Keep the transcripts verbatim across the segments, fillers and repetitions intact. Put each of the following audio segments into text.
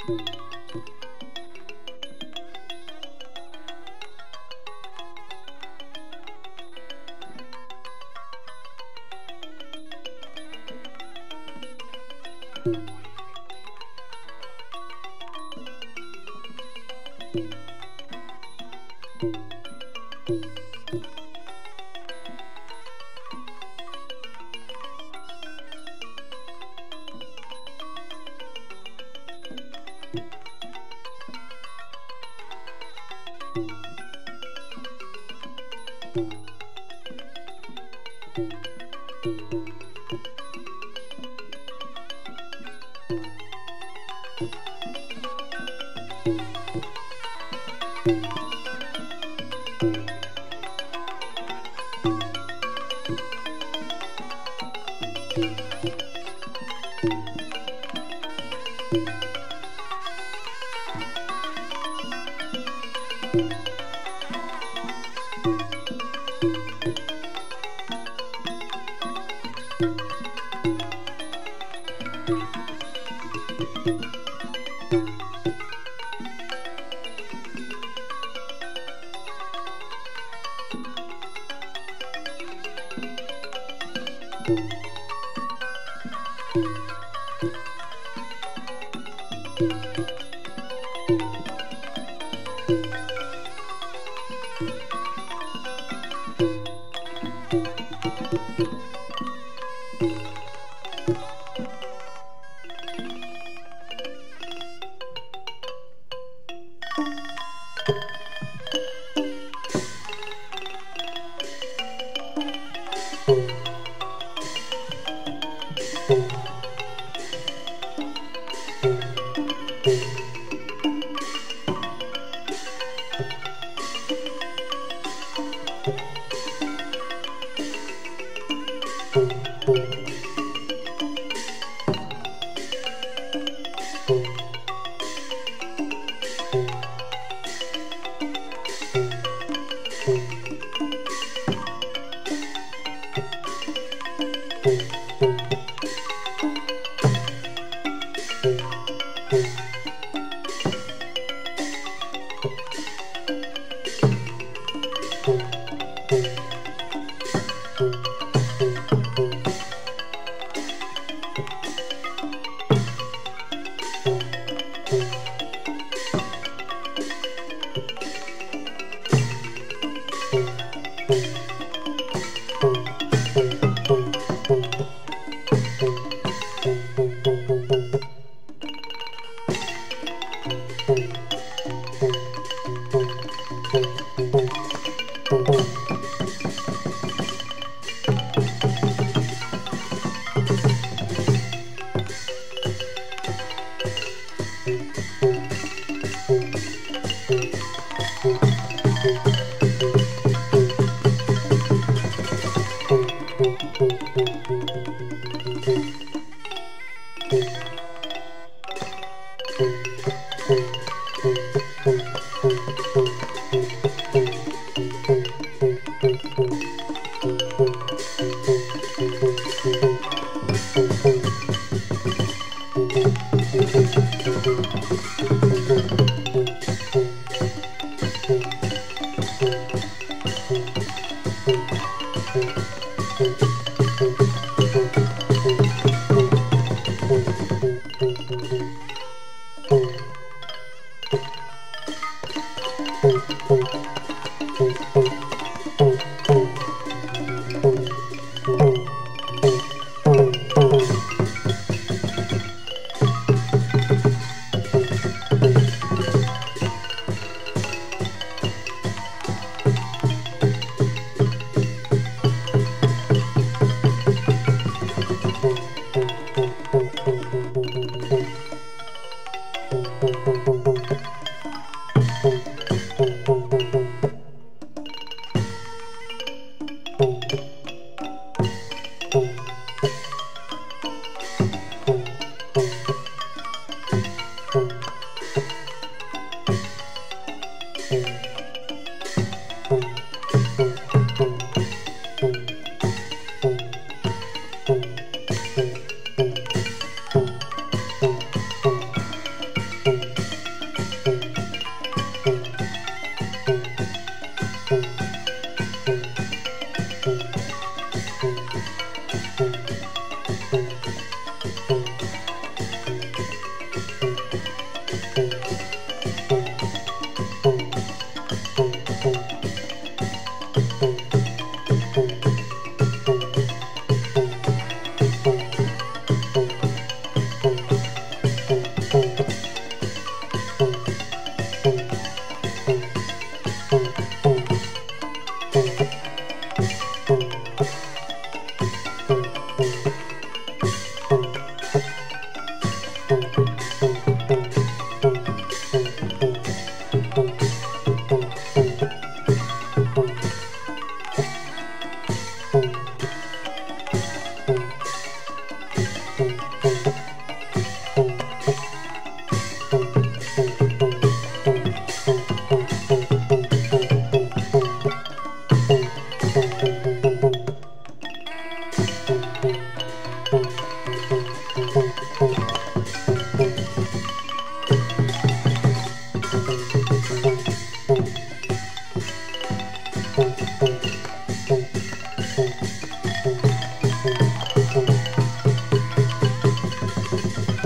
Thank you.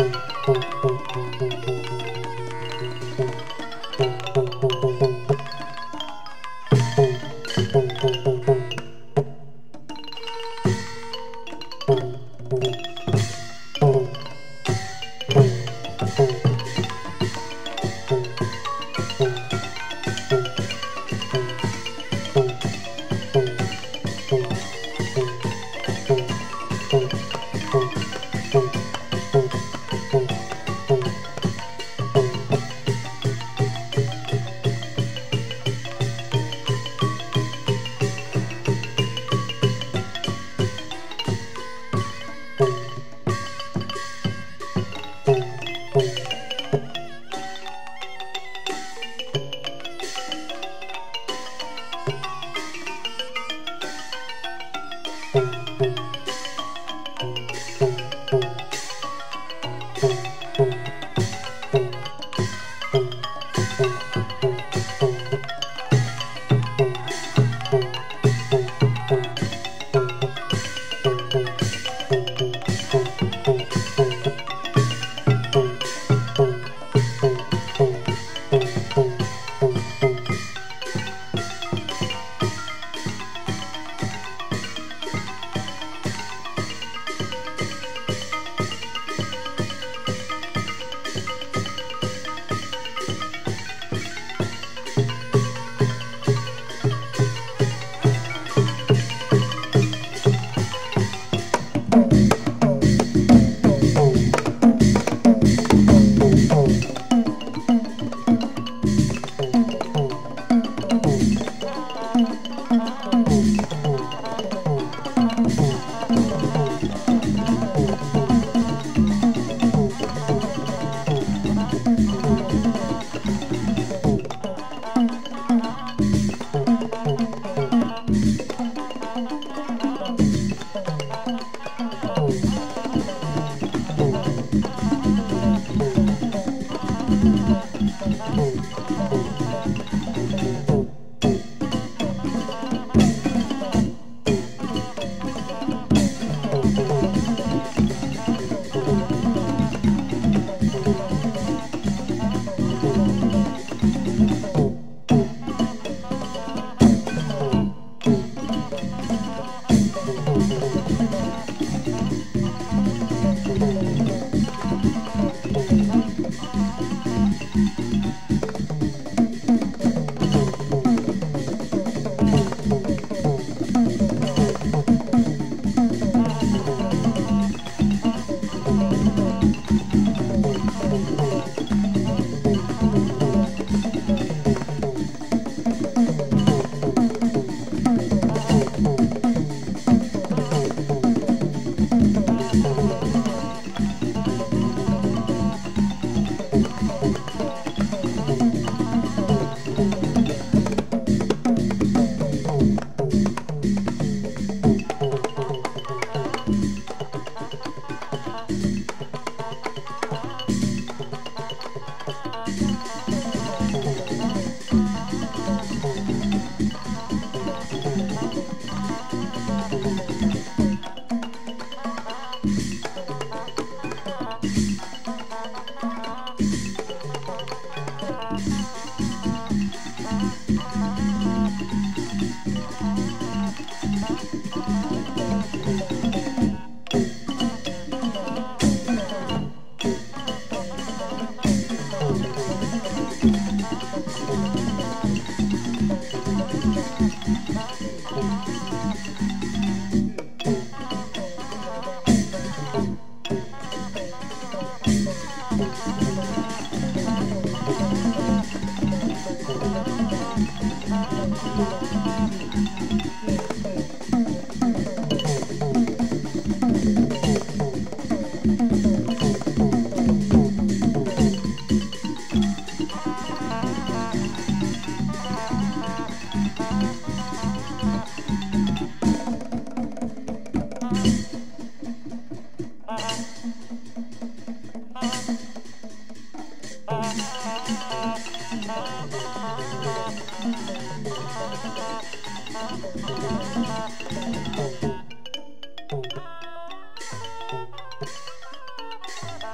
Thank you.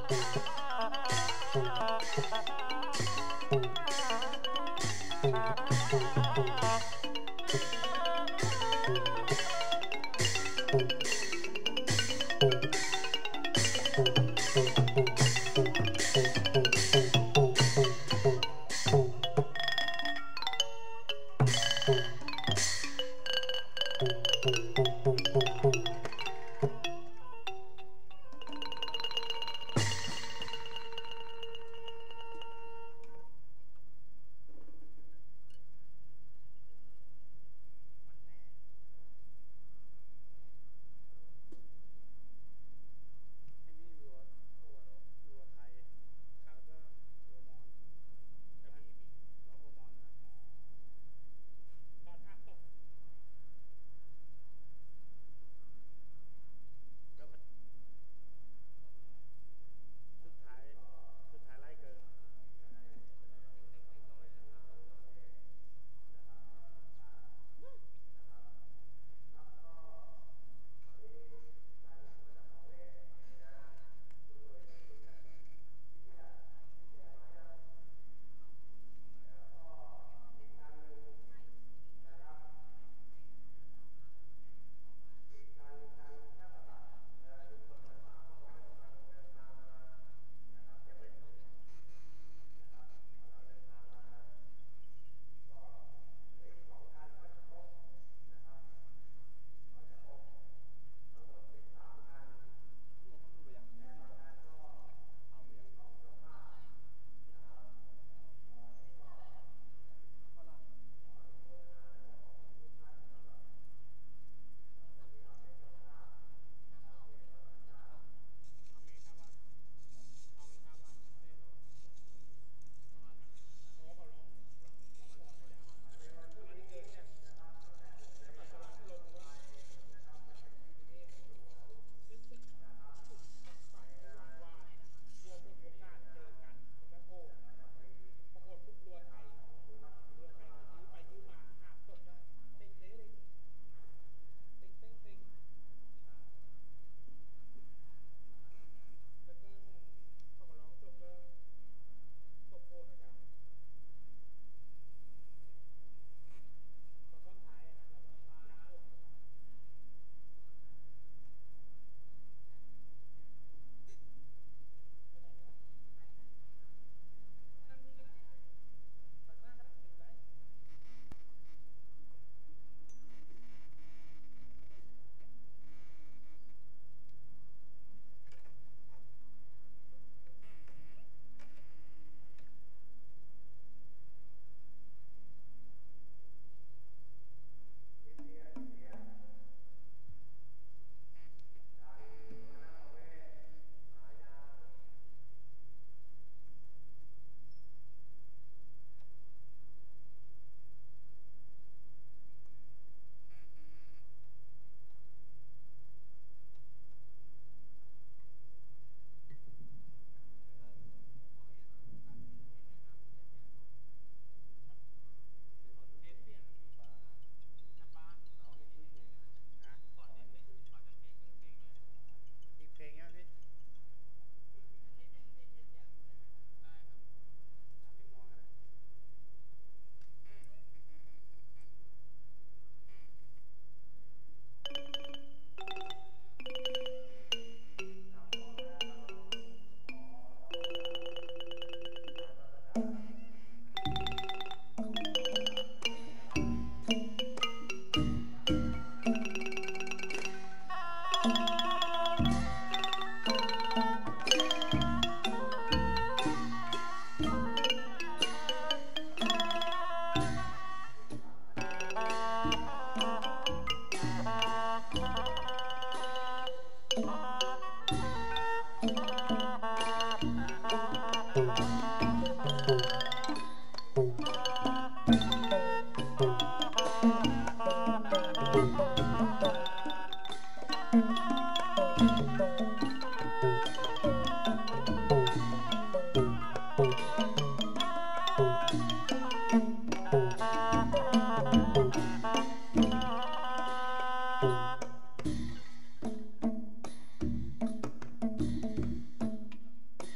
เ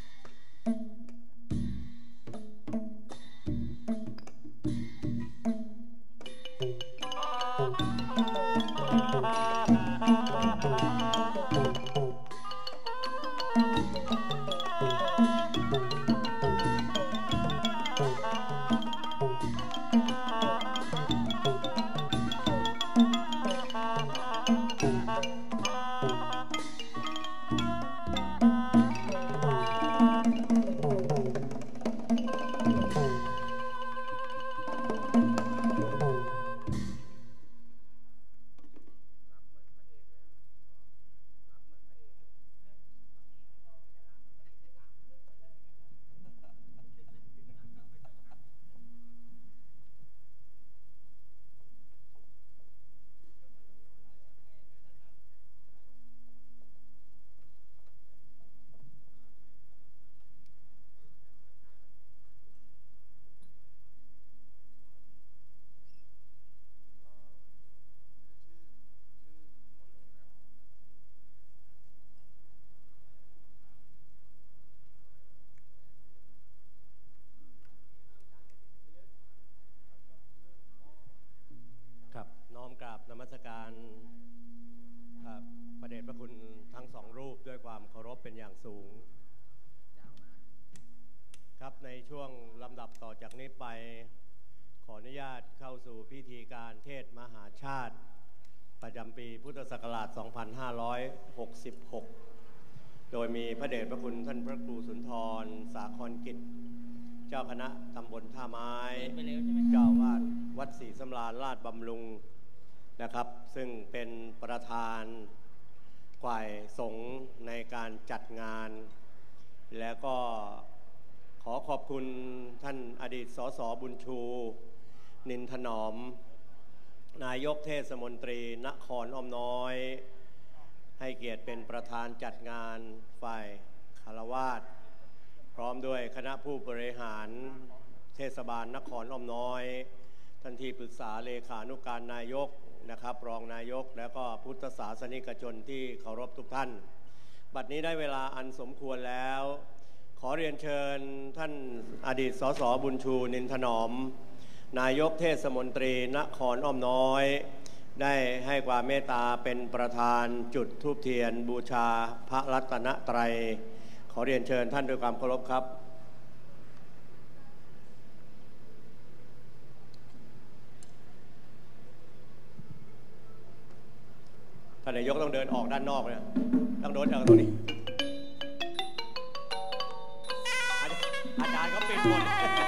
มัสการพระเดชพระคุณทั้งสองรูปด้วยความเคารพเป็นอย่างสูงครับในช่วงลำดับต่อจากนี้ไปขออนุญาตเข้าสู่พิธีการเทศมหาชาติประจำปีพุทธศักราช สองพันห้าร้อยหกสิบหก โดยมีพระเดชพระคุณท่านพระครูสุนทรสาครกิจเจ้าคณะตำบลท่าไม้เจ้าวาดวัดศรีสำราญราชบำรุงนะครับซึ่งเป็นประธานฝ่ายสงฆ์ในการจัดงานและก็ขอขอบคุณท่านอดีตสสบุญชูนินถนอมนายกเทศมนตรีนครอ้อมน้อยให้เกียรติเป็นประธานจัดงานฝ่ายคฤหัสถ์พร้อมด้วยคณะผู้บริหารเทศบาลนครอ้อมน้อยท่านที่ปรึกษาเลขานุการนายกนะครับรองนายกแล้วก็พุทธศาสนิกชนที่เคารพทุกท่านบัดนี้ได้เวลาอันสมควรแล้วขอเรียนเชิญท่านอดีตสสบุญชูนินถนอมนายกเทศมนตรีนครอ้อมน้อยได้ให้ความเมตตาเป็นประธานจุดธูปเทียนบูชาพระรัตนตรัยขอเรียนเชิญท่านด้วยความเคารพครับท่านนายกต้องเดินออกด้านนอกเลยต้องเดินออกตรงนี้อาจารย์เขาปิดหมด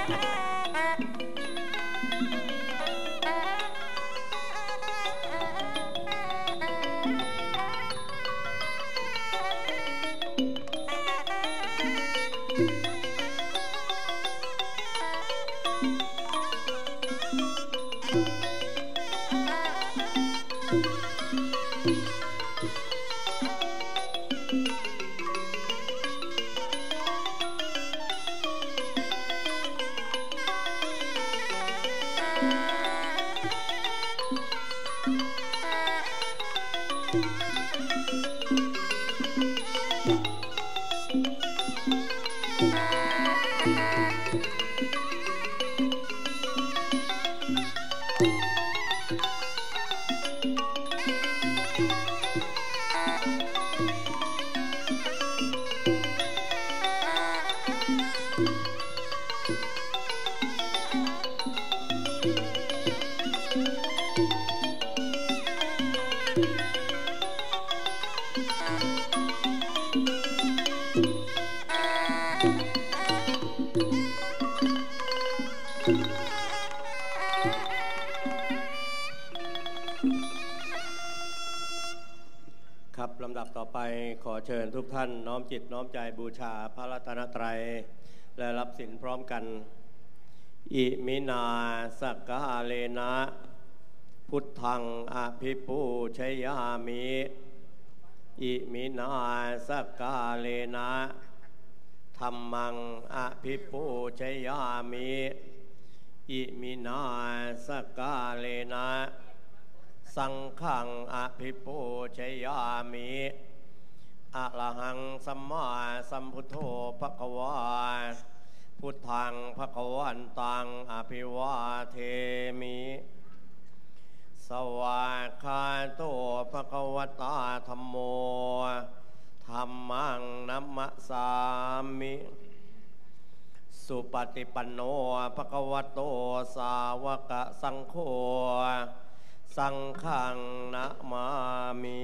ขอเชิญทุกท่านน้อมจิตน้อมใจบูชาพระรัตนตรัยและรับศีลพร้อมกันอิมินาสักกาเลนะพุทธังอภิปูชยามิอิมินาสักกาเลนะธัมมังอภิปูชยามิอิมินาสักกาเลนะสังฆังอภิปูชยามิอะระหังสัมมาสัมพุทโธภควาพุทธังภควันตังอภิวาเทมิสวากขาโตภควตาธัมโมธัมมังนัมมะสามิสุปฏิปันโนภควโตสาวกสังโฆสังฆังนะมามิ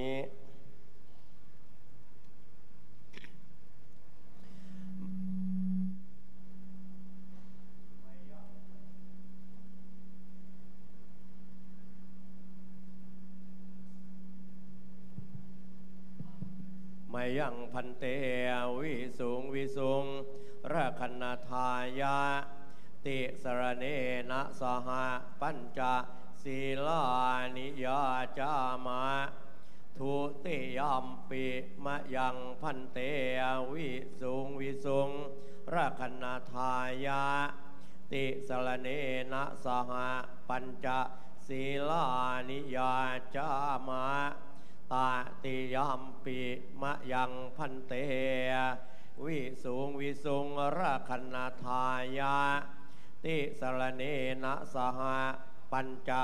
มายังพันเตวิสุงวิสุงราคันธายะติสรเนนะสหปัญจศีลานิยาจามะทุติยัมปิมะยังพันเตวิสุงวิสุงราคันธายะติสรเนนะสหปัญจศีลานิยาจามะตติยัมปิมะยังพันเตวิสุงวิสุงราคันธายะติสรเนนะสหปัญจ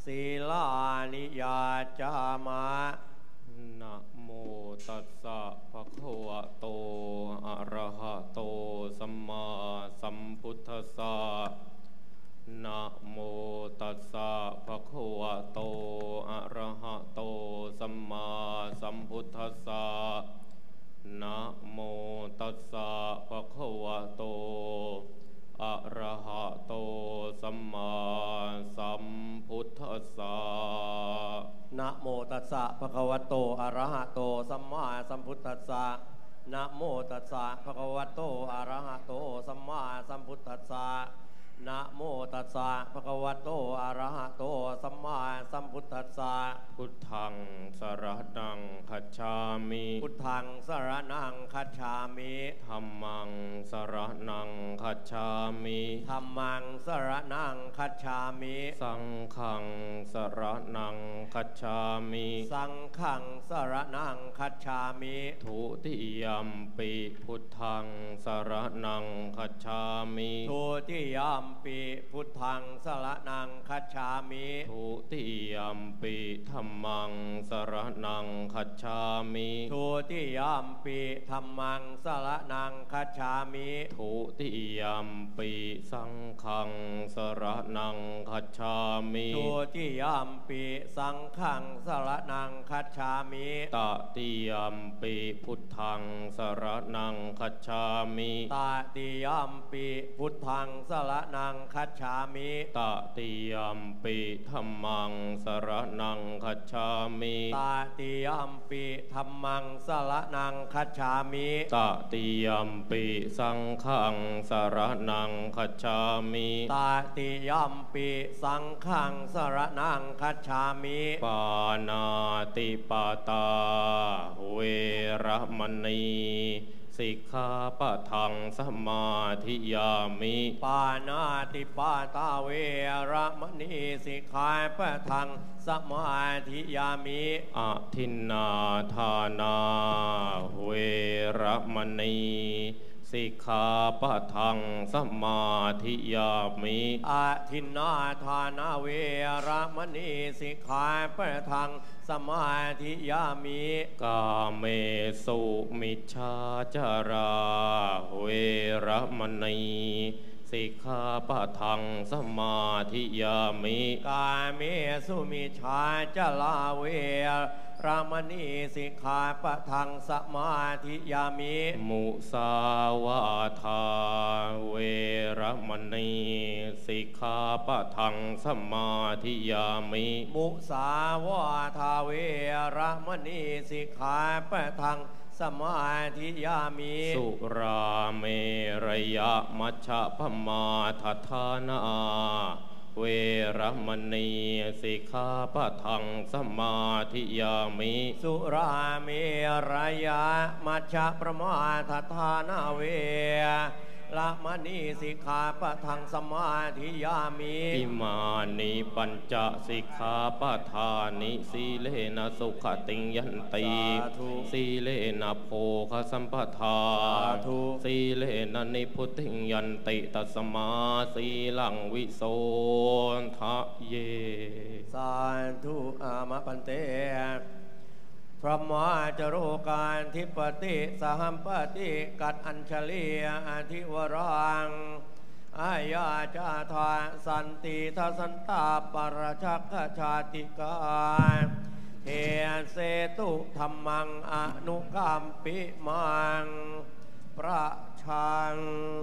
ศีลานิยาจามะนะโมตัสสะภะคะวะโตอะระหะโตสัมมาสัมพุทธัสสะนะโมตัสสะภะคะวะโตอะระหะโตสัมมาสัมพุทธัสสะนะโมตัสสะภะคะวะโตอะระหะโตสัมมาสัมพุทธัสสะนะโมตัสสะภะคะวะโตอะระหะโตสัมมาสัมพุทธัสสะนะโมตัสสะภะคะวะโตอะระหะโตสัมมาสัมพุทธัสสะนะโมตัสสะภะคะวะโตอะระหะโตสัมมาสัมพุทธัสสะพุทธังสรณังคัจฉามิพุทธังสรณังคัจฉามิธัมมังสรณังคัจฉามิธัมมังสรณังคัจฉามิสังฆังสรณังคัจฉามิสังฆังสรณังคัจฉามิทุติยัมปิพุทธังสรณังคัจฉามิทุติยัมปิพุทธังสรณังคัจฉามิทุติยัมปิธัมมังสรณังคัจฉามิทุติยัมปิธัมมังสรณังคัจฉามิทุติยัมปิสังฆังสรณังคัจฉามิทุติยัมปิสังฆังสรณังคัจฉามิตติยัมปิพุทธังสรณังคัจฉามิตติยัมปิพุทธังสรณังคัจฉามิตติยัมปิธัมมังสรณังคัจฉามิตติยัมปิธัมมังสรณังคัจฉามิตติยัมปิสังฆังสรณังคัจฉามิตติยัมปิสังฆังสรณังคัจฉามิปานาติปาตาเวระมณีสิกขาปะทังสมาธิยามิปานาติปาตาเวระมณีสิกขาปะทังสมาธิยามิอะทินนาทานาเวระมณีสิกขาปะทังสมาธิยามิอะทินนาทานาเวระมณีสิกขาปะทังสมาธิยามิกาเมสุมิจฉาจาราเวระมณีสิกขาปะทังสมาธิยามิกาเมสุมิจฉาจาราเวรามณีสิกขาปะทังสมาธิยามิมุสาวาทาเวระมณีสิกขาปะทังสมาธิยามิมุสาวาทาเวระมณีสิกขาปะทังสมาธิยามิสุราเมรยะมัชฌะพมาทัฏฐานาเวระมณีสิกขาปะทังสมาธิยามิสุราเมรยะมัชฌะพมาทัฏฐานาเวละมณีสิกขาปะทังสมาธิยามิอิมานิปัญจสิกขาปะทานิสีเลนะสุขติยันติสีเลนะโภคสัมปทาสีเลนะนิพุตติยันติตัสมาสีลังวิโสทะเยสาธุอามะปันเตพระมาจโรการทิปติสหัมปติกัดอัญชลีอธิวรังอายาจาทาสันติทัสันตาปรชักชาติกาเทเสตุธรรมังอนุกามปิมังประชัง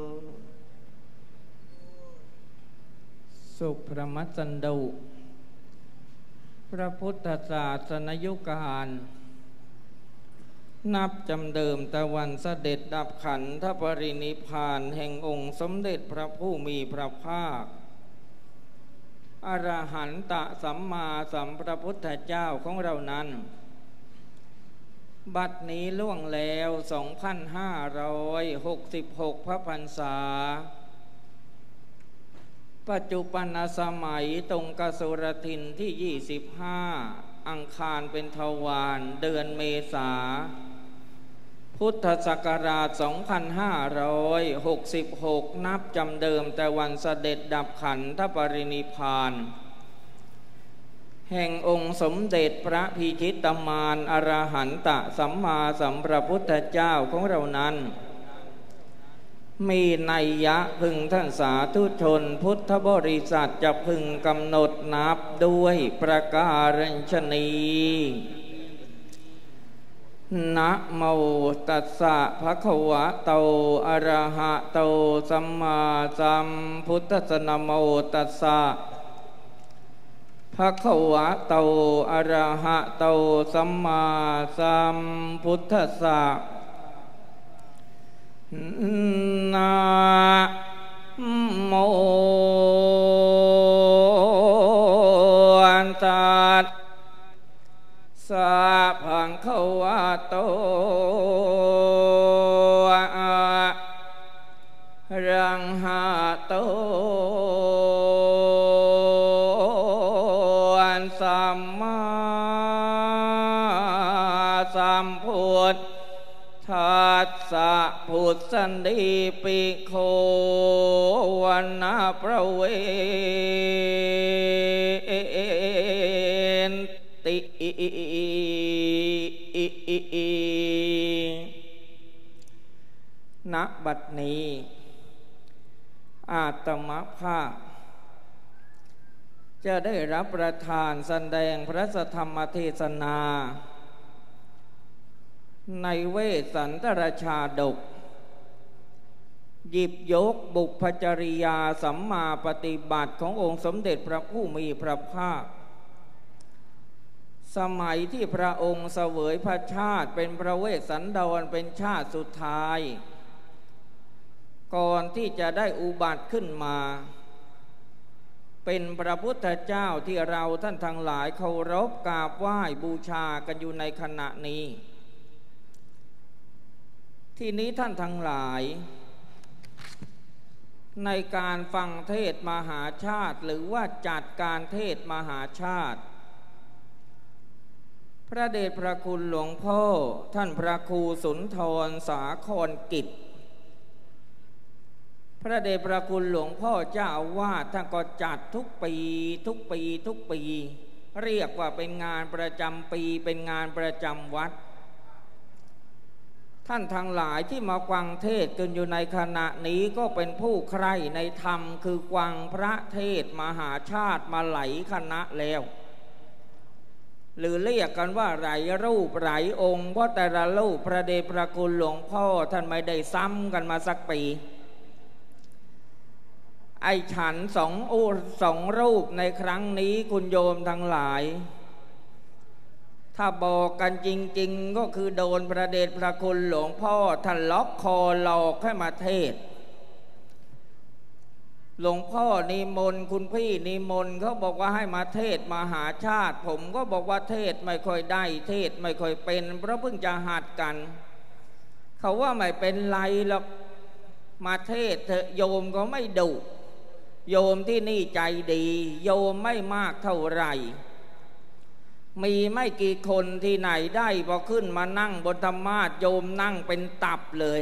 สุพรหมจันดุพระพุทธศาสนยุคการนับจำเดิมตะวันเสด็จดับขันธปรินิพพานแห่งองค์สมเด็จพระผู้มีพระภาคอรหันตสัมมาสัมพุทธพุทธเจ้าของเรานั้นบัดนี้ล่วงแล้ว สองพันห้าร้อยหกสิบหก พระพรรษาปัจจุบันสมัยตรงกสุรทินที่ยี่สิบห้าอังคารเป็นทวารเดือนเมษาพุทธศักราช สองพันห้าร้อยหกสิบหก นับจำเดิมแต่วันเสด็จดับขันธปรินิพพานแห่งองค์สมเด็จพระพิชิตมารอรหันตสัมมาสัมพุทธเจ้าของเรานั้นมีนัยยะพึงท่านสาธุชนพุทธบริษัทจะพึงกำหนดนับด้วยประการฉนี้นะโมตัสสะภะคะวะโตอะระหะโตสัมมาสัมพุทธัสสะนะโมตัสสะภะคะวะโตอะระหะโตสัมมาสัมพุทธัสสะนะโมตัสสะภะคะวะโตอะระหะโตสัมมาสัมพุทธัสสะพุทธันติปิโขวันนะประเวณติณบัดนี้อาตมภาพจะได้รับประทานแสดงพระธรรมเทศนาในเวสสันตรชาดกหยิบยกบุพจริยาสัมมาปฏิบัติขององค์สมเด็จพระผู้มีพระภาคสมัยที่พระองค์เสวยพระชาติเป็นพระเวสสันดรเป็นชาติสุดท้ายก่อนที่จะได้อุบัติขึ้นมาเป็นพระพุทธเจ้าที่เราท่านทั้งหลายเคารพกราบไหว้บูชากันอยู่ในขณะนี้ที่นี้ท่านทั้งหลายในการฟังเทศมหาชาติหรือว่าจัดการเทศมหาชาติพระเดชพระคุณหลวงพ่อท่านพระครูสุนทรสาครกิจพระเดชพระคุณหลวงพ่อเจ้าอาวาสท่านก็จัดทุกปีทุกปีทุกปีเรียกว่าเป็นงานประจำปีเป็นงานประจำวัดท่านทั้งหลายที่มาฟังเทศกันอยู่ในขณะนี้ก็เป็นผู้ใคร่ในธรรมคือฟังพระเทศมหาชาติมาหลายคณะแล้วหรือเรียกกันว่าหลายรูปหลายองค์เพราะแต่ละรูปพระเดชพระคุณหลวงพ่อท่านไม่ได้ซ้ำกันมาสักปีไอ้ฉันสองอุสองรูปในครั้งนี้คุณโยมทั้งหลายถ้าบอกกันจริงๆก็คือโดนพระเดชพระคุณหลวงพ่อท่านล็อกคอหลอกให้มาเทศหลวงพ่อนิมนต์คุณพี่นิมนต์เขาบอกว่าให้มาเทศมหาชาติผมก็บอกว่าเทศไม่ค่อยได้เทศไม่ค่อยเป็นเพราะเพิ่งจะหัดกันเขาว่าไม่เป็นไรหรอกมาเทศเถอะโยมก็ไม่ดุโยมที่นี่ใจดีโยมไม่มากเท่าไหร่มีไม่กี่คนที่ไหนได้พอขึ้นมานั่งบนธรรมาสน์โยมนั่งเป็นตับเลย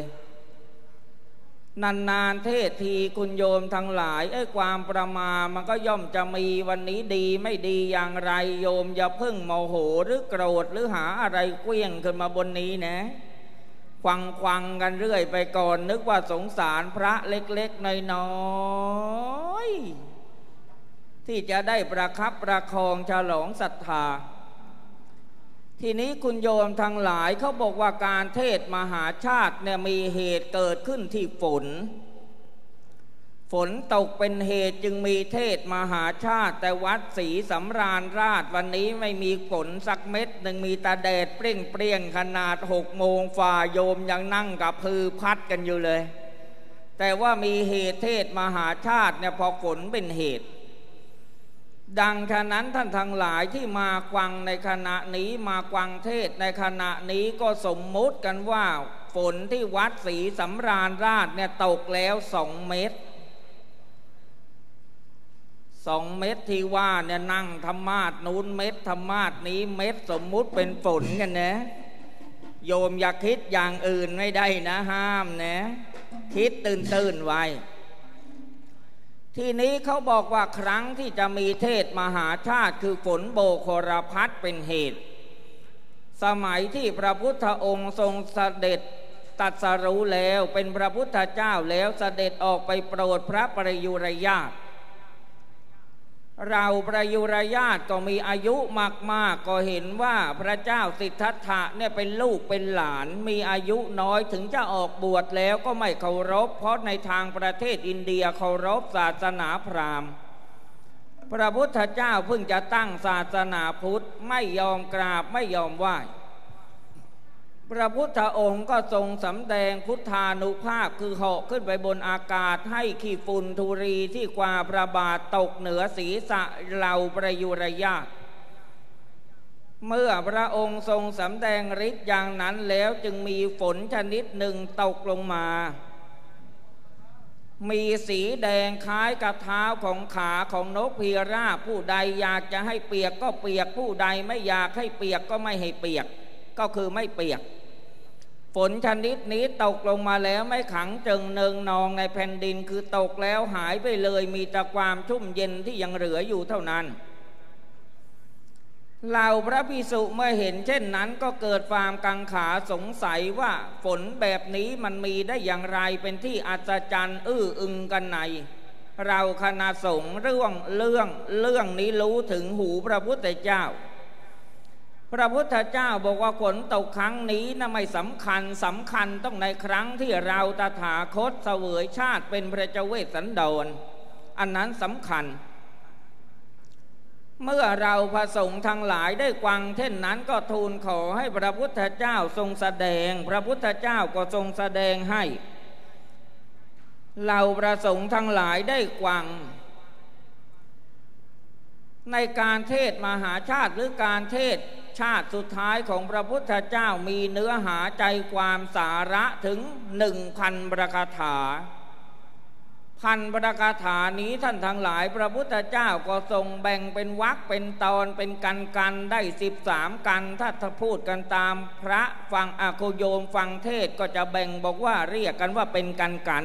นานๆเทศทีคุณโยมทั้งหลายไอ้ความประมาทมันก็ย่อมจะมีวันนี้ดีไม่ดีอย่างไรโยมอย่าเพิ่งโมโหหรือโกรธหรือหาอะไรเกลี้ยงขึ้นมาบนนี้นะควังควังกันเรื่อยไปก่อนนึกว่าสงสารพระเล็กๆน้อยๆที่จะได้ประคับประคองฉลองศรัทธาทีนี้คุณโยมทั้งหลายเขาบอกว่าการเทศมหาชาติเนี่ยมีเหตุเกิดขึ้นที่ฝนฝนตกเป็นเหตุจึงมีเทศมหาชาติแต่วัดศรีสำราญราชวันนี้ไม่มีฝนสักเม็ดหนึ่งมีตาแดดเปรี้ยงเปรี้ยงขนาดหกโมงฝ่าโยมยังนั่งกับพือพัดกันอยู่เลยแต่ว่ามีเหตุเทศมหาชาติเนี่ยพอฝนเป็นเหตุดังฉะนั้นท่านทั้งหลายที่มาฟังในขณะนี้มาฟังเทศในขณะนี้ก็สมมุติกันว่าฝนที่วัดศรีสำราญราชเนี่ยตกแล้วสองเม็ดสองเม็ดที่ว่าเนี่ยนั่งธรรมาสน์นู้นเม็ดธรรมาสน์นี้เม็ดสมมุติเป็นฝนกันนะโยมอย่าคิดอย่างอื่นไม่ได้นะห้ามนะคิดตื่นตื่นไว้ทีนี้เขาบอกว่าครั้งที่จะมีเทศมหาชาติคือฝนโบกโครพัดเป็นเหตุสมัยที่พระพุทธองค์ทรงเสด็จตรัสรู้แล้วเป็นพระพุทธเจ้าแล้วเสด็จออกไปโปรดพระปริยุรญาติเราปริยุรญาติก็มีอายุมากๆก็เห็นว่าพระเจ้าสิทธัตถะเนี่ยเป็นลูกเป็นหลานมีอายุน้อยถึงจะออกบวชแล้วก็ไม่เคารพเพราะในทางประเทศอินเดียเคารพศาสนาพราหมณ์พระพุทธเจ้าเพิ่งจะตั้งศาสนาพุทธไม่ยอมกราบไม่ยอมไหว้พระพุทธองค์ก็ทรงสำแดงพุทธานุภาพคือเหาะขึ้นไปบนอากาศให้ขี้ฝุ่นธุรีที่กว่าพระบาทตกเหนือศีรษะเหล่าปริยุรญาติเมื่อพระองค์ทรงสำแดงฤทธิ์อย่างนั้นแล้วจึงมีฝนชนิดหนึ่งตกลงมามีสีแดงคล้ายกับเท้าของขาของนกพิราบผู้ใดอยากจะให้เปียกก็เปียกผู้ใดไม่อยากให้เปียกก็ไม่ให้เปียกก็คือไม่เปียกฝนชนิดนี้ตกลงมาแล้วไม่ขังจึงเนืองนองในแผ่นดินคือตกแล้วหายไปเลยมีแต่ความชุ่มเย็นที่ยังเหลืออยู่เท่านั้นเหล่าพระภิกษุเมื่อเห็นเช่นนั้นก็เกิดความกังขาสงสัยว่าฝนแบบนี้มันมีได้อย่างไรเป็นที่อัศจรรย์อื้ออึงกันในเราคณะสงฆ์เรื่องเรื่องเรื่องนี้รู้ถึงหูพระพุทธเจ้าพระพุทธเจ้าบอกว่าฝนตกครั้งนี้นะไม่สำคัญสำคัญต้องในครั้งที่เราตถาคตเสวยชาติเป็นพระเจ้าเวสสันดรอันนั้นสำคัญเมื่อเราพระสงฆ์ทั้งหลายได้ฟังเช่นนั้นก็ทูลขอให้พระพุทธเจ้าทรงแสดงพระพุทธเจ้าก็ทรงแสดงให้เราพระสงฆ์ทั้งหลายได้ฟังในการเทศมหาชาติหรือการเทศชาติสุดท้ายของพระพุทธเจ้ามีเนื้อหาใจความสาระถึงหนึ่งพันพระคาถาพันพระคาถานี้ท่านทั้งหลายพระพุทธเจ้าก็ทรงแบ่งเป็นวรรคเป็นตอนเป็นกันกันได้สิบสามกันถ้าถ้าพูดกันตามพระฟังอาโคโยมฟังเทศก็จะแบ่งบอกว่าเรียกกันว่าเป็นกันกัน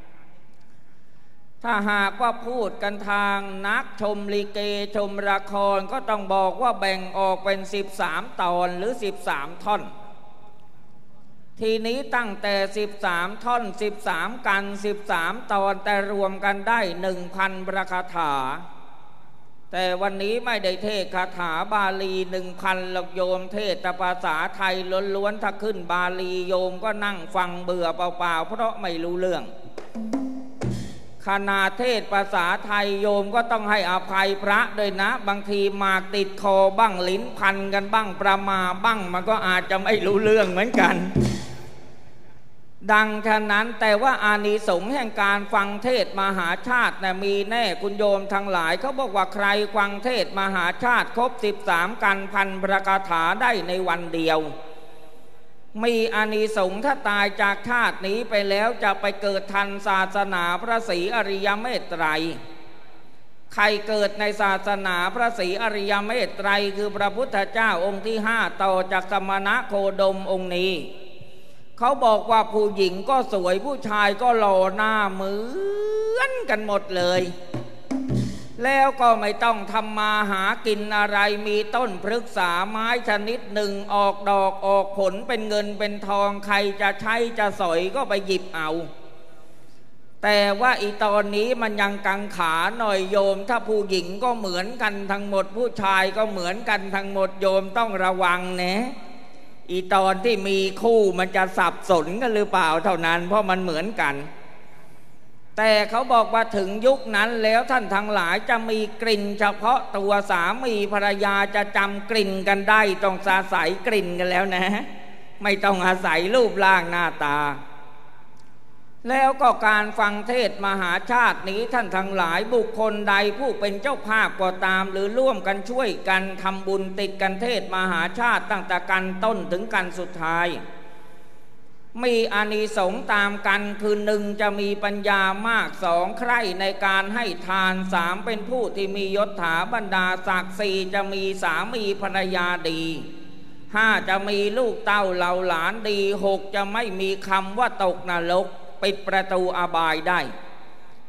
ถ้าหากว่าพูดกันทางนักชมลิเกชมละครก็ต้องบอกว่าแบ่งออกเป็นสิบสามตอนหรือสิบสามท่อนทีนี้ตั้งแต่สิบสามท่อนสิบสามกันสิบสามตอนแต่รวมกันได้หนึ่งพันพระคาถาแต่วันนี้ไม่ได้เทศคาถาบาลีหนึ่งพันหลักโยมเทศแต่ภาษาไทยล้วนๆถ้าขึ้นบาลีโยมก็นั่งฟังเบื่อเปล่าๆเพราะไม่รู้เรื่องขณะเทศภาษาไทยโยมก็ต้องให้อภัยพระด้วยนะบางทีหมากติดคอบ้างลิ้นพันกันบ้างประมาบ้างมันก็อาจจะไม่รู้เรื่องเหมือนกันดังฉะนั้นแต่ว่าอานิสงส์แห่งการฟังเทศมหาชาตินะมีแน่คุณโยมทั้งหลายเขาบอกว่าใครฟังเทศมหาชาติครบสิบสามกันพันพระคาถาได้ในวันเดียวมีอานิสงส์ถ้าตายจากชาตินี้ไปแล้วจะไปเกิดทันศาสนาพระศรีอริยเมตไตรใครเกิดในศาสนาพระศรีอริยเมตไตรคือพระพุทธเจ้าองค์ที่ห้าต่อจากสมณะโคดมองค์นี้เขาบอกว่าผู้หญิงก็สวยผู้ชายก็หล่อหน้าเหมือนกันหมดเลยแล้วก็ไม่ต้องทำมาหากินอะไรมีต้นพฤกษาไม้ชนิดหนึ่งออกดอกออกผลเป็นเงินเป็นทองใครจะใช้จะสอยก็ไปหยิบเอาแต่ว่าอีตอนนี้มันยังกังขาหน่อยโยมถ้าผู้หญิงก็เหมือนกันทั้งหมดผู้ชายก็เหมือนกันทั้งหมดโยมต้องระวังนะอีตอนที่มีคู่มันจะสับสนกันหรือเปล่าเท่านั้นเพราะมันเหมือนกันแต่เขาบอกว่าถึงยุคนั้นแล้วท่านทั้งหลายจะมีกลิ่นเฉพาะตัวสามีภรรยาจะจำกลิ่นกันได้ต้องอาศัยกลิ่นกันแล้วนะไม่ต้องอาศัยรูปร่างหน้าตาแล้วก็การฟังเทศมหาชาตินี้ท่านทั้งหลายบุคคลใดผู้เป็นเจ้าภาพก็ตามหรือร่วมกันช่วยกันทำบุญติดกันเทศมหาชาติตั้งแต่กันต้นถึงกันสุดท้ายมีอานิสงส์ตามกันคือหนึ่งจะมีปัญญามากสองใคร่ในการให้ทานสามเป็นผู้ที่มียศถาบรรดาศักดิ์สี่จะมีสามีภรรยาดีห้าจะมีลูกเต้าเหล่าหลานดีหกจะไม่มีคำว่าตกนรกปิดประตูอบายได้พ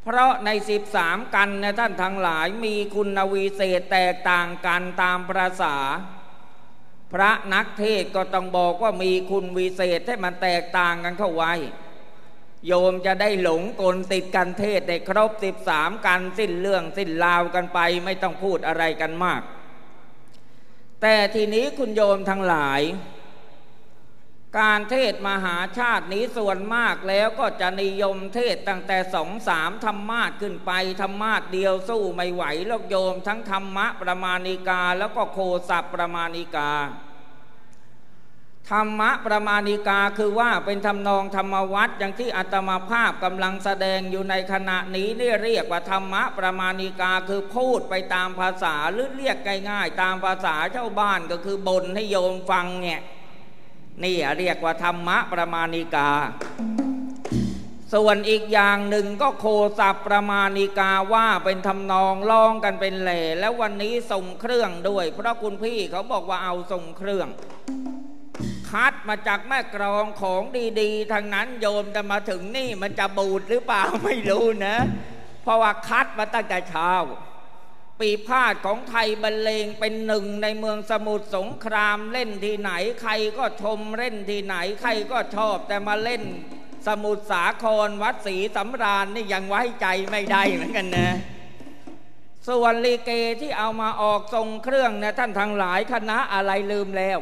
เพราะในสิบสามกันนะท่านทั้งหลายมีคุณวิเศษแตกต่างกันตามประสาพระนักเทศก็ต้องบอกว่ามีคุณวิเศษให้มันแตกต่างกันเข้าไว้โยมจะได้หลงกลติดกันเทศได้ครบสิบสามกันสิ้นเรื่องสิ้นราวกันไปไม่ต้องพูดอะไรกันมากแต่ทีนี้คุณโยมทั้งหลายการเทศมหาชาตินี้ส่วนมากแล้วก็จะนิยมเทศตั้งแต่สองสามธรรมาสขึ้นไปธรรมาสเดียวสู้ไม่ไหวหรอกโยมทั้งธรรมะประมาณิกาแล้วก็โคสัพประมาณิกาธรรมะประมาณิกาคือว่าเป็นทำนองธรรมวัตรอย่างที่อาตมาภาพกำลังแสดงอยู่ในขณะนี้นี่เรียกว่าธรรมะประมาณิกาคือพูดไปตามภาษาหรือเรียกง่ายๆตามภาษาชาวบ้านก็คือบ่นให้โยมฟังเนี่ยนี่เรียกว่าธรรมะประมาณิกาส่วนอีกอย่างหนึ่งก็โคสัพประมาณิกาว่าเป็นทำนองร้องกันเป็นแหล่แล้ววันนี้ส่งเครื่องด้วยเพราะคุณพี่เขาบอกว่าเอาส่งเครื่องคัดมาจากแม่กรองของดีๆทางนั้นโยมจะมาถึงนี่มันจะบูดหรือเปล่าไม่รู้นะเพราะว่าคัดมาตั้งแต่เช้าปีพาดของไทยบรรเลงเป็นหนึ่งในเมืองสมุทรสงครามเล่นที่ไหนใครก็ชมเล่นที่ไหนใครก็ชอบแต่มาเล่นสมุทรสาครวัดศรีสำราญนี่ยังไว้ใจไม่ได้เหมือนกันนะส่วนลิเกที่เอามาออกทรงเครื่องนะท่านทั้งหลายคณะอะไรลืมแล้ว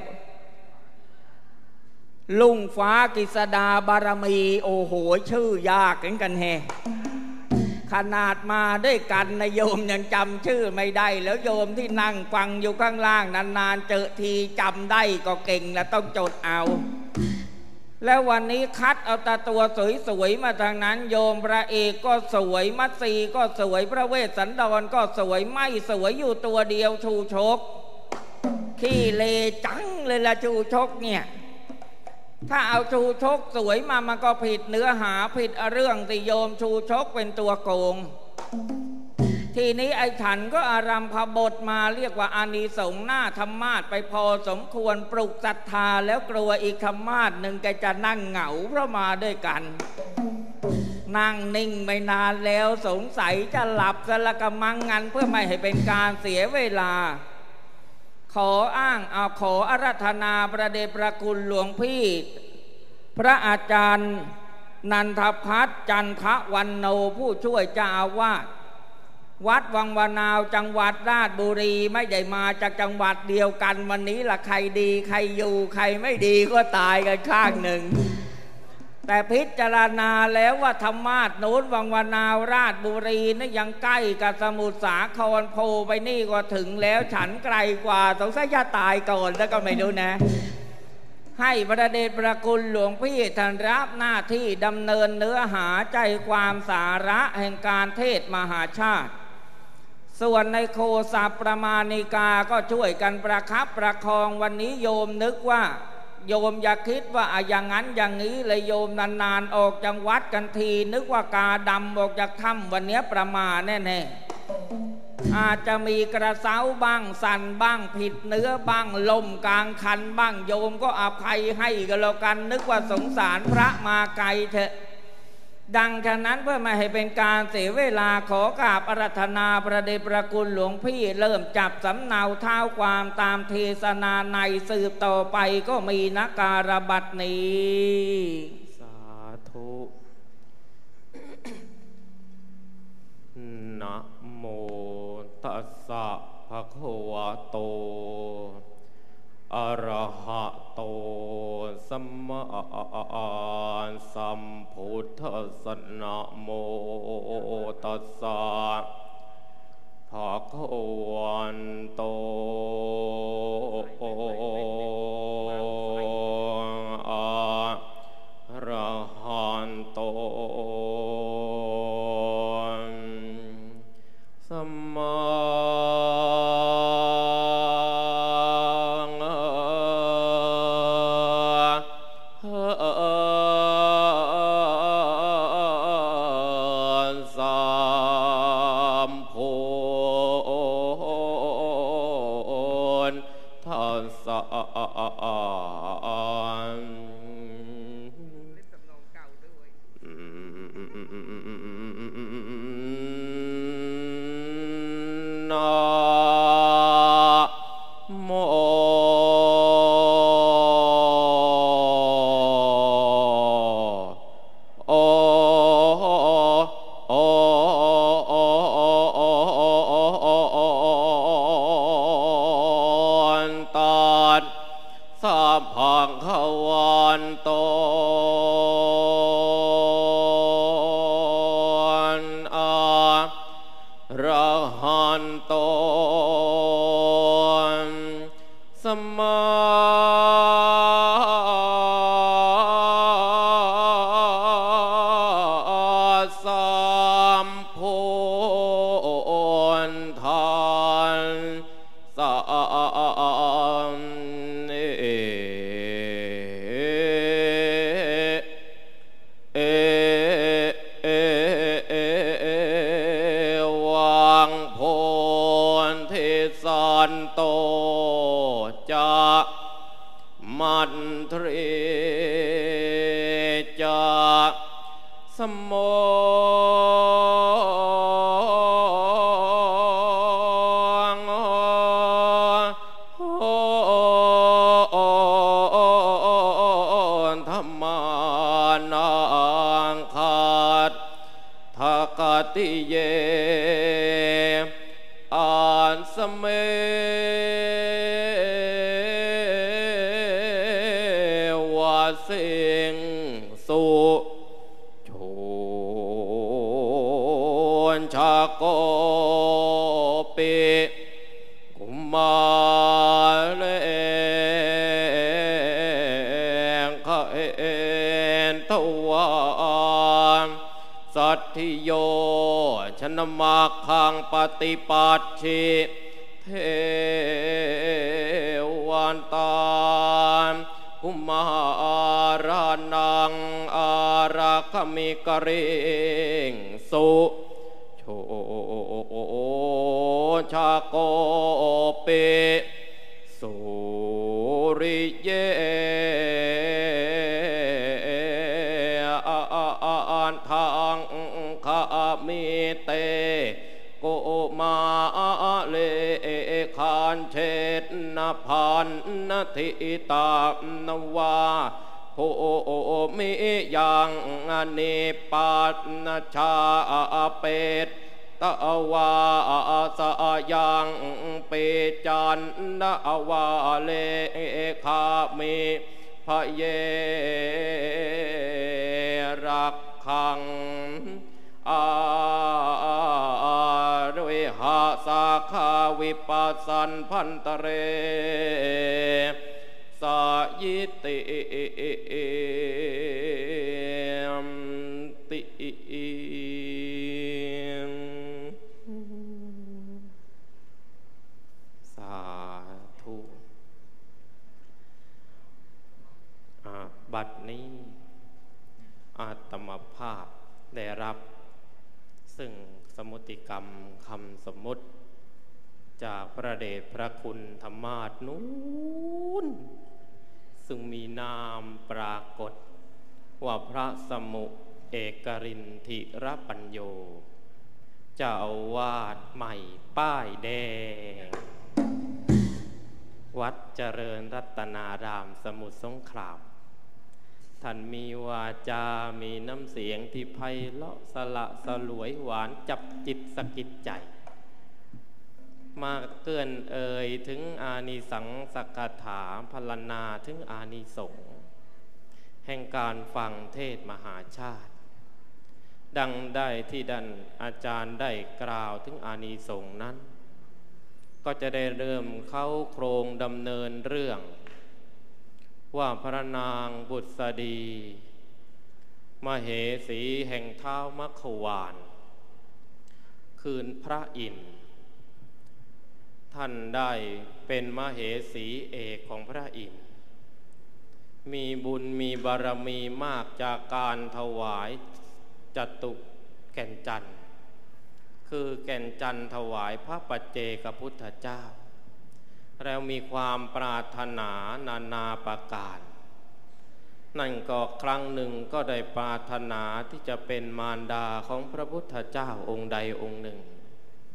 ลุงฟ้ากิษดาบารมีโอ้โหชื่อยากเหมือนกันแฮขนาดมาด้วยกันนะโยมยังจำชื่อไม่ได้แล้วโยมที่นั่งฟังอยู่ข้างล่างนานๆเจอทีจำได้ก็เก่งแล้วต้องจดเอาแล้ววันนี้คัดเอาแต่ตัวสวยๆมาทางนั้นโยมพระเอกก็สวยมัตสีก็สวยพระเวสสันดรก็สวยไม่สวยอยู่ตัวเดียวชูชกขี้เลจังเลยละชูชกเนี่ยถ้าเอาชูชกสวยมามันก็ผิดเนื้อหาผิดเรื่องสิโยมชูชกเป็นตัวโกงทีนี้ไอ้ฉันก็อารัมภบทมาเรียกว่าอานิสงส์หน้าธรรมาสไปพอสมควรปลุกศรัทธาแล้วกลัวอีกธรรมาสหนึ่งแกจะนั่งเหงาเพราะมาด้วยกันนั่งนิ่งไม่นานแล้วสงสัยจะหลับซะละกะมังงันเพื่อไม่ให้เป็นการเสียเวลาขออ้างเอาขออาราธนาประเดชพระคุณหลวงพี่พระอาจารย์นันทพัฒน์จันทวันโนผู้ช่วยเจ้าอาวาสวัดวังวานาวจังหวัดราชบุรีไม่ได้มาจากจังหวัดเดียวกันวันนี้ละใครดีใครอยู่ใครไม่ดีก็ตายกันข้างหนึ่งแต่พิจารณาแล้วว่าธรรมาสโน้นวังวานาวราชบุรีนี่ยังใกล้กับสมุทรสาครโพไปนี่ก็ถึงแล้วฉันไกลกว่าสงสัยจะตายก่อนแล้วก็ไม่รู้นะให้พระเดชพระคุณหลวงพี่ท่านรับหน้าที่ดำเนินเนื้อหาใจความสาระแห่งการเทศมหาชาติส่วนในโคสัพประมาณิกาก็ช่วยกันประคับประคองวันนี้โยมนึกว่าโยมอย่าคิดว่าอย่างนั้นอย่างนี้เลยโยมนานๆออกจากวัดกันทีนึกว่ากาดำออกจากถ้ำวันนี้ประมาณแน่ๆอาจจะมีกระเซ้าบ้างสั่นบ้างผิดเนื้อบ้างลมกลางคันบ้างโยมก็อภัยให้กันแล้วกันนึกว่าสงสารพระมาไกลเถอะดังฉะนั้นเพื่อไม่ให้เป็นการเสียเวลาขอกราบอาราธนาพระเดชพระคุณหลวงพี่เริ่มจับสำเนาเท้าความตามเทศนาในสืบต่อไปก็มีนักการบัดนี้สาธุนะโมตัสสะภะคะวะโตอะระหะโตสัมมาสัมพุทธัสสะนะโมตัสสะภะคะวันโตอะระหันโตสัมมานนะโมโอโอตานสัพพังขวันโตระหันโตสัมมาสัมพุทธัสสะเอเอเอวังโพธิสันโตจะมัตตริจะสมโมธรรมานังคัตถกติเยอันสเมวะสิงสุโชนชาโกปิกุมาเลงขเอนทวานสัตถิโยชนมาคังปฏิปัติชิเทวันตานกุมารานังอาราคมิกเริงสุโชชาโกเปสุริเยอันทังคามิเตโกมาเลขันเชตนาพันนาทิตานวาโหมิยังอนิปัตนาชาเปตตะวาสยังเปจันนาวาเลคามิพะเยรักขังอาด้วยหาสาขาวิปัสสันพันตเรสายิติติสาธุบัดนี้อาตมาภาพได้รับซึ่งสมุติกรรมคำสมมุติจากพระเดชพระคุณธรรมาสนู้นซึ่งมีนามปรากฏว่าพระสมุเอกรินทิรปัญโยเจ้าอาวาสใหม่ป้ายแดงวัดเจริญรัตนารามสมุทรสงครามท่านมีวาจามีน้ำเสียงที่ไพเราะสละสลวยหวานจับจิตสะกิดใจมาเกินเอ่ยถึงอานิสังสกถาพรรณนาถึงอานิสงส์แห่งการฟังเทศมหาชาติดังได้ที่ดันอาจารย์ได้กล่าวถึงอานิสงส์นั้นก็จะได้เริ่มเข้าโครงดำเนินเรื่องว่าพระนางบุษดีมเหสีแห่งเท้ามัคควานคืนพระอินทร์ท่านได้เป็นมเหสีเอกของพระอินทร์มีบุญมีบารมีมากจากการถวายจตุแก่นจันทร์คือแก่นจันทร์ถวายพระปัจเจกพุทธเจ้าแล้วมีความปรารถนานานาประการนั่นก็ครั้งหนึ่งก็ได้ปรารถนาที่จะเป็นมารดาของพระพุทธเจ้าองค์ใดองค์หนึ่ง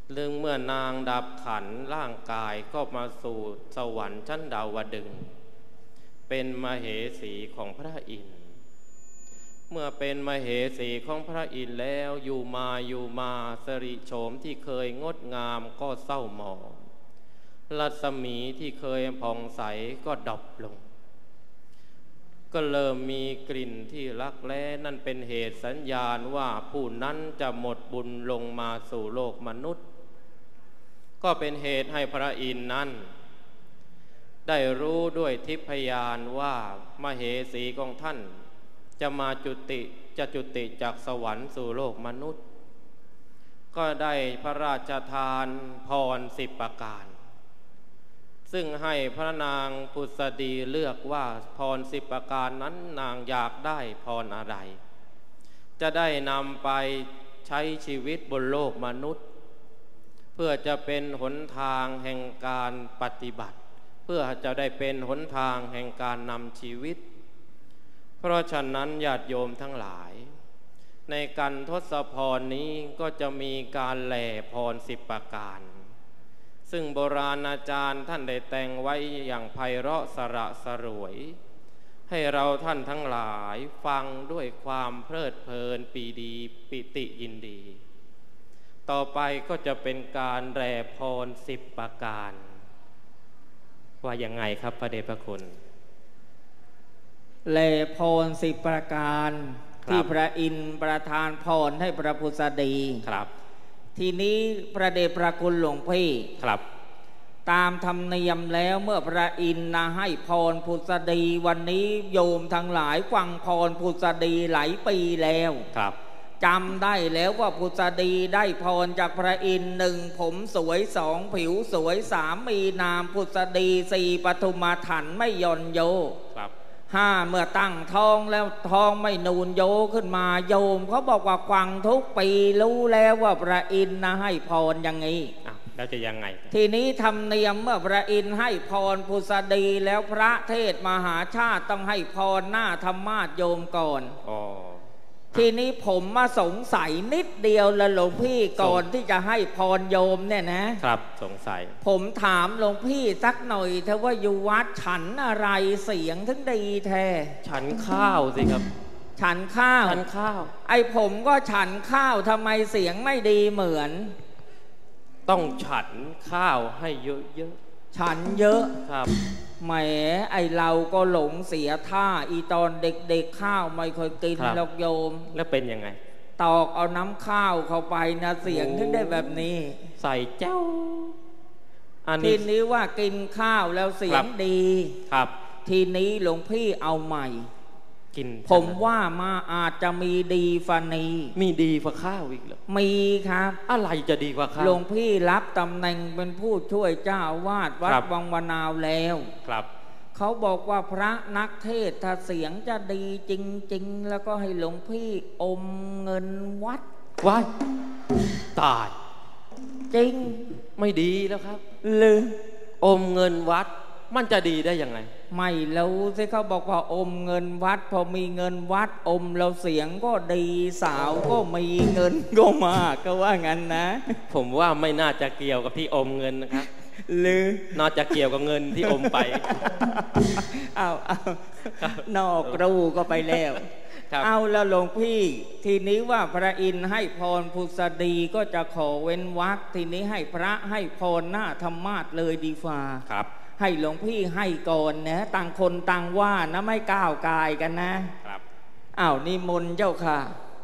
เรื่องเมื่อนางดับขันร่างกายก็มาสู่สวรรค์ชั้นดาวดึงส์เป็นมเหสีของพระอินทร์เมื่อเป็นมเหสีของพระอินทร์แล้วอยู่มาอยู่มาสริโฉมที่เคยงดงามก็เศร้าหมองรัศมีที่เคยผ่องใสก็ดับลงก็เริ่มมีกลิ่นที่รักแร้นั่นเป็นเหตุสัญญาณว่าผู้นั้นจะหมดบุญลงมาสู่โลกมนุษย์ก็เป็นเหตุให้พระอินทร์นั้นได้รู้ด้วยทิพยานว่ามเหสีของท่านจะมาจุติจะจุติจากสวรรค์สู่โลกมนุษย์ก็ได้พระราชทานพรสิบประการซึ่งให้พระนางพุทธดีเลือกว่าพรสิบประการนั้นนางอยากได้พรอะไรจะได้นำไปใช้ชีวิตบนโลกมนุษย์เพื่อจะเป็นหนทางแห่งการปฏิบัติเพื่อจะได้เป็นหนทางแห่งการนำชีวิตเพราะฉะนั้นญาติโยมทั้งหลายในการทศพรนี้ก็จะมีการแหล่พรสิบประการซึ่งโบราณอาจารย์ท่านได้แต่งไว้อย่างไพเราะสระสรวยให้เราท่านทั้งหลายฟังด้วยความเพลิดเพลินปีดีปิติยินดีต่อไปก็จะเป็นการแหล่พรสิบประการว่ายังไงครับพระเดชพระคุณแหล่พรสิบประการที่พระอินทร์ประทานพรให้พระพุทธดีครับทีนี้พระเดชพระคุณหลวงพี่ครับตามธรรมเนียมแล้วเมื่อพระอินทร์นะให้พรพุทธดีวันนี้โยมทั้งหลายฟังพรพุทธดีหลายปีแล้วครับจำได้แล้วว่าพุทธดีได้พรจากพระอินทร์หนึ่งผมสวยสองผิวสวยสามมีนามพุทธดีสี่ปฐุมถันไม่ย่อนโยครับห้าเมื่อตั้งท้องแล้วท้องไม่นูนโยขึ้นมาโยมเขาบอกว่าฟังทุกปีรู้แล้วว่าพระอินทร์นะให้พรอย่างนี้แล้วจะยังไงทีนี้ธรรมเนียมเมื่อพระอินทร์ให้พรพุทธดีแล้วพระเทศมหาชาติต้องให้พรหน้าธรรมาสน์โยมก่อนอ๋อทีนี้ผมมาสงสัยนิดเดียวละหลวงพี่ก่อนที่จะให้พรโยมเนี่ยนะครับสงสัยผมถามหลวงพี่สักหน่อยเถอะว่าอยู่วัดฉันอะไรเสียงถึงดีแท้ฉันข้าวสิครับฉันข้าวฉันข้าวไอผมก็ฉันข้าวทำไมเสียงไม่ดีเหมือนต้องฉันข้าวให้เยอะๆฉันเยอะครับแหมไอเราก็หลงเสียท่าอีตอนเด็กๆข้าวไม่ค่อยกินหรอกโยมแล้วเป็นยังไงตอกเอาน้ำข้าวเข้าไปนะเสียงถึงได้แบบนี้ใส่เจ้าอันนี้ทีนี้ว่ากินข้าวแล้วเสียงดีครับทีนี้หลวงพี่เอาใหม่ผมว่ามาอาจจะมีดีฟานีมีดีกว่าข้าวอีกเหรอมีครับอะไรจะดีกว่าข้าวหลวงพี่รับตำแหน่งเป็นผู้ช่วยเจ้าวาดวัดวังวานาวแล้วครับเขาบอกว่าพระนักเทศถ้าเสียงจะดีจริงๆแล้วก็ให้หลวงพี่อมเงินวัดว้ายตายจริงไม่ดีแล้วครับหรืออมเงินวัดมันจะดีได้ยังไงไม่รู้สิเขาบอกว่าอมเงินวัดพอมีเงินวัดอมเราเสียงก็ดีสาวก็มีเงินก็มากก็ว่างั้นนะผมว่าไม่น่าจะเกี่ยวกับที่อมเงินนะครับหรือน่าจะเกี่ยวกับเงินที่อมไปเอาเอานอกรูก็ไปแล้วเอาแล้วหลวงพี่ทีนี้ว่าพระอินทร์ให้พรพุทธดีก็จะขอเว้นวรรคทีนี้ให้พระให้พรหน้าธรรมาสน์เลยดีฟ้าครับให้หลวงพี่ให้ก่อนนะต่างคนต่างว่านะไม่ก้าวกายกันนะครับอ้าวนิมนต์เจ้าค่ะ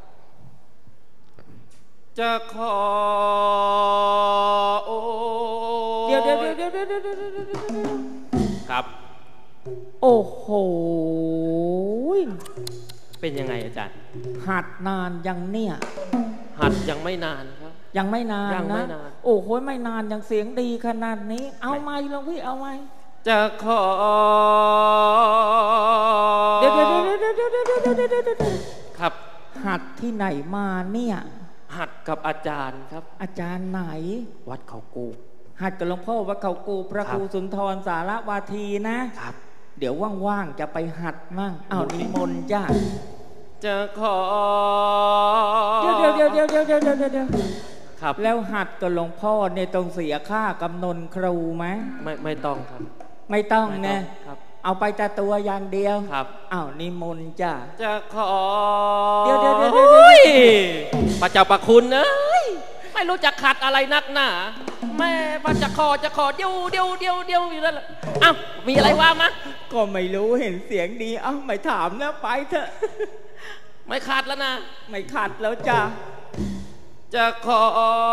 จะขอโอ้เดี๋ยวเดี๋ยวเดี๋ยวเดี๋ยวเดี๋ยวเดี๋ยวครับโอ้โหเป็นยังไงอาจารย์หัดนานยังเนี่ยหัดยังไม่นานครับยังไม่นานนะโอ้โหไม่นานยังเสียงดีขนาดนี้เอาไหมหลวงพี่เอาไหมจะขอเดี๋ยวเดี๋ยวเดี๋ยวเดี๋ยวเดี๋ยวเดี๋ยวเดี๋ยวเดี๋ยวครับหัดที่ไหนมาเนี่ยหัดกับอาจารย์ครับอาจารย์ไหนวัดเขากูหัดกับหลวงพ่อวัดเขากูพระครูสุนทรสารวาทีนะครับเดี๋ยวว่างๆจะไปหัดมั่งอ้าวนิมนต์จ้าจะขอเดี๋ยวเดี๋ยวเดี๋ยวเดี๋ยวเดี๋ยวเดี๋ยวเดี๋ยวคครับแล้วหัดกับหลวงพ่อเนี่ยต้องเสียค่ากำนนครูไหมไม่ไม่ต้องครับไม่ต้องเนี่ยเอาไปแต่ตัวอย่างเดียวครับอ้าวนิมนต์จ้าจะขอเดี๋ยวเดี๋ยวเดี๋ยวพระเจ้าประคุณเอ้ยไม่รู้จะขัดอะไรนักหนาแม่พระจะขอจะขอเดียวเดียวเดียวเดียวอยู่นั่นแหละอ้าวมีอะไรว่ามะก็ไม่รู้เห็นเสียงดีอ้าวไม่ถามนะไปเถอะไม่ขัดแล้วนะไม่ขัดแล้วจ้าจะขอ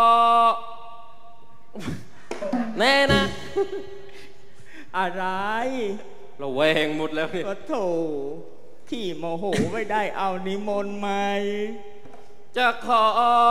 แน่นะอะไรเราแวงหมดแล้วนี่ก็โถที่โมโหไม่ได้เอานิมนต์ไหมจะขอ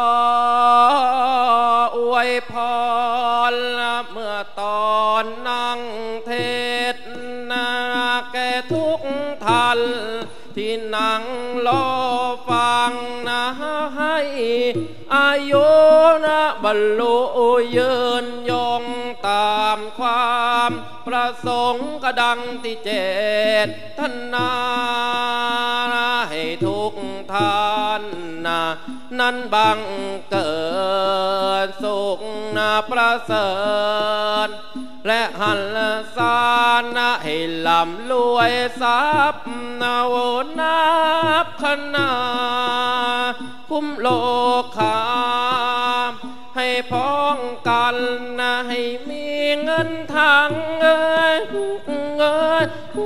อวยพรเมื่อตอนนั่งเทศนาแก่ทุกท่านที่นั่งรอฟังนะให้อายุนะบรรลุยืนยงตามความประสงค์กระดังที่เจตท่านนาให้ทุกท่านนะนั้นบังเกิดสุขนะประเสริฐและหันสานนะให้ลำรวยทรัพย์นาโวนับขนาคุ้มโลกคาให้พ้องกันนะให้มีเงินทางเงินเงิน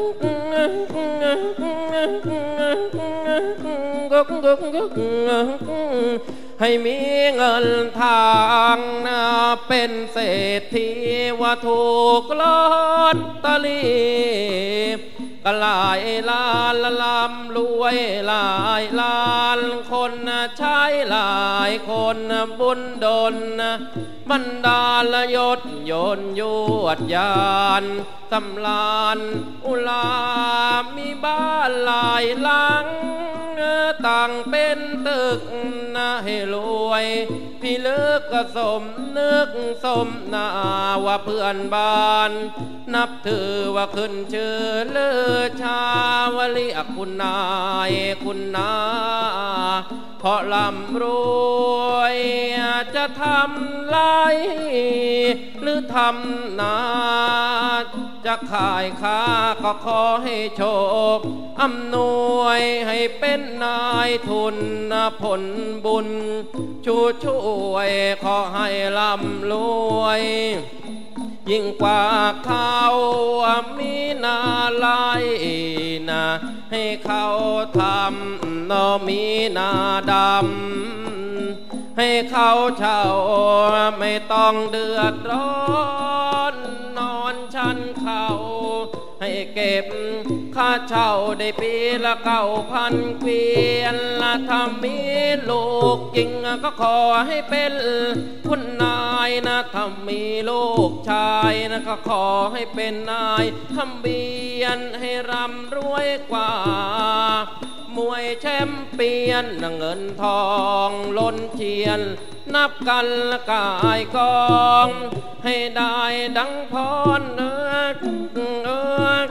ให้มีเงินทางนะเป็นเศรษฐีว่าถูกลอตเตอรี่ก็หลายล้านละลำรวยหลายล้านคนใช้หลายคนบุญดลบรรดาลยศยนยวดยานสำลานอุลามีบ้านหลายหลังต่างเป็นตึกนะให้รวยพี่เลิกก็สมนึกสมนาว่าเพื่อนบ้านนับถือว่าขึ้นชื่อเลือชาวลีอักคุณนายคุณนาเพราะลำรวยจะทำไรหรือทำนาจะขายค้าก็ขอให้โชคอำนวยให้เป็นนายทุนผลบุญชูช่วยขอให้ลำรวยยิ่งกว่าเขามีนาลายนะให้เขาทำนอมีนาดำให้เขาเช่าไม่ต้องเดือดร้อนนอนชั้นเขาให้เก็บค่าเช่าได้ปีละเก้าพันเกวียนละถ้ามีลูกจริงก็ขอให้เป็นคุณนายนะถ้ามีลูกชายนะก็ขอให้เป็นนายทำเบียนให้ร่ำรวยกว่ามวยแชมเปี้ยนเงินทองล้นเชียนนับกันละกายกองให้ได้ดังพรเอิดเอิด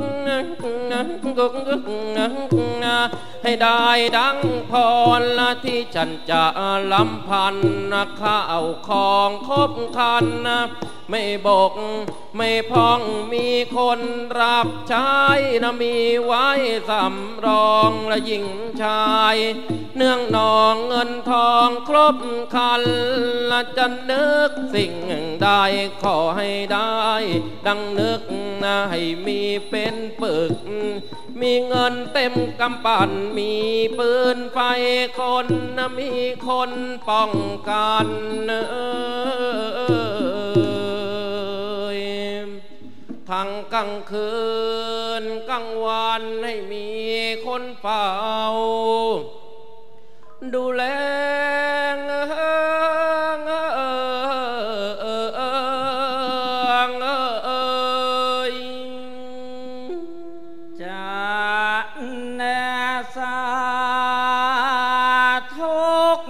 ให้ได้ดังพรละที่ฉันจะลำพันนะข้าวของครบคันนะไม่บกไม่พ้องมีคนรับใช้นะมีไว้สำรองและหญิงชายเนื่องนองเงินทองครบคันละจะนึกสิ่งใดขอให้ได้ดังนึกนะให้มีเป็นปึกมีเงินเต็มกำปั้นมีปืนไฟคนนะมีคนป้องกันทั้งกลางคืนกลางวันให้มีคนเฝ้าดูแลจะแนสาทุกนา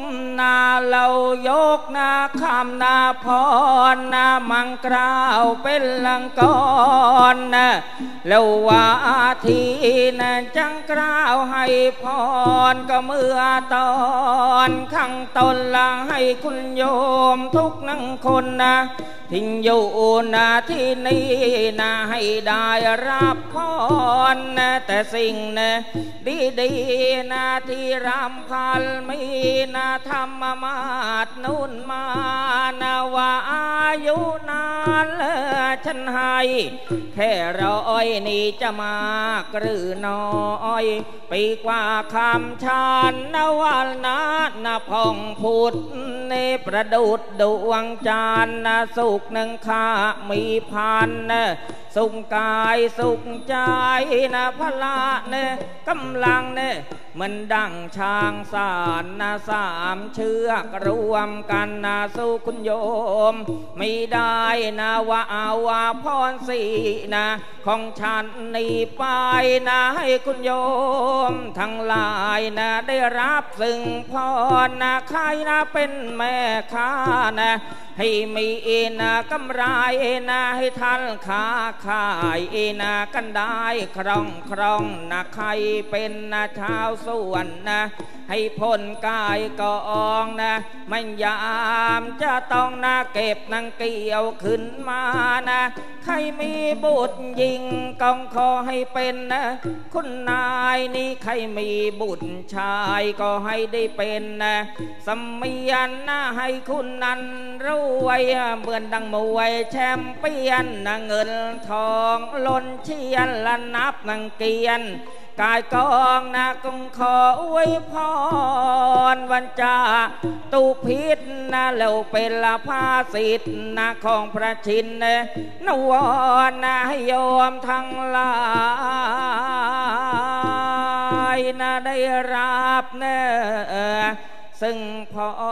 นาเรายกนาคำนาพรนามังกราวเป็นลังกรนะแล้วว่าทีนะจังกราวให้พรก็เมื่อตอนข้างตนละให้คุณโยมทุกนั่งคนนะทิ้งอยู่นาที่นี้นะให้ได้รับพรนะแต่สิ่งนะดีดีนาที่รำพันมีนาธรรมมาตนุ่นมานาว่าอายุนานเลอฉันให้แค่ร้อยนี่จะมากหรือน้อยปีกว่าคำชานนวันนานาพองพุทธในประดุดดวงจันทร์นาสุขหนึ่งข้ามีพันนะสุขกายสุขใจนะพละเนี่ยกำลังเนี่ยมันดังช้างสารนะสามเชือกรวมกันนะสู้คุณโยมไม่ได้นะว่าเอาว่าพรสีนะของฉันนี่ไปนะให้คุณโยมทั้งหลายนะได้รับซึ่งพรนะใครนะเป็นแม่ค้านะให้มีนะกำไรนะให้ท่านค้าขายนะกันได้คล่องคล่องนะใครเป็นนะชาวสวนนะให้พ้นกายกองนะมันยามจะต้องนะเก็บนังเกี่ยวขึ้นมานะใครมีบุตรยิงกองขอให้เป็นนะคุณนายนี่ใครมีบุตรชายก็ให้ได้เป็นนะสมียนนะให้คุณนั้นรวยเหมือนดังมวยแชมเปี้ยนนะเงินทองล้นเชียนละนับนังเกียนกายกองนะกงขออวยพรวันจาตุพิษนะแล้วเป็นละภาสิทธิ์นะของพระชินนะนวรนะให้โยมทั้งหลายนะได้รับเนะซึ่งพ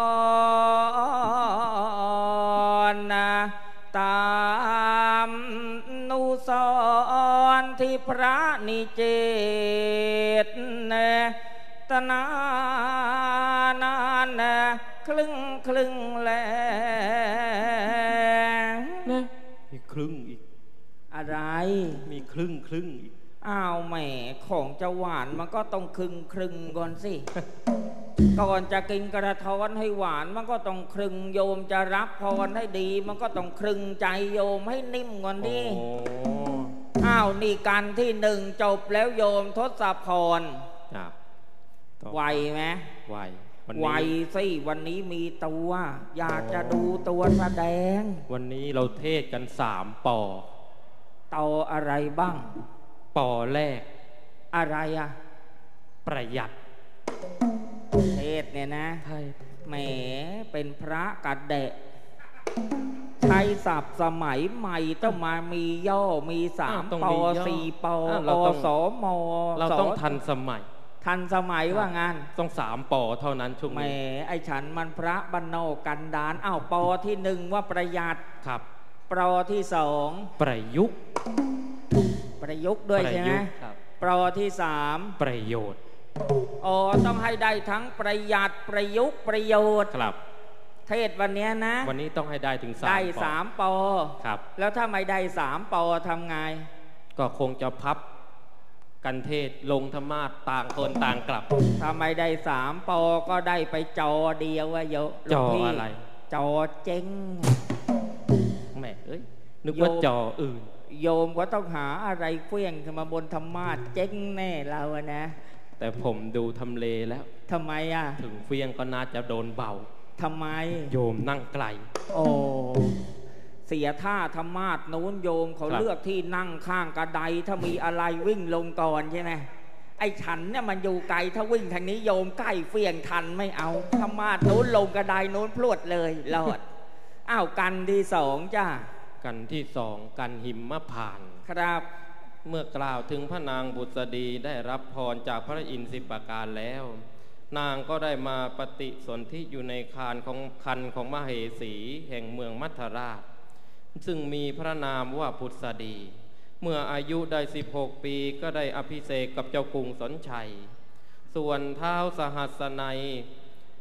รนะตามนุสรที่พระนิเจตเนตนานานเนครึ่งครึ่งแล้วนะมีครึ่งอีกอะไรมีครึ่งครึ่งอีกอ้าวแหมของจะหวานมันก็ต้องครึ่งครึ่งก่อนสิ ก่อนจะกินกระท้อนให้หวานมันก็ต้องครึ่งโยมจะรับพรให้ดีมันก็ต้องครึ่งใจโยมให้นิ่มก่อนดิอ้าวนี่กันที่หนึ่งจบแล้วโยมทศพรไวไหมไวไวสิวันนี้มีตัวอยากจะดูตัวแสดงวันนี้เราเทศกันสามปอต่ออะไรบ้างปอแรกอะไรอะประหยัดเทศเนี่ยนะแหมเป็นพระกัดเดะใช้ศัพท์สมัยใหม่ต้องมามีย่อมีสามปอสี่ปออสมเราต้องทันสมัยทันสมัยว่างานต้องสามปอเท่านั้นช่วงนี้แหมไอ้ฉันมันพระบรรโนกันดานอ้าวปอที่หนึ่งว่าประหยัดครับปอที่สองประยุกต์ประยุกต์ด้วยใช่ไหมปอที่สามประโยชน์อ๋อต้องให้ได้ทั้งประหยัดประยุกต์ประโยชน์ครับเทศวันนี้นะวันนี้ต้องให้ได้ถึงสามได้สามปอครับแล้วถ้าไม่ได้สามปอทำไงก็คงจะพับกันเทศลงธรรมาสต่างคนต่างกลับถ้าไม่ได้สามปอก็ได้ไปจอเดียวว่าเยอะจออะไรจอเจ๊งแม่เอ้ยนึกว่าจออื่นโยมก็ต้องหาอะไรเฟี้ยงขึ้นมาบนธรรมาสเจ๊งแน่เราอะนะแต่ผมดูทำเลแล้วทำไมอ่ะถึงเฟี้ยงก็น่าจะโดนเบาทำไมโยมนั่งไกลโอ้เสียท่าธรรมาสนู้นโยมเขาเลือกที่นั่งข้างกระไดถ้ามีอะไรวิ่งลงก่อนใช่ไหมไอ้ฉันเนี่ยมันอยู่ไกลถ้าวิ่งทางนี้โยมใกล้เฟี้ยงทันไม่เอาธรรมาสนู้นลงกระไดนู้นพลวดเลยรอดอ้าวกันที่สองจ้ากันที่สองกันหิมพานต์ครับเมื่อกล่าวถึงพระนางบุษดีได้รับพรจากพระอินทร์สิบประการแล้วนางก็ได้มาปฏิสนธิอยู่ในคานของคันของมเหสีแห่งเมืองมัทราชซึ่งมีพระนามว่าพุทธดี เมื่ออายุได้สิบหกปีก็ได้อภิเษกกับเจ้ากรุงสนชัยส่วนท้าวสหัสนัย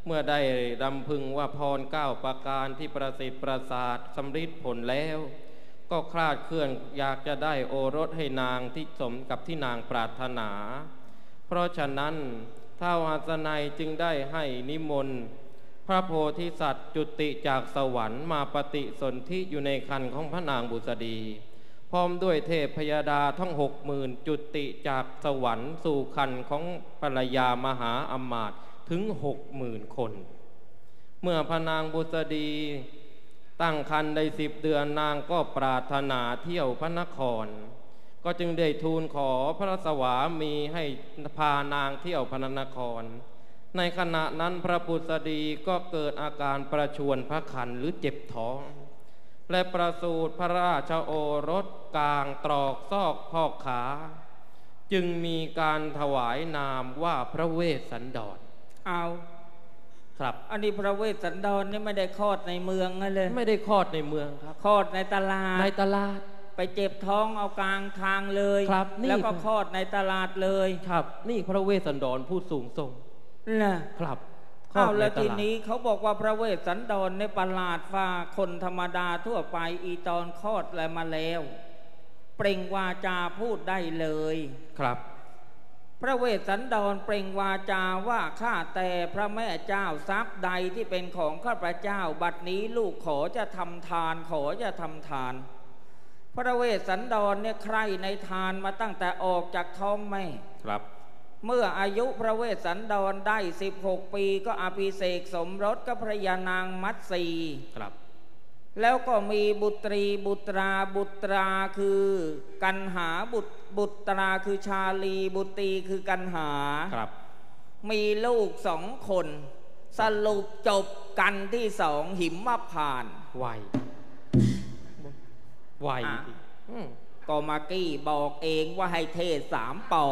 เมื่อได้รำพึงว่าพรเก้าประการที่ประสิทธิ์ประสาทสำฤทธิ์ผลแล้วก็คลาดเคลื่อนอยากจะได้โอรสให้นางที่สมกับที่นางปรารถนาเพราะฉะนั้นท้าวหัสนัยจึงได้ให้นิมนต์พระโพธิสัตว์จุติจากสวรรค์มาปฏิสนธิอยู่ในครรภ์ของพระนางบุษดีพร้อมด้วยเทพพยดาทั้งหกหมื่นจุติจากสวรรค์สู่ครรภ์ของภรรยามหาอมาตย์ถึงหกหมื่นคนเมื่อพระนางบุษดีตั้งครรภ์ได้สิบเดือนนางก็ปรารถนาเที่ยวพระนครก็จึงได้ทูลขอพระสวามีให้พานางเที่ยวพระนครในขณะนั้นพระบุษดีก็เกิดอาการประชวนพระคันหรือเจ็บท้องและประสูติพระราชโอรสกลางตรอกซอกพอกขาจึงมีการถวายนามว่าพระเวสสันดรเอาครับอันนี้พระเวสสันดรนี่ไม่ได้คลอดในเมืองนั่นเลยไม่ได้คลอดในเมืองครับคลอดในตลาดในตลาดไปเจ็บท้องเอากลางทางเลยครับแล้วก็คลอดในตลาดเลยครับนี่พระเวสสันดรผู้สูงส่งนะครับเอาแล้วทีนี้เขาบอกว่าพระเวสสันดรในประหลาดว่าคนธรรมดาทั่วไปอีตอนคลอดอะไรมาแล้วเปล่งวาจาพูดได้เลยครับพระเวสสันดรเปล่งวาจาว่าข้าแต่พระแม่เจ้าทรัพย์ใดที่เป็นของข้าพระเจ้าบัดนี้ลูกขอจะทำทานขอจะทำทานพระเวสสันดรเนี่ยใคร่ในทานมาตั้งแต่ออกจากท้องแม่ครับเมื่ออายุพระเวสสันดรได้สิบหกปีก็อภิเษกสมรสกับพระยานางมัตสีครับแล้วก็มีบุตรีบุตราบุตราคือกันหาบุตรบุตราคือชาลีบุตรีคือกันหาครับมีลูกสองคนสรุปจบกันที่สองหิมพานต์ไวไวก็มากี้บอกเองว่าให้เทศสามปอ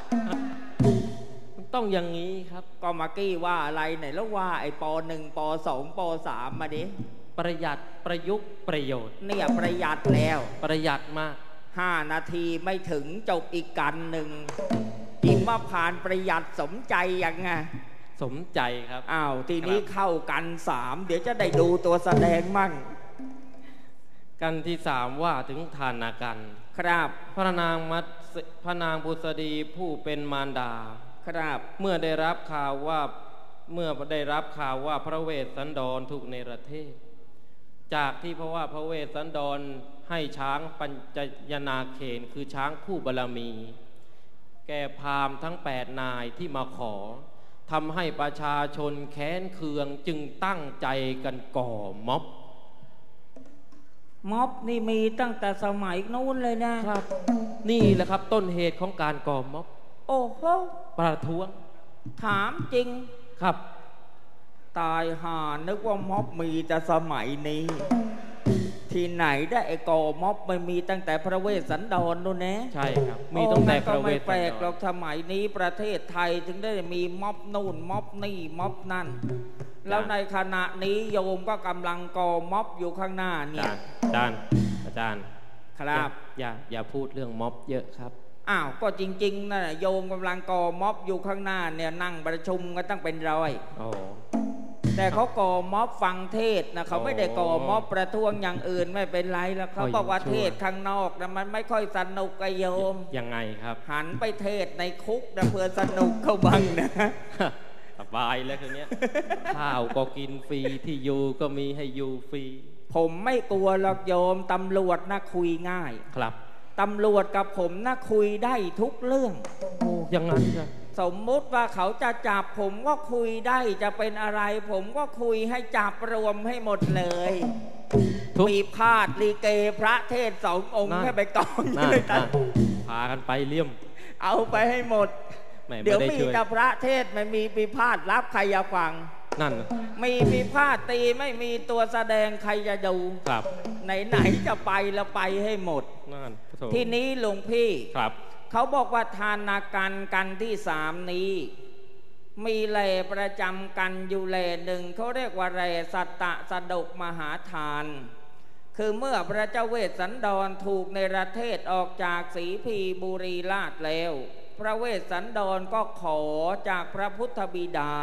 ต้องอย่างนี้ครับก็มากี้ว่าอะไรไหนแล้วว่าไอ้ปอหนึ่งปอสองปอสามมาดิประหยัดประยุกต์ประโยชน์เนี่ยประหยัดแล้วประหยัดมากห้านาทีไม่ถึงจบอีกกันหนึ่งหิมพานต์ประหยัดสมใจยังไงสมใจครับอ้าวทีนี้เข้ากันสามเดี๋ยวจะได้ดูตัวแสดงมั่งกันที่สามว่าถึงทานากันครับพระนางมัตพระนางบุษดีผู้เป็นมารดาครับเมื่อได้รับข่าวว่าเมื่อได้รับข่าวว่าพระเวสสันดรถูกเนรเทศจากที่เพราะว่าพระเวสสันดรให้ช้างปัญจยนาเขนคือช้างคู่บารมีแก่พราหมณ์ทั้งแปดนายที่มาขอทำให้ประชาชนแค้นเคืองจึงตั้งใจกันก่อม็อบม็อบนี่มีตั้งแต่สมัยนู้นเลยนะครับนี่แหละครับต้นเหตุของการก่อม็อบโอ้โหประท้วงถามจริงครับตายห่านึกว่าม็อบมีแต่สมัยนี้ที่ไหนได้ไอ้ก่อม็อบไม่มีตั้งแต่พระเวสสันดรนู่นนะใช่ครับมีตั้งแต่พระเวสสันดรก็ไม่แปลกหรอกสมัยนี้ประเทศไทยถึงได้มีม็อบนู่นม็อบนี่ม็อบนั่นแล้วในขณะนี้โยมก็กำลังก่อม็อบอยู่ข้างหน้าเนี่ยอาจารย์อาจารย์ครับอย่าอย่าพูดเรื่องม็อบเยอะครับอ้าวก็จริงๆนะโยมกำลังก่อม็อบอยู่ข้างหน้าเนี่ยนั่งประชุมกันตั้งเป็นร้อยโอ้แต่เขาก่อม็อบฟังเทศนะเขาไม่ได้ก่อม็อบประท้วงอย่างอื่นไม่เป็นไรแล้วเขาบอกว่าเทศข้างนอกนะมันไม่ค่อยสนุกกับโยมยังไงครับหันไปเทศในคุกนะเพื่อสนุกเข้าบ้างนะสบายแล้วคืนนี้ข้าวก็กินฟรีที่อยู่ก็มีให้อยู่ฟรีผมไม่กลัวหรอกโยมตำรวจนะคุยง่ายครับตำรวจกับผมนะคุยได้ทุกเรื่องโอ้ยังงั้นใช่สมมุติว่าเขาจะจับผมก็คุยได้จะเป็นอะไรผมก็คุยให้จับรวมให้หมดเลยมีพาดลีเกพระเทศสององค์แค่ไปกองเลยตันพากันไปเลี่ยมเอาไปให้หมดเดี๋ยวมีแต่พระเทศไม่มีปีพาดรับใครจะฟังนั่นมีปีพาดตีไม่มีตัวแสดงใครจะดูครับไหนๆจะไปแล้วไปให้หมดนั่นทีนี้หลวงพี่ครับเขาบอกว่าทานากันกันที่สามนี้มีแลประจำกันอยู่แลหนึ่งเขาเรียกว่าแลสัตตะสดกมหาทานคือเมื่อพระเจ้าเวสสันดรถูกในประเทศออกจากศรีพีบุรีราชแล้วพระเวสสันดรก็ขอจากพระพุทธบิดา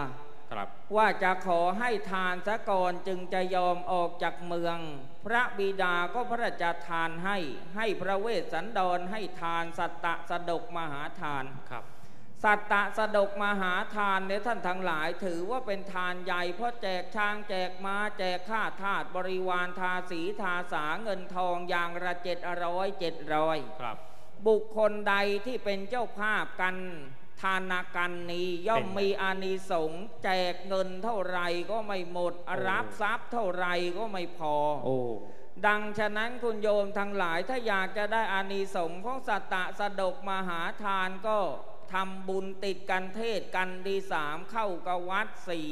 ครับว่าจะขอให้ทานซะก่อนจึงจะยอมออกจากเมืองพระบิดาก็พระราชทานให้ให้พระเวสสันดรให้ทานสัตตะสดกมหาทานครับสัตตะสดกมหาทานเนี่ยท่านทั้งหลายถือว่าเป็นทานใหญ่เพราะแจกช้างแจกม้าแจกข้าทาสบริวารทาสีทาสาเงินทองอย่างละเจ็ดร้อยเจ็ดร้อยครับบุคคลใดที่เป็นเจ้าภาพกันทานากันนี้ย่อมมีอานิสงส์แจกเงินเท่าไรก็ไม่หมดรับทรัพย์เท่าไรก็ไม่พอโอ้ดังฉะนั้นคุณโยมทั้งหลายถ้าอยากจะได้อานิสงส์ของสัตตะสดกมหาทานก็ทำบุญติดกันเทศกันดีสามเข้ากับวัดสี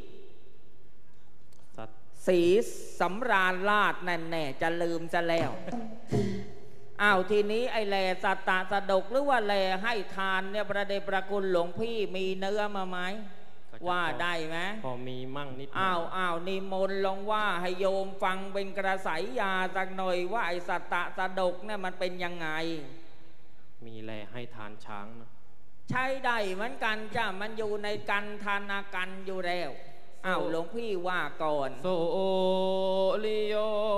สีสำราญราชแน่ๆจะลืมจะแล้วอ้าวทีนี้ไอ้แลสัตตะสดกหรือว่าแลให้ทานเนี่ยประเดประคุณหลวงพี่มีเนื้อมาไหมว่าได้ไหมพอมีมั่งนิดอ้าวอ้าวนิมนต์ลองว่าให้โยมฟังเป็นกระสายยาสักหน่อยว่าไอ้สัตตะสดกเนี่ยมันเป็นยังไงมีแลให้ทานช้างนะใช่ได้เหมือนกันจ้ะมันอยู่ในกันทานากันอยู่แล้วอ้าวหลวงพี่ว่าก่อนโสลิโย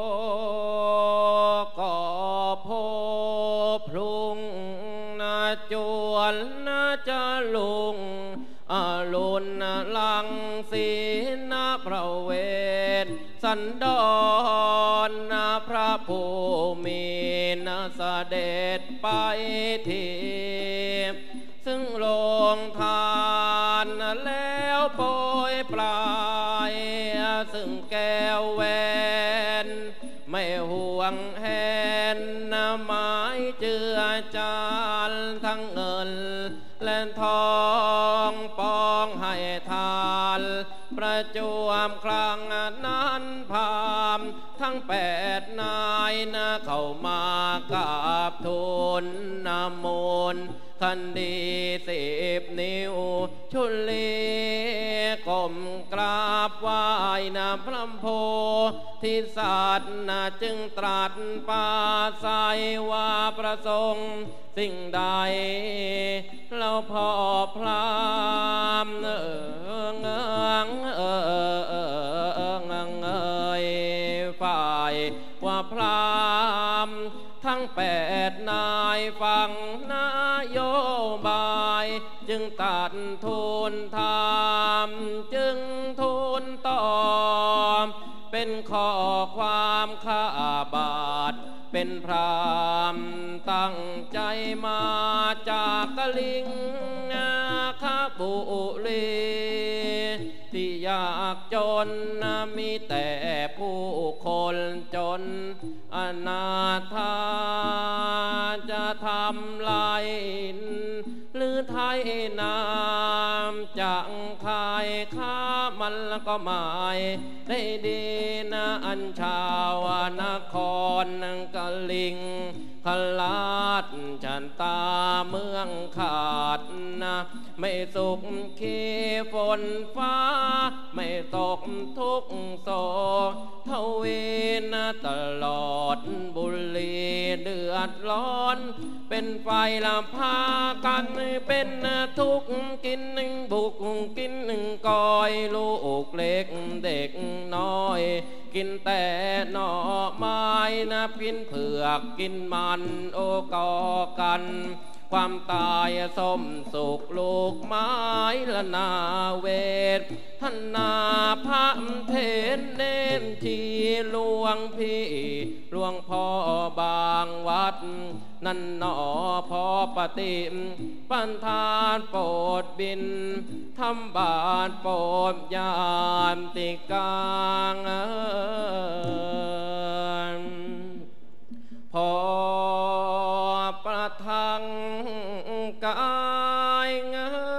ก็พพลุงนาจวนนาจะลุงอรุณลังสีนาพระเวทสันดรนาพระภูมินาเสด็จไปทีซึ่งลงทานแล้วโปรยปลายซึ่งแก้วแหวนไม่ห่วงแหนไม้เจือจานทั้งเงินและทองปองให้ทานประจวบครั้งนั้นพามทั้งแปดนายนะเข้ามากราบทูลนโมนคันดีสิบนิ้วชุลีก้มกราบไหว้นะพระโพธิสัตว์นะจึงตรัสปาใสว่าประสงค์สิ่งใดเราพอพรามเอิงเอิงเอิงเอิงเอยฝ่ายว่าพรามทั้งแปดนายฟังนโยบายจึงตัดทูลถามจึงทูลตอบเป็นข้อความข้าบาทเป็นพรามตั้งใจมาจากกลิงคบุรีที่ยากจนมีแต่ผู้คนจนอนาถาจะทำลายหรือไทยนามจังคายข้ามันแล้วก็หมายได้ดีนะอันชาวนครนังกะลิงพลาดฉันตาเมืองขาดนะไม่สุขขีฝนฟ้าไม่ตกทุกโศกทวีนะตลอดบุรีเดือดร้อนเป็นไฟลำพากันเป็นทุกข์กินหนึ่งบุกกินหนึ่งกอยลูกเล็กเด็กน้อยกินแต่หน่อไม้นะกินเผือกกินมันโอกอกันความตายสมสุขลูกไม้ละนาเวทท่านนาพระเทศเน้นทีหลวงพี่หลวงพ่อบางวัดนั่นหนอพอปฏิปันธานโปรดบินทำบาทโปรดยามติกางพอประทังกายเง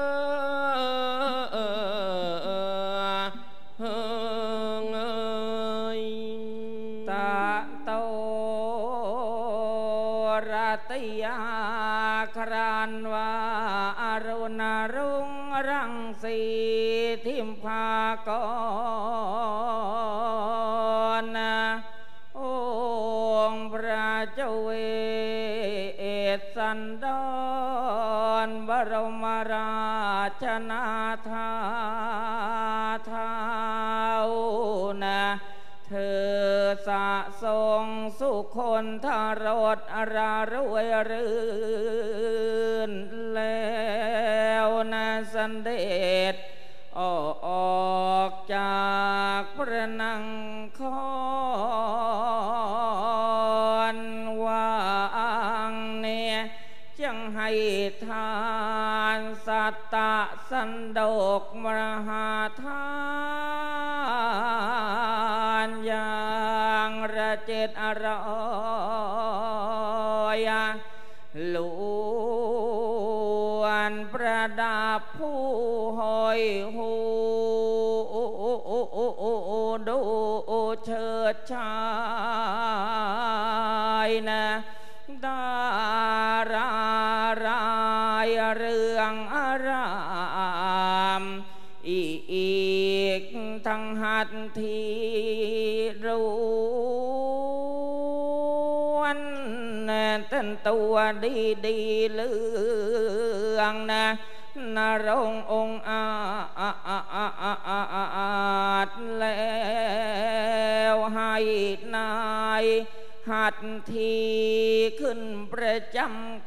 ยตาโตรัตยาครานวาอรุณรุ่งรังสีทิมพากรองค์พระเจ้าเวสสันดรบรมราชนาถาสะสงสุคนทารดอารารวยรื่นแล้วนาสันเดชออกจากพระนังคอนวางเนี่ยจังให้ทานสัตตะสันโดกมหาทานอย่างระเจ็ดอร่อยล้วนประดับผู้หอยหูดูเชิดชายนะดารารายเรื่องอารามอีกทั้งหัตถีล้วนต้นตัวดีดีเรื่องนะนรงองค์อาจแล้วให้นายหัตถีขึ้นประจำ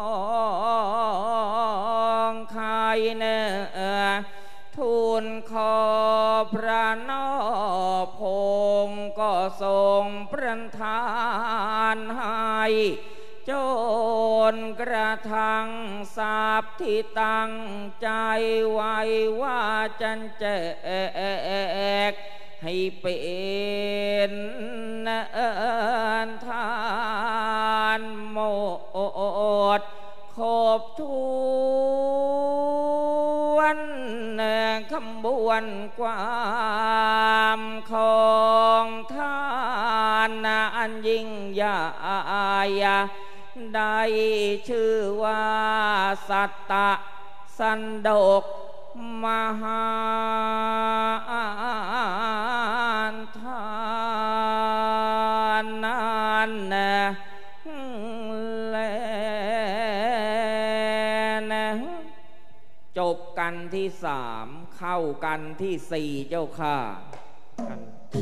ของใครเนทูลขอพระนอพงก็ทรงประทานให้จนกระทั่งทราบที่ตั้งใจไว้ว่าจันแจกให้เป็นทานหมดครบถ้วนขบวนความของท่านอันยิ่งใหญ่ได้ชื่อว่าสัตตะสันโดกมหาทานนั้นแลนะจบกันที่สามเข้ากันที่สี่เจ้าค่ะกัน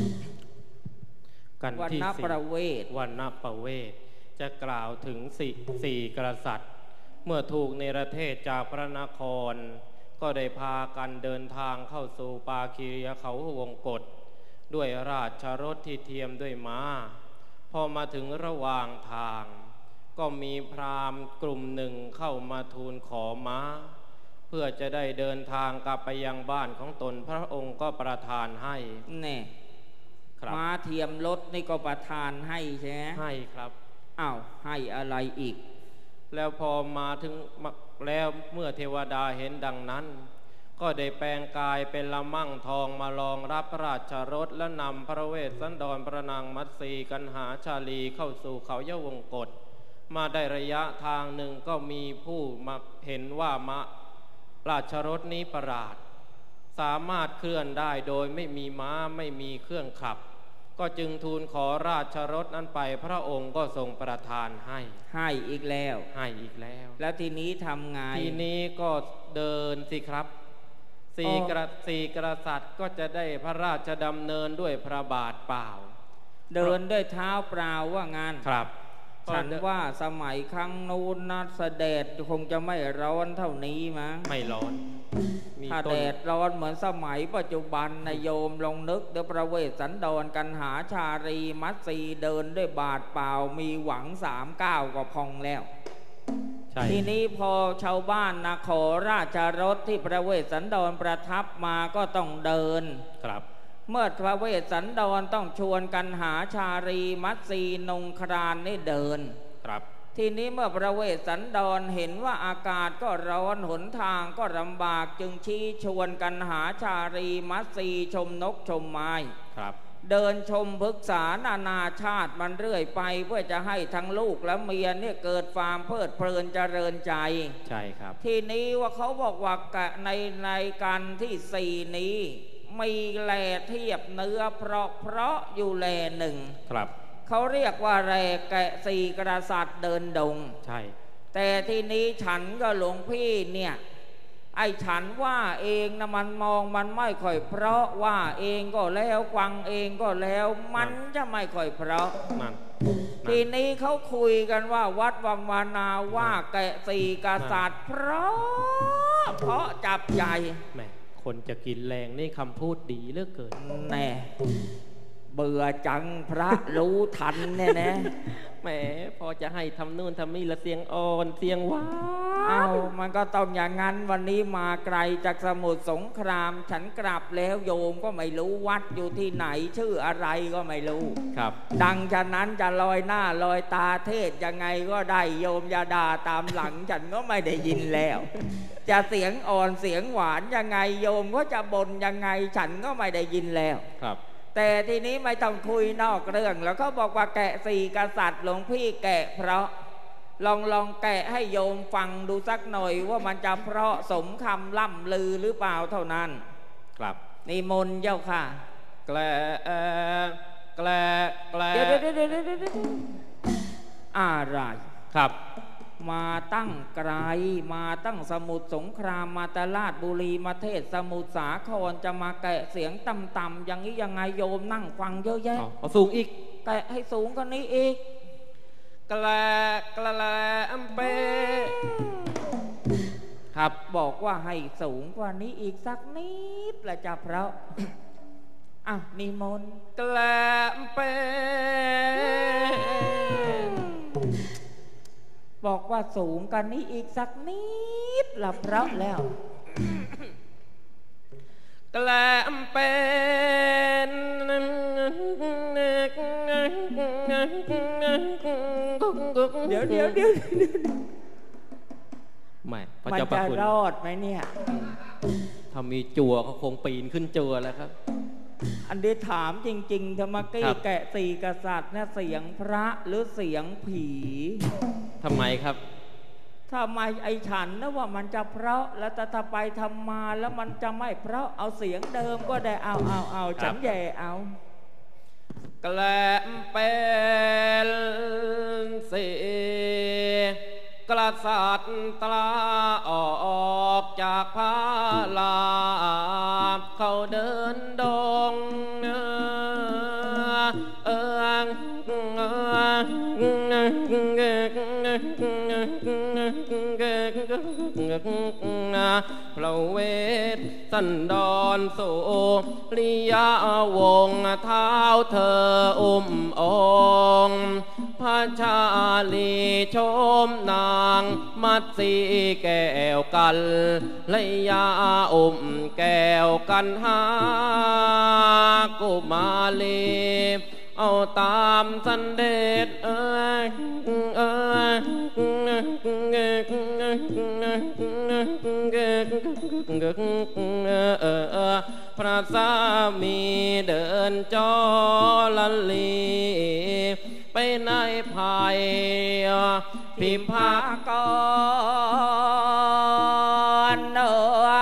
กันที่สี่วันณประเวทวันณประเวทจะกล่าวถึงสี่สี่กษัตริย์เมื่อถูกเนรเทศจากพระนครก็ได้พากันเดินทางเข้าสู่ปาคีริยเขาวงกฏด้วยราชรถที่เทียมด้วยม้าพอมาถึงระหว่างทางก็มีพราหมณ์กลุ่มหนึ่งเข้ามาทูลขอม้าเพื่อจะได้เดินทางกลับไปยังบ้านของตนพระองค์ก็ประทานให้แน่ม้าเทียมรถนี่ก็ประทานให้ใช่ไหมให้ครับอ้าวให้อะไรอีกแล้วพอมาถึงแล้วเมื่อเทวดาเห็นดังนั้นก็ได้แปลงกายเป็นละมั่งทองมารองรับราชรถและนำพระเวสสันดรพระนางมัตสีกันหาชาลีเข้าสู่เขายวงกฏมาได้ระยะทางหนึ่งก็มีผู้มาเห็นว่ามาราชรถนี้ประหลาดสามารถเคลื่อนได้โดยไม่มีม้าไม่มีเครื่องขับก็จึงทูลขอราชรถนั้นไปพระองค์ก็ทรงประทานให้ให้อีกแล้วให้อีกแล้วแล้วทีนี้ทำไงทีนี้ก็เดินสิครับสี่กระสี่กษัตริย์ก็จะได้พระราชดำเนินด้วยพระบาทเปล่าเดินด้วยเท้าเปล่าว่างานครับฉันว่าสมัยครั้งนู้นนะเสด็จคงจะไม่ร้อนเท่านี้มั้งไม่ร้อนถ้าแดดร้อนเหมือนสมัยปัจจุบันนายโยมลองนึกเดี๋ยวพระเวสสันดรกันหาชาลีมัตสีเดินด้วยบาทเปล่ามีหวังสามก้าวก็พองแล้วทีนี้พอชาวบ้านนะขอราชรถที่พระเวสสันดรประทับมาก็ต้องเดินครับเมื่อพระเวสสันดรต้องชวนกันหาชาลีมัตสีนงครานนี่เดินครับทีนี้เมื่อพระเวสสันดรเห็นว่าอากาศก็ร้อนหนทางก็ลำบากจึงชี้ชวนกันหาชาลีมัตสีชมนกชมไม้ครับเดินชมพฤกษานานาชาติมันเรื่อยไปเพื่อจะให้ทั้งลูกและเมียเนี่ยเกิดความเพลิดเพลินเจริญใจใช่ครับทีนี้ว่าเขาบอกว่าในในการที่สี่นี้มีแลเทียบเนื้อเพราะเพราะอยู่แลหนึ่งครับเขาเรียกว่าแลแกะสี่กษัตริย์เดินดงใช่แต่ทีนี้ฉันก็หลวงพี่เนี่ยไอ้ฉันว่าเองนะมันมองมันไม่ค่อยเพราะว่าเองก็แล้วฟังเองก็แล้วมันจะไม่ค่อยเพราะทีนี้เขาคุยกันว่าวัดวังวานาว่าแกะสี่กษัตริย์เพราะเพราะจับใจแหมคนจะกินแรงนี่คำพูดดีเหลือเกินแน่เบื่อจังพระรู้ทันแน่แน่แหมพอจะให้ทำนู่นทำนี่ละเสียงอ่อนเสียงหวานเอามันก็ต้องอย่างนั้นวันนี้มาไกลจากสมุทรสงครามฉันกลับแล้วโยมก็ไม่รู้วัดอยู่ที่ไหนชื่ออะไรก็ไม่รู้ครับดังฉะนั้นจะลอยหน้าลอยตาเทศยังไงก็ได้โยมอย่าด่าตามหลังฉันก็ไม่ได้ยินแล้วจะเสียงอ่อนเสียงหวานยังไงโยมก็จะบ่นยังไงฉันก็ไม่ได้ยินแล้วครับแต่ทีนี้ไม่ต้องคุยนอกเรื่องแล้วก็บอกว่าแกะสี่กษัตริย์หลวงพี่แกะเพราะลองลองแกะให้โยมฟังดูสักหน่อยว่ามันจะเพราะสมคำล่ำลือหรือเปล่าเท่านั้นครับนิมนต์เจ้าค่ะแกละแกละแกละเดี๋ยวเดี๋ยวเดี๋ยวเดี๋ยวเดี๋ยวอะไรครับมาตั้งไกลมาตั้งสมุทรสงครามมาตราชบุรีมาเทศสมุทรสาครจะมาแกะเสียงต่ำๆอย่างนี้ยังไงโยมนั่งฟังเยอะแยะเอาสูงอีกแกะให้สูงกว่านี้อีกกละกละละอัมเปครับบอกว่าให้สูงกว่านี้อีกสักนิดละจ้ะเพราะอ่ะนิมนต์กละอัมเปบอกว่าสูงกันนี้อีกสักนิดละเพราะแล้วกละอัมเป็นเดี๋ยวเดี๋ยวเดี๋ยวไม่มันจะรอดไหมเนี่ยถ้ามีจั่วก็คงปีนขึ้นจั่วแล้วครับอันนี้ถามจริงๆธรรมกี้แกะสี่กษัตริย์เนี่ยเสียงพระหรือเสียงผีทำไมครับทำไมไอ้ฉันนะว่ามันจะเพราะแล้วแต่ถ้าไปทำมาแล้วมันจะไม่เพราะเอาเสียงเดิมก็ได้เอาเอาเอาฉันแย่เอากละเป็นสีกษัตริย์ตราออกจากพาลาเขาเดินดงเอิงพระเวทสันดรโสริยาวงศ์เท้าเธออุ้มองค์พระชาลีชมนางมัตสีแก้วกันเลยาอุ้มแก้วกันหากุมาลีเอาตามสันเด็จเอ้ยเอ้ยพระสามีเดินจอลันลีไปในภายพิมพากรเอ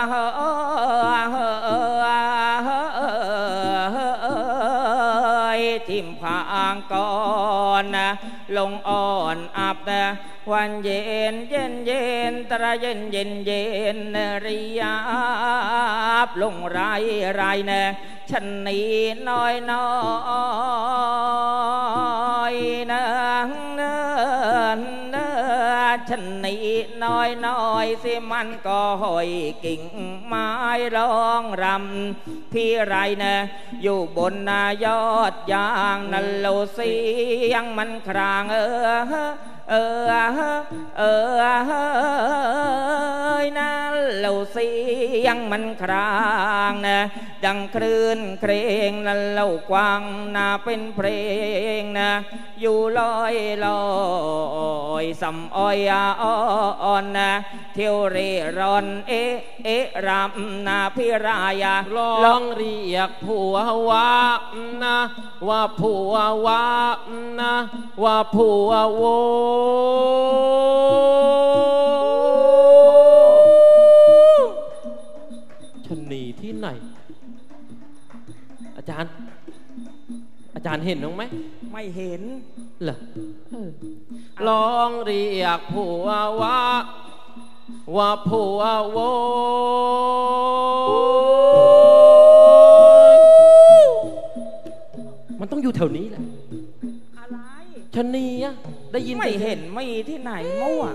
อทิมพางกรลงอ่อนอับวันเย็นเย็นเย็นตระเย็นเย็นเย็นริยาบลงไรไรเนฉันนี้น้อยน้อยนะเนเนฉันนี้น้อยน้อยสิมันก็หอยกิ่งไม้ร้องรำพี่ไรเนอยู่บนนายอดยางนั่นโลเสียงมันครางเออเออเออนั่นเหล่าเสียงมันครางนะดังคลื่นเครงนั่นเหล่ากวางน่าเป็นเพลงนะอยู่ลอยลอยสำอ้อยอ่อนนะเที่ยวเร่ร่อนเอ๊ะเอ๊ะรำนาพิรายาลองเรียกผัวว่านะว่าผัวว่านะว่าผัวโวชนีที่ไหนอาจารย์อาจารย์เห็นน้องไหมไม่เห็นเหรอลองเรียกผัวว่าว่าผัวโวมันต้องอยู่แถวนี้แหละอะไรชะนีอะได้ยินไม่เห็นไม่ที่ไหนมั่ว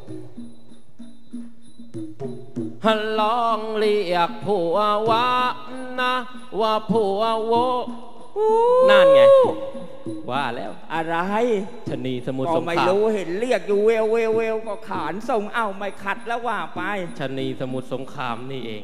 ฮัลลองเรียกผัวว่านะว่าผัวโวนั่นไงว่าแล้วอะไรชะนีสมุทรสงครามก็ไม่รู้เห็นเรียกอยู่เวลเวลเวลก็ขานส่งเอ้าไม่ขัดแล้วว่าไปชะนีสมุทรสงครามนี่เอง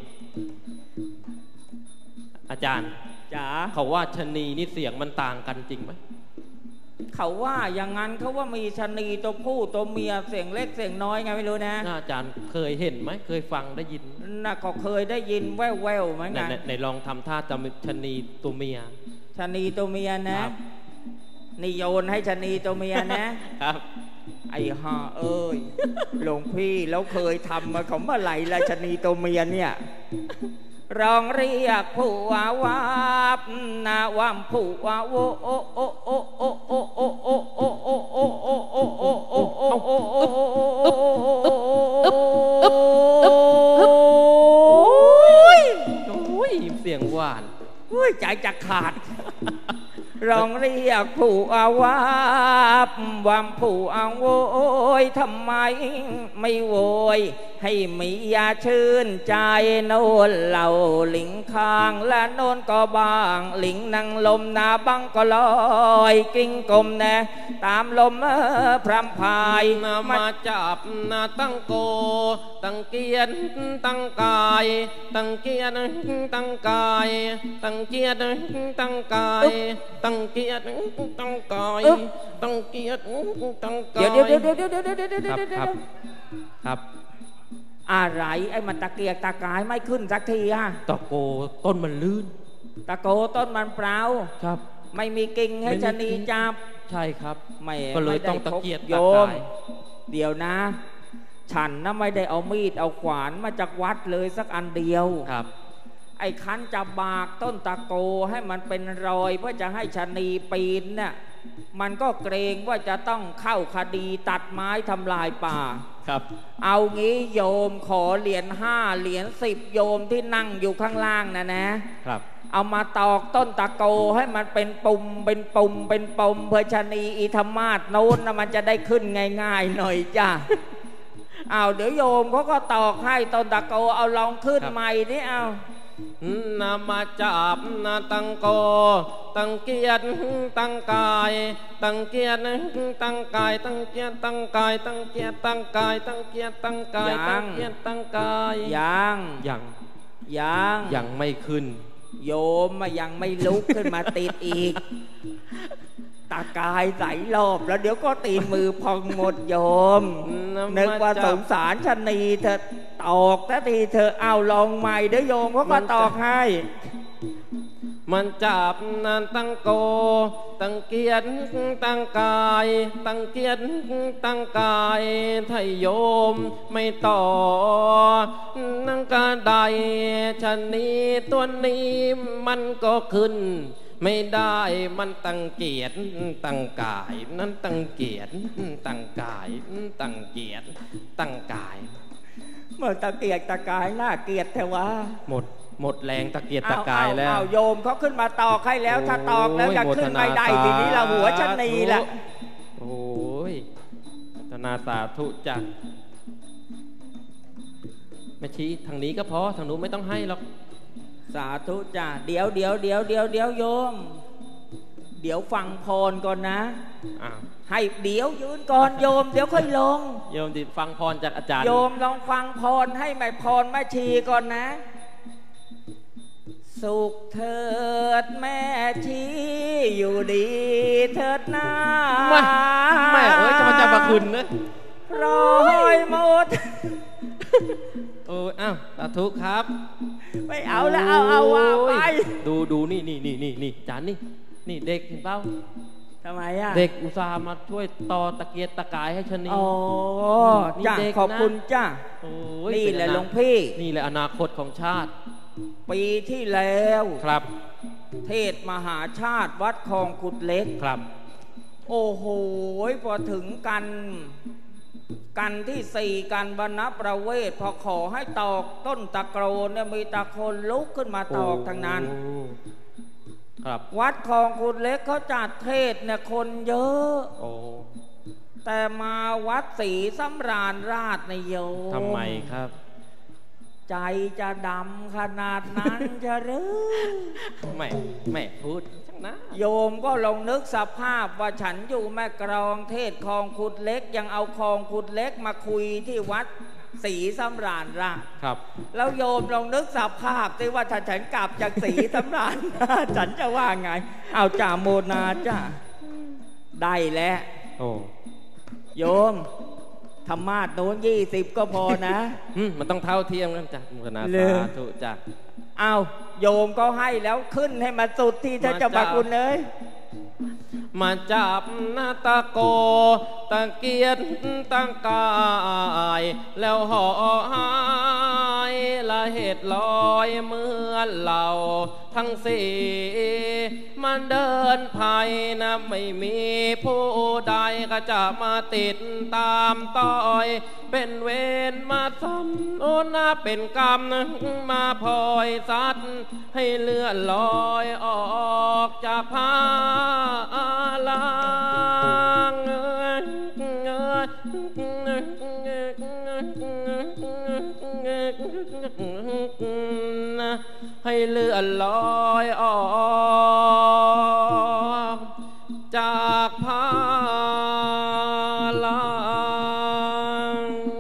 อาจารย์จ๋าเขาว่าชะนีนี่เสียงมันต่างกันจริงไหมเขาว่าอย่างนั้นเขาว่ามีชะนีตัวผู้ตัวเมียเสียงเล็กเสียงน้อยไงไม่รู้นะอาจารย์เคยเห็นไหมเคยฟังได้ยินน่ะก็เคยได้ยินแววๆเหมือนกันในลองทำท่าจะชะนีตัวเมียชะนีตัวเมียนะนี่โยนให้ชะนีตัวเมียนะครับไอ้ห่าเอ้ยหลวงพี่แล้วเคยทำมาเขาเมื่อไหร่ละชะนีตัวเมียเนี่ยร้องเรียกผัวว่านาว่ามผัวโอโอโอโอโอโอโอโอโอโอโอโอโอโอโอโอโอ้ยเสียงหวานเฮ้ยใจจะขาดร้องเรียกผัวว่าว่ามผัวโวยทำไมไม่โวยให้มียาชื่นใจโน่นเหล่าหลิงข้างและโน่นก็บางหลิงนั่งลมนาบังก็ลอยกิ้งกลมแน่ตามลมพรำพายมาจับนาตั้งโกตั้งเกียรตั้งกายตั้งเกียรตั้งกายตั้งเกียรตั้งกายตั้งเกียรติตั้งกายตั้งเกียรติตั้งกายเดี๋ยวเดี๋ยวเดี๋ยวเดี๋ยวเดี๋ยวเดี๋ยวเดี๋ยวเดี๋ยวครับครับอะไรไอ้มันตะเกียกตะกายไม่ขึ้นสักทีอะตะโกต้นมันลื่นตะโกต้นมันเปล่าครับไม่มีกิ่งให้ชะนีจับใช่ครับไม่ก็เลยต้องตะเกียกตะกายเดี๋ยวนะฉันน่ะไม่ได้เอามีดเอาขวานมาจากวัดเลยสักอันเดียวครับไอ้คันจะบากต้นตะโกให้มันเป็นรอยเพื่อจะให้ชะนีปีนน่ะมันก็เกรงว่าจะต้องเข้าคดีตัดไม้ทำลายป่าครับเอางี้โยมขอเหรียญห้าเหรียญสิบโยมที่นั่งอยู่ข้างล่างนะนะครับเอามาตอกต้นตะโกให้มันเป็นปุ่มเป็นปุ่มเป็นปมเพื่อชะนีอิธรรมาสโน้นนะมันจะได้ขึ้นง่ายๆหน่อยจ้ะเอาเดี๋ยวโยมเขาก็ตอกให้ต้นตะโกเอาลองขึ้นใหม่ดิเอานามาจับนาตั้งโกตั้งเกียรติตั้งกายตั้งเกียรติตั้งกายตั้งเกียรติตั้งกายตั้งเกียรติตั้งกายตั้งเกียรติตั้งกายตั้งเกียรติตั้งกายยังยังยังยังไม่ขึ้นโยมมายังไม่ลุกขึ้นมาติดอีกตากายใส่รอบแล้วเดี๋ยวก็ตีมือพองหมดโยมนึกว่าสงสารชะนีเธอตอกแต่ทีเธอเอาลองใหม่เดี๋ยวโยมเขาก็ตอกให้มันจับนันตั้งโกตั้งเกียรติตั้งกายตั้งเกียรติตั้งกายไทยโยมไม่ต่อนังกาใดชะนีตัวนี้มันก็ขึ้นไม่ได้มันตั้งเกียรติตั้งกายนั้นตั้งเกียรติตั้งกายตั้งเกียรติตั้งกายเมื่อตะเกียกตะกายน่าเกียรติแต่ว่าหมดหมดแรงตะเกียกตะกายแล้วเอาโยมเขาขึ้นมาตอกให้แล้วถ้าตอกแล้วจะขึ้นไม่ได้ทีนี้เราหัวชะนีละโอ้ยธนาสาธุจักไม่ชี้ทางนี้ก็พอทางนู้นไม่ต้องให้หรอกสาธุจ้าเดี๋ยวเดี๋ยวเดี๋ยวเดี๋ยวเดี๋ยวโยมเดี๋ยวฟังพรก่อนนะให้เดี๋ยวยืนก่อนโยมเดี๋ยวค่อยลงโยมดิฟังพรจากอาจารย์โยมลองฟังพรให้แม่พรแม่ชีก่อนนะสุขเถิดแม่ชีอยู่ดีเถิดนะแม่แม่เอ้ยจะมาจับมาคืนนะร้อยหมดโอ้อ้าวสาธุครับไม่เอาแล้วเอาเอาว่าไปดูดูนี่นี่นี่นี่นี่จานนี่นี่เด็กเห็นเปล่าทำไมอ่ะเด็กอุตส่าห์มาช่วยต่อตะเกียกตะกายให้ชะนีโอ้จ้าขอบคุณจ้านี่แหละหลวงพี่นี่แหละอนาคตของชาติปีที่แล้วครับเทศมหาชาติวัดคลองกุดเล็กครับโอ้โหพอถึงกันกันที่สี่กันบรรณประเวศพอขอให้ตอกต้นตะโกรนเนี่ยมีตะคนลุกขึ้นมาตอกทางนั้นครับวัดคลองขุดเล็กเขาจัดเทศเนี่ยคนเยอะโอ้แต่มาวัดศรีสำราญราชในโยมทำไมครับใจจะดำขนาดนั้นจะหรือไม่ไม่พูดช่างนะโยมก็ลองนึกสภาพว่าฉันอยู่แม่กลองเทศคลองขุดเล็กยังเอาคลองขุดเล็กมาคุยที่วัดศรีสำราญราชครับแล้วโยมลองนึกสภาพสิว่าถ้าฉันกลับจากศรีสำราญราชฉันจะว่าไงเอาจ่าโมนาจ้าได้แล้วโอ้โยมธรรมาสโน้นยี่สิบก็พอนะมันต้องเท่าเทียมกันจ้ะมุขนาสาธุจ้ะเอาโยมก็ให้แล้วขึ้นให้มาสุดที่ถ้าจะบักคุณเลยมาจับหน้าตะโกตะเกียนตั้งกายแล้วห่อหายละเหตุลอยเหมือนเราทั้งสี่มันเดินภัยนะไม่มีผู้ใดก็จะมาติดตามต่อยเป็นเวรมาซ้ำโอ้นะเป็นกรรมมาพลอยสัตว์ให้เลื่อนลอยออกจากพาลางให้เลื่อนลอยออกจากพาลาง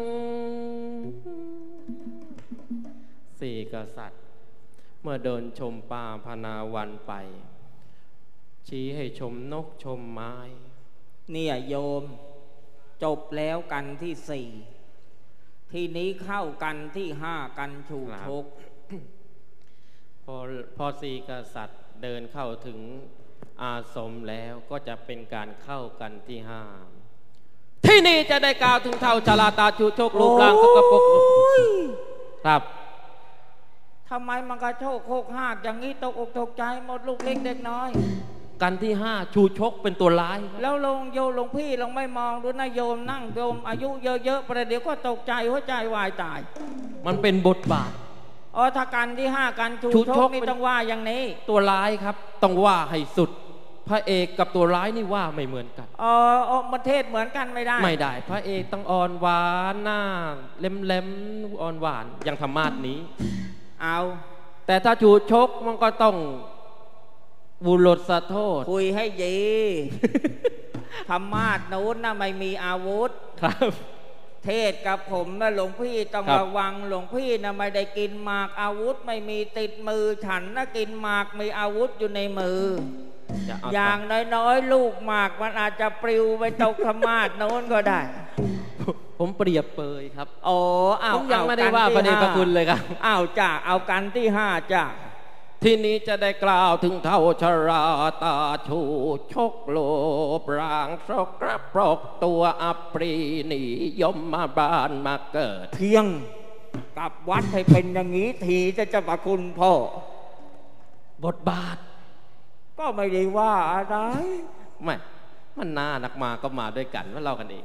สี่กษัตริย์เมื่อเดินชมป่าพนาวันไปชี้ให้ชมนกชมไม้เนี่ยโยมจบแล้วกันที่สี่ทีนี้เข้ากันที่ห้ากันชูชกพอพอสี่กษัตริย์เดินเข้าถึงอาสมแล้วก็จะเป็นการเข้ากันที่ห้าที่นี่จะได้กล่าวถึงเท่าชลาตาชูชกรูปร่างกระปกครับทำไมมันกระโชกโคกหากอย่างนี้ตกอกตกใจหมดลูกเล็กเด็กน้อยกันที่ห้าชูชกเป็นตัวร้ายแล้วลงโยลงพี่ลงไม่มองดูนะโยมนั่งโยมอายุเยอะๆประเดี๋ยวก็ตกใจหัวใจวายตายมันเป็นบทบาทอ๋อถ้ากันที่ห้ากันชูชกนี่ต้องว่าอย่างนี้ตัวร้ายครับต้องว่าให้สุดพระเอกกับตัวร้ายนี่ว่าไม่เหมือนกันอ๋ออ๋อประเทศเหมือนกันไม่ได้ไม่ได้พระเอกต้องอ่อนหวานหน้าเล็มๆอ่อนหวานอย่างธรรมาสนี้เอาแต่ถ้าชูชกมันก็ต้องบุรุษสะโทษคุยให้ดีธรรมาสโน้นนะไม่มีอาวุธครับเทศกับผมนะหลวงพี่ต้องระวังหลวงพี่นะไม่ได้กินหมากอาวุธไม่มีติดมือฉันนะกินหมากมีอาวุธอยู่ในมืออย่างน้อยๆลูกหมากมันอาจจะปลิวไปตกธรรมาสโน้นก็ได้ผมเปรียบเปยครับโอ้เอาผมยังไม่ได้ว่าประเดชพระคุณเลยครับอ้าวจ้าเอากันที่ห้าจ้าที่นี้จะได้กล่าวถึงเท่าชราตาชูชกโลบร่างสกระปรกตัวอัปรีนิยมมาบ้านมาเกิดเพียงกับวัดให้เป็นอย่างนี้ทีจะจะประคุณพ่อบทบาทก็ไม่ได้ว่าอะไรไม่มันน่านักมาก็มาด้วยกันว่าเรากันเอง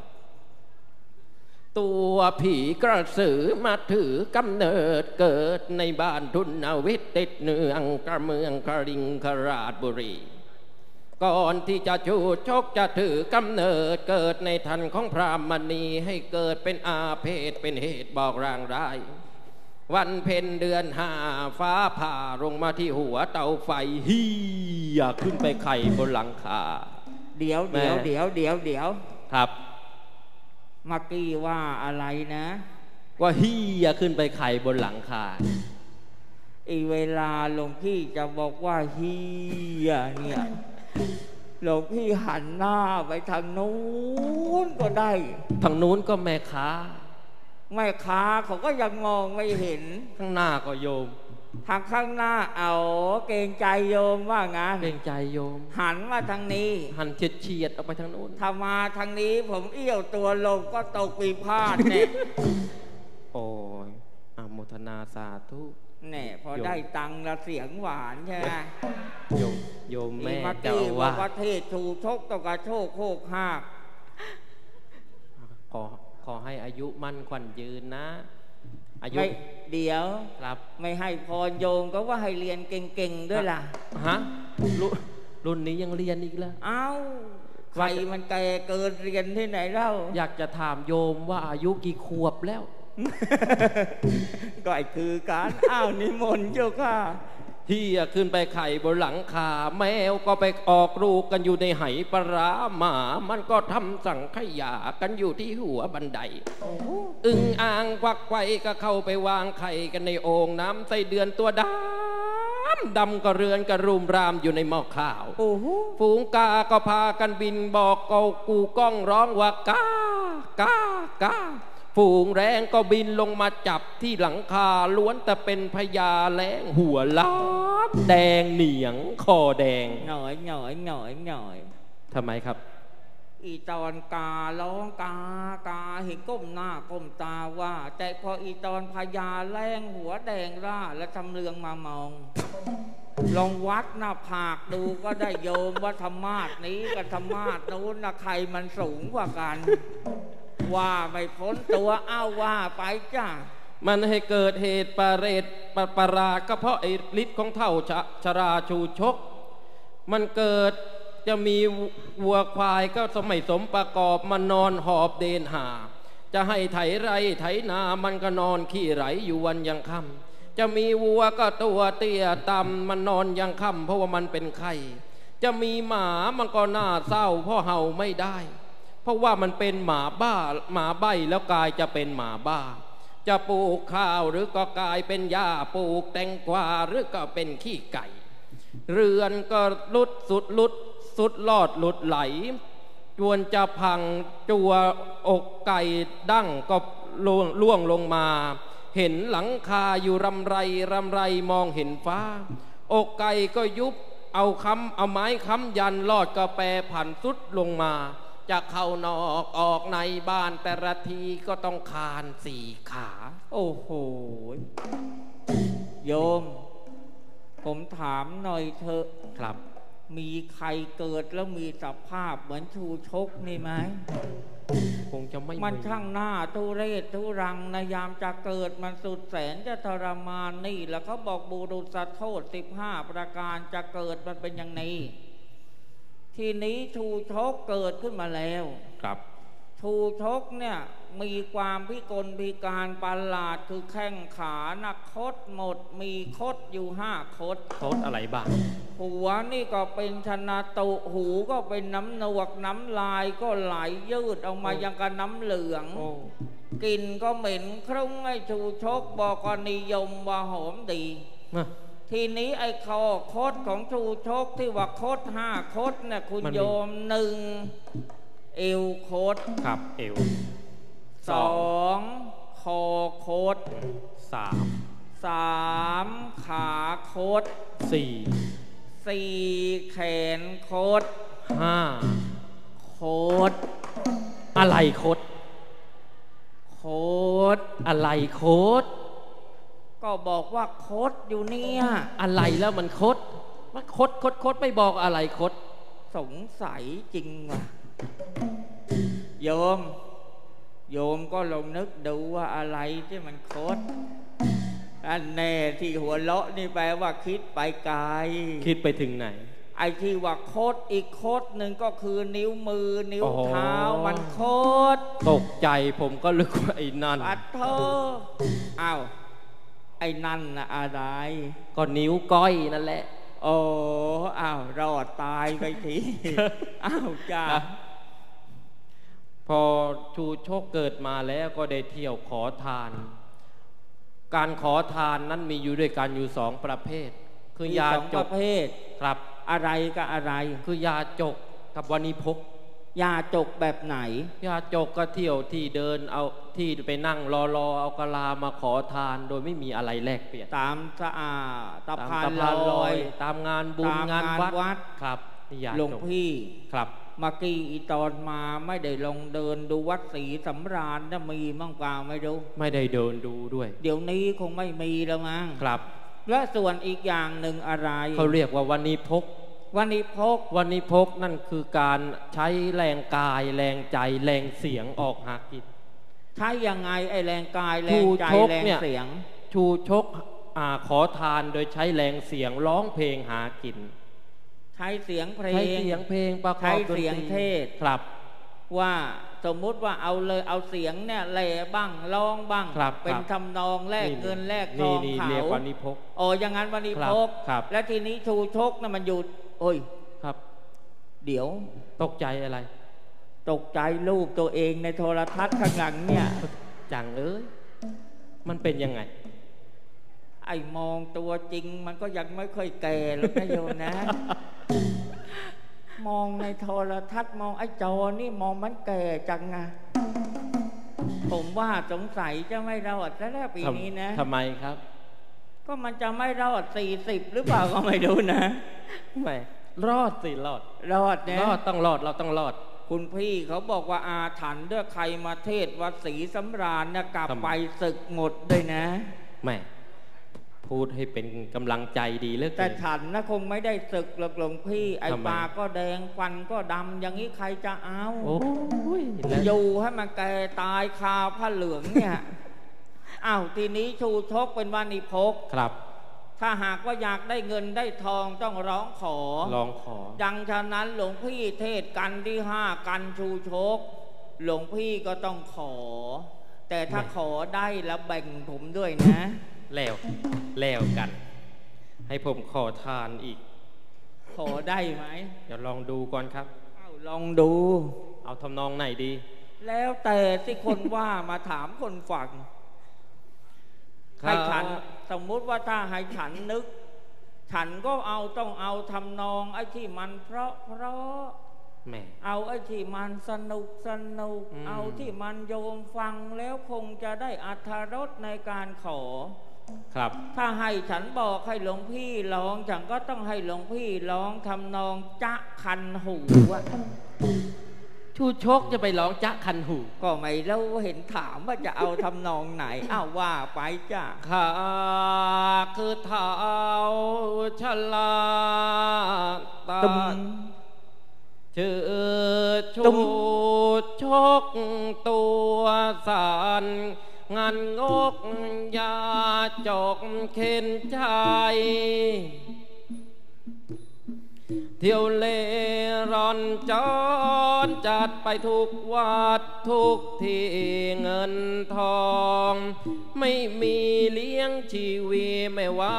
ตัวผีกระสือมาถือกำเนิดเกิดในบ้านทุนนาวิทย์ติดเนืองกระเมืองกริงคราชบุรีก่อนที่จะชูชกจะถือกำเนิดเกิดในทันของพรามณีให้เกิดเป็นอาเพศเป็นเหตุบอกรางร้ายวันเพ็ญเดือนห้าฟ้าผ่าลงมาที่หัวเตาไฟฮียขึ้นไปไข่บนหลังคาเดี๋ยวเดี๋ยวเดี๋ยวเดี๋ยวเดี๋ยวครับเมื่อกี้ว่าอะไรนะว่าฮียขึ้นไปไข่บนหลังคาอีเวลาหลวงพี่จะบอกว่าฮียเนี่ยหลวงพี่หันหน้าไปทางนู้นก็ได้ทางนู้นก็แม่ค้าแม่ค้าเขาก็ยังมองไม่เห็นข้างหน้าก็โยมทางข้างหน้าเอาเกรงใจโยมว่างั้นเกรงใจโยมหันมาทางนี้หันเฉียดเฉียดออกไปทางโน้นถ้ามาทางนี้ผมเอี้ยวตัวลงก็ตกปีพาดเนี่ยโอ้ยอโมทนาสาธุแน่พอได้ตังค์ละเสียงหวานใช่ไหมโยมโยมแม่เจ้าว่าประเทศชูชกตกกระโชกโคกหักขอขขอให้อายุมั่นขวัญยืนนะอายุเดี๋ยวครับไม่ให้พรโยมก็ว่าให้เรียนเก่งๆด้วยล่ะฮะรุ่นนี้ยังเรียนอีกแล้วเอ้าใครมันแก่เกินเรียนที่ไหนเล่าอยากจะถามโยมว่าอายุกี่ขวบแล้วก็ไอ้คือการอ้าวนิมนต์เจ้าค่ะเฮียขึ้นไปไข่บนหลังคาแมวก็ไปออกลูกกันอยู่ในไหปลาหมามันก็ทำสังขยากันอยู่ที่หัวบันไดอึ่งอ่างควักไข่ก็เข้าไปวางไข่กันในโอ่งน้ำไส้เดือนตัวดำดำก็เรือนกระรุมรามอยู่ในหม้อข้าวฝูงกาก็พากันบินบอกเกากูก้องร้องว่ากากากาฝูงแรงก็บินลงมาจับที่หลังคาล้วนแต่เป็นพญาแรงหัวล้านแดงเหนียงคอแดงหน่อยหน่อยหน่อยหน่อยทำไมครับอีตอนการ้องกากาเห็นก้มหน้าก้มตาว่าแต่พออีตอนพญาแรงหัวแดงร่าและทำเรืองมามองลองวัดหน้าผากดูก็ได้โยมว่าธรรมาสนี้กับธรรมาสนู้นนะใครมันสูงกว่ากันว่าไม่พ้นตัวอ้าวว่าไปจ้ามันให้เกิดเหตุประเรศปประหลาดก็เพราะไอ้ฤทธิ์ของเท่าชราชูชกมันเกิดจะมีวัวควายก็สมัยสมประกอบมันนอนหอบเดนหาจะให้ไถไรไถนามันก็นอนขี้ไหลอยู่วันยังค่ำจะมีวัวก็ตัวเตี้ยต่ำมันนอนยังค่ำเพราะว่ามันเป็นไข้จะมีหมามันก็น่าเศร้าเพราะเห่าไม่ได้เพราะว่ามันเป็นหมาบ้าหมาใบ้แล้วกายจะเป็นหมาบ้าจะปลูกข้าวหรือก็กลายเป็นหญ้าปลูกแตงกวาหรือก็เป็นขี้ไก่เรือนก็ลุดสุดลุดสุดลอดหลุดไหลจวนจะพังจัวอกไก่ดั้งก็ล่วงลงมาเห็นหลังคาอยู่รำไรรำไรมองเห็นฟ้าอกไก่ก็ยุบเอาค้ำเอาไม้ค้ำยันลอดกระแปผันสุดลงมาจะเข้านอกออกในบ้านแต่ละทีก็ต้องคานสี่ขาโอ้โหโยมผมถามหน่อยเถอะครับมีใครเกิดแล้วมีสภาพเหมือนชูชกนี่ไหมคงจะไม่มันช่างหน้าทุเรศทุรังในยามจะเกิดมันสุดแสนจะทรมานนี่แล้วเขาบอกบุรุษโทษสิบห้าประการจะเกิดมันเป็นอย่างนี้ทีนี้ชูชกเกิดขึ้นมาแล้วครับชูชกเนี่ยมีความพิกลพิการประหลาดคือแข้งขานักคดหมดมีคดอยู่ห้าคดคดอะไรบ้างหัวนี่ก็เป็นชนะตุหูก็เป็นน้ำหนวกน้ำลายก็ไหลยืดออกมายังกับน้ำเหลืองกลิ่นก็เหม็นครุ่งไอ้ชูชกบอกว่านิยมว่าหอมดีทีนี้ไอ้คอคดของชูชกที่ว่าคดห้าคดเนี่ยคุณโยมหนึ่งเอวคดครับเอวสองคอคดสามสามขาคดสี่สี่แขนคดห้าคดอะไรคดคดอะไรคดก็บอกว่าคดอยู่เนี่ยอะไรแล้วมันคดมันคดคดคดไม่บอกอะไรคดสงสัยจริงว่ะโยมโยมก็ลองนึกดูว่าอะไรที่มันคดอันแน่ที่หัวเราะนี่แปลว่าคิดไปไกลคิดไปถึงไหนไอ้ที่ว่าคดอีกคดหนึ่งก็คือนิ้วมือนิ้วเท้ามันคดตกใจผมก็ลึกว่าไอ้นั่นปัดเธออ้าวไอ้นั่นนะอะไรก็นิ้วก้อยนั่นแหละโอ้อ้าวรอดตายไปทีอ้าวจ้าพอชูชกเกิดมาแล้วก็ได้เที่ยวขอทานการขอทานนั้นมีอยู่ด้วยกันอยู่สองประเภทคือยาจกประเภทครับอะไรกับอะไรคือยาจกกับวานิพกยาจกแบบไหนยาจกก็เที่ยวที่เดินเอาที่ไปนั่งรอรอเอากะลามาขอทานโดยไม่มีอะไรแลกเปลี่ยนตามสะอาตะพานลอยตามงานบุญงานวัดครับหลวงพี่ครับเมื่อกี้อีตอนมาไม่ได้ลงเดินดูวัดศรีสำราญจะมีมั่งเปล่าไม่รู้ไม่ได้เดินดูด้วยเดี๋ยวนี้คงไม่มีแล้วมั้งครับและส่วนอีกอย่างหนึ่งอะไรเขาเรียกว่าวานิพกวานิพกวานิพกนั่นคือการใช้แรงกายแรงใจแรงเสียงออกหากินใช้ยังไงไอแรงกายแรงใจแรงเสียงชูชกอ่าขอทานโดยใช้แรงเสียงร้องเพลงหากินใช้เสียงเพลงใช้เสียงเพลงประกอบใช้เสียงเทศครับว่าสมมุติว่าเอาเลยเอาเสียงเนี่ยแหล่บ้างร้องบ้างเป็นทำนองแลกเงินแลกทองเขาวันนี้พกโอ้อย่างนั้นวันนี้พกและทีนี้ชูชกน่ะมันหยุดโอ้ยครับเดี๋ยวตกใจอะไรตกใจรูปตัวเองในโทรทัศน์ข้างหลังเนี่ยจังเอ้ยมันเป็นยังไงไอ้มองตัวจริงมันก็ยังไม่ค่อยแก่หรอกนะโยมนะ มองในโทรทัศน์มองไอ้จอนี่มองมันแก่จังนะผมว่าสงสัยจะไม่รอดแล้วปีนี้นะทำไมครับก็มันจะไม่รอดสี่สิบหรือเปล่าก็ไม่รู้นะไม่รอดสิรอดรอดเนี่ยรอดต้องรอดเราต้องรอดคุณพี่เขาบอกว่าอาถรรพ์ด้วยใครมาเทศวัดศรีสำราญเนี่ยกลับไปศึกหมดเลยนะไม่พูดให้เป็นกำลังใจดีเลิกแต่ฉันนะคงไม่ได้ศึกหรอกหลวงพี่ไอ้ปากก็แดงฟันก็ดำอย่างนี้ใครจะเอาโอ้ยอยู่ให้มันแก่ตายคาผ้าเหลืองเนี่ยอ้าวทีนี้ชูชกเป็นวานิพกครับถ้าหากว่าอยากได้เงินได้ทองต้องร้องขอร้องขอดังฉะนั้นหลวงพี่เทศกันที่ห้ากันชูชกหลวงพี่ก็ต้องขอแต่ถ้าขอได้แล้วแบ่งผมด้วยนะแล้วแล้วกันให้ผมขอทานอีกขอได้ไหมเดี๋ยวลองดูก่อนครับเอาลองดูเอาทำนองไหนดีแล้วแต่ที่คนว่ามาถามคนฟังให้ฉันสมมุติว่าถ้าให้ฉันนึกฉันก็เอาต้องเอาทำนองไอ้ที่มันเพราะเพราะเอาไอ้ที่มันสนุกสนุกเอาที่มันโยมฟังแล้วคงจะได้อรรถรสในการขอครับถ้าให้ฉันบอกให้หลวงพี่ร้องฉันก็ต้องให้หลวงพี่ร้องทำนองจ๊ะคันหูอะชูชกจะไปร้องจ๊ะคันหูก็ไม่รู้เห็นถามว่าจะเอาทำนองไหนอ้าวว่าไปจ้ะข้าคือเท้าชลาตาชื่อชูชกตัวสานงานงกยาจกเข็นใจเที่ยวเล่ร่อนจอนจัดไปทุกวัดทุกที่เงินทองไม่มีเลี้ยงชีวิตไม่ไหว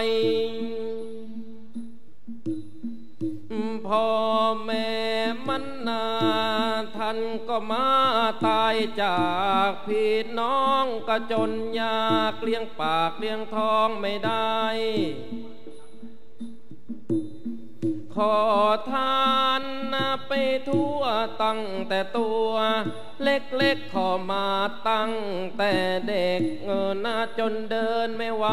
พ่อแม่มันนาท่านก็มาตายจากพี่น้องก็จนยากเลี้ยงปากเลี้ยงท้องไม่ได้ขอทานไปทั่วตั้งแต่ตัวเล็กๆขอมาตั้งแต่เด็กเงินน่าจนเดินไม่ไหว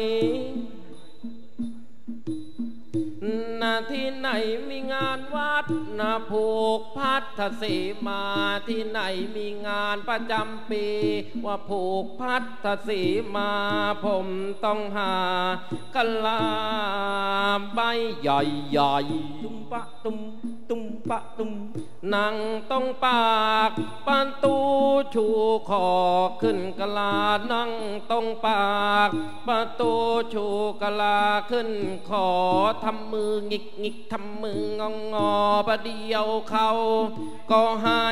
นาที่ไหนมีงานวัดนาผูกพัทธสีมาที่ไหนมีงานประจำปีว่าผูกพัทธสีมาผมต้องหากะลาใบใหญ่ๆตุ้มปะตุ้มตุ้มปะตุ้มนั่งต้องปากปันตูชูคอขึ้นกะลานั่งต้องปากประตูชูกะลาขึ้นขอทำมืองิกงิกทำมืององงอประเดียวเขาก็ให้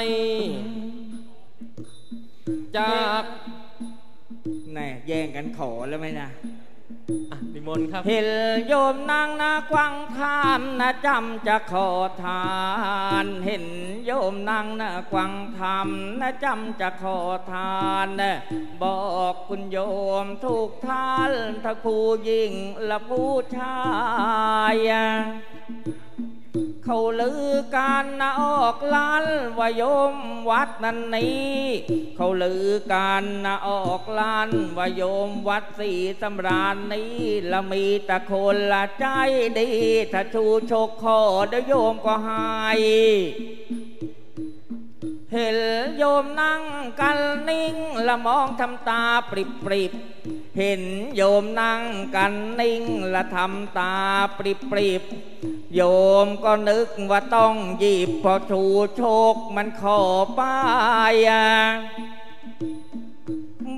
จากแน่แย่งกันขอแล้วไหมนะนิมนต์ครับเห็นโยมนางนาควังทามนะจำจะขอทานเห็นโยมนางนาควังทามนะจำจะขอทานนะบอกคุณโยมทุกท่านถ้าผู้หญิงและผู้ชายเขาลือการนะออกล้านว่าโยมวัดนั้นนี้เขาลือการนะออกล้านว่าโยมวัดศรีสำราญนี้ละมีแต่คนละใจดีถ้าชูชกคอเดี๋ยวโยมก็หายเห็นโยมนั่งกันนิ่งละมองทำตาปริบปริบเห็นโยมนั่งกันนิ่งละทำตาปริบปริบโยมก็นึกว่าต้องหยิบพอชูโชคมันขอป้าย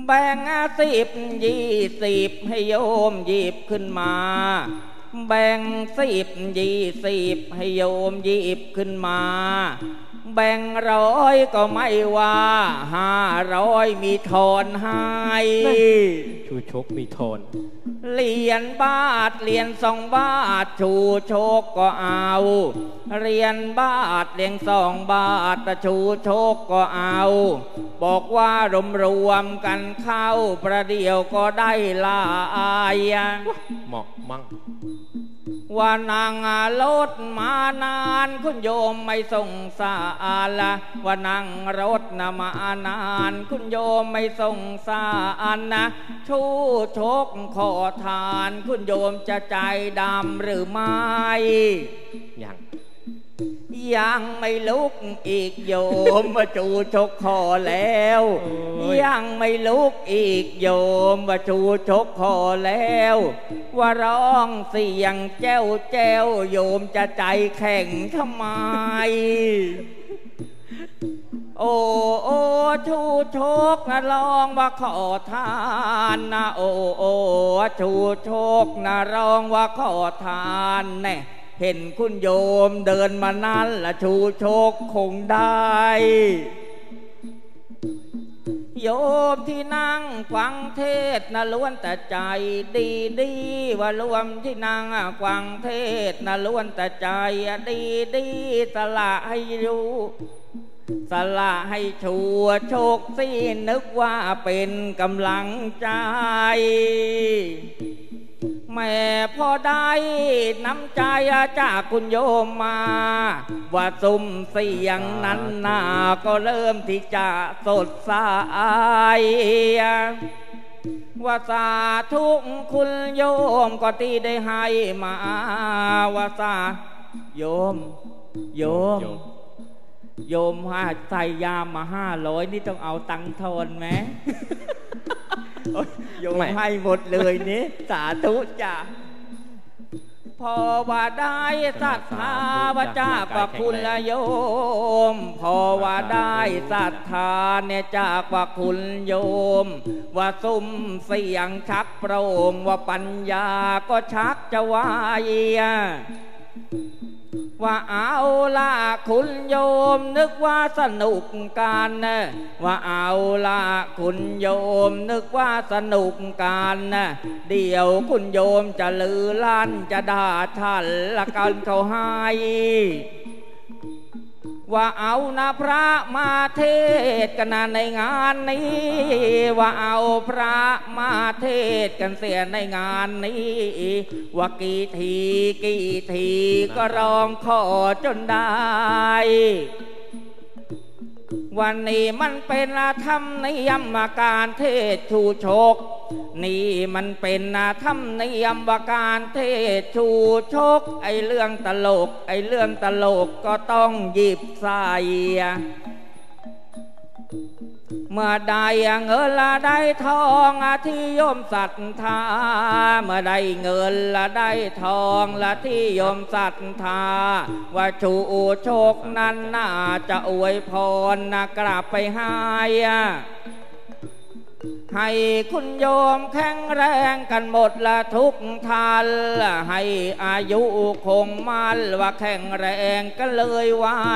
แบ่งสิบยี่สิบให้โยมหยิบขึ้นมาแบ่งสิบยี่สิบให้โยมหยิบขึ้นมาแบ่งร้อยก็ไม่ว่าห้าร้อยมีทอนให้ชูชกมีทอนเหรียญบาทเหรียญสองบาทชูโชคก็เอาเหรียญบาทเหรียญสองบาทชูโชคก็เอาบอกว่ารวมรวมกันเข้าประเดี๋ยวก็ได้ลายเหมาะมั่งว่านางรถมานานคุณโยมไม่สงสารละว่านางรถนะมานานคุณโยมไม่สงสารนะชูชกขอทานคุณโยมจะใจดำหรือไม่ยังยังไม่ลุกอีกโยมว่าชูชกขอแล้วยังไม่ลุกอีกโยมว่าชูชกขอแล้วว่าร้องเสียงแจ้วแจ้วโยมจะใจแข็งทำไมโอ้โอ้ชูชกนะร้องว่าขอทานนะโอ้โอ้ชูชกนะร้องว่าขอทานแน่เห็นคุณโยมเดินมานั้นละชูโชคคงได้โยมที่นั่งฟังเทศนะล้วนแต่ใจดีดีว่ารวมที่นั่งฟังเทศนะล้วนแต่ใจดีดีสละให้รู้สละให้ชัวโชคสินึกว่าเป็นกำลังใจแม่พอได้น้ำใจจากคุณโยมมาว่าสุ่มเสียงนั้นนาก็เริ่มที่จะสดใสว่าสาธุคุณโยมก็ที่ได้ให้มาว่าสาโยมโยมโยมให้ใส่ยามาห้าร้อยนี่ต้องเอาตังค์ทอนไหมโยมให้หมดเลยนี่สาธุจ้ะพอว่าได้ศรัทธาว่าจ้าพระคุณละโยมพอว่าได้ศรัทธาเนี่ยจากพระคุณโยมว่าสุ่มเสียงชักโปร่งว่าปัญญาก็ชักจะวายว่าเอาล่ะคุณโยมนึกว่าสนุกกันนะว่าเอาล่ะคุณโยมนึกว่าสนุกกันนะเดี๋ยวคุณโยมจะลือลั่นจะด่าท่านละกันเขาให้ว่าเอานะพระมาเทศกันในงานนี้ว่าเอาพระมาเทศกันเสียในงานนี้ว่ากี่ทีกี่ทีก็ร้องขอจนได้วันนี้มันเป็นธรรมเนียมการเทศชูชกนี่มันเป็นธรรมเนียมการเทศชูชกไอเรื่องตลกไอเรื่องตลกก็ต้องหยิบใส่เมื่อได้เงินละได้ทองที่โยมศรัทธาเมื่อได้เงินละได้ทองละที่โยมศรัทธาว่าชูโชคนั้นน่าจะอวยพรนะกลับไปให้ให้คุณโยมแข็งแรงกันหมดละทุกท่านให้อายุคงมั่นว่าแข็งแรงก็เลยไว้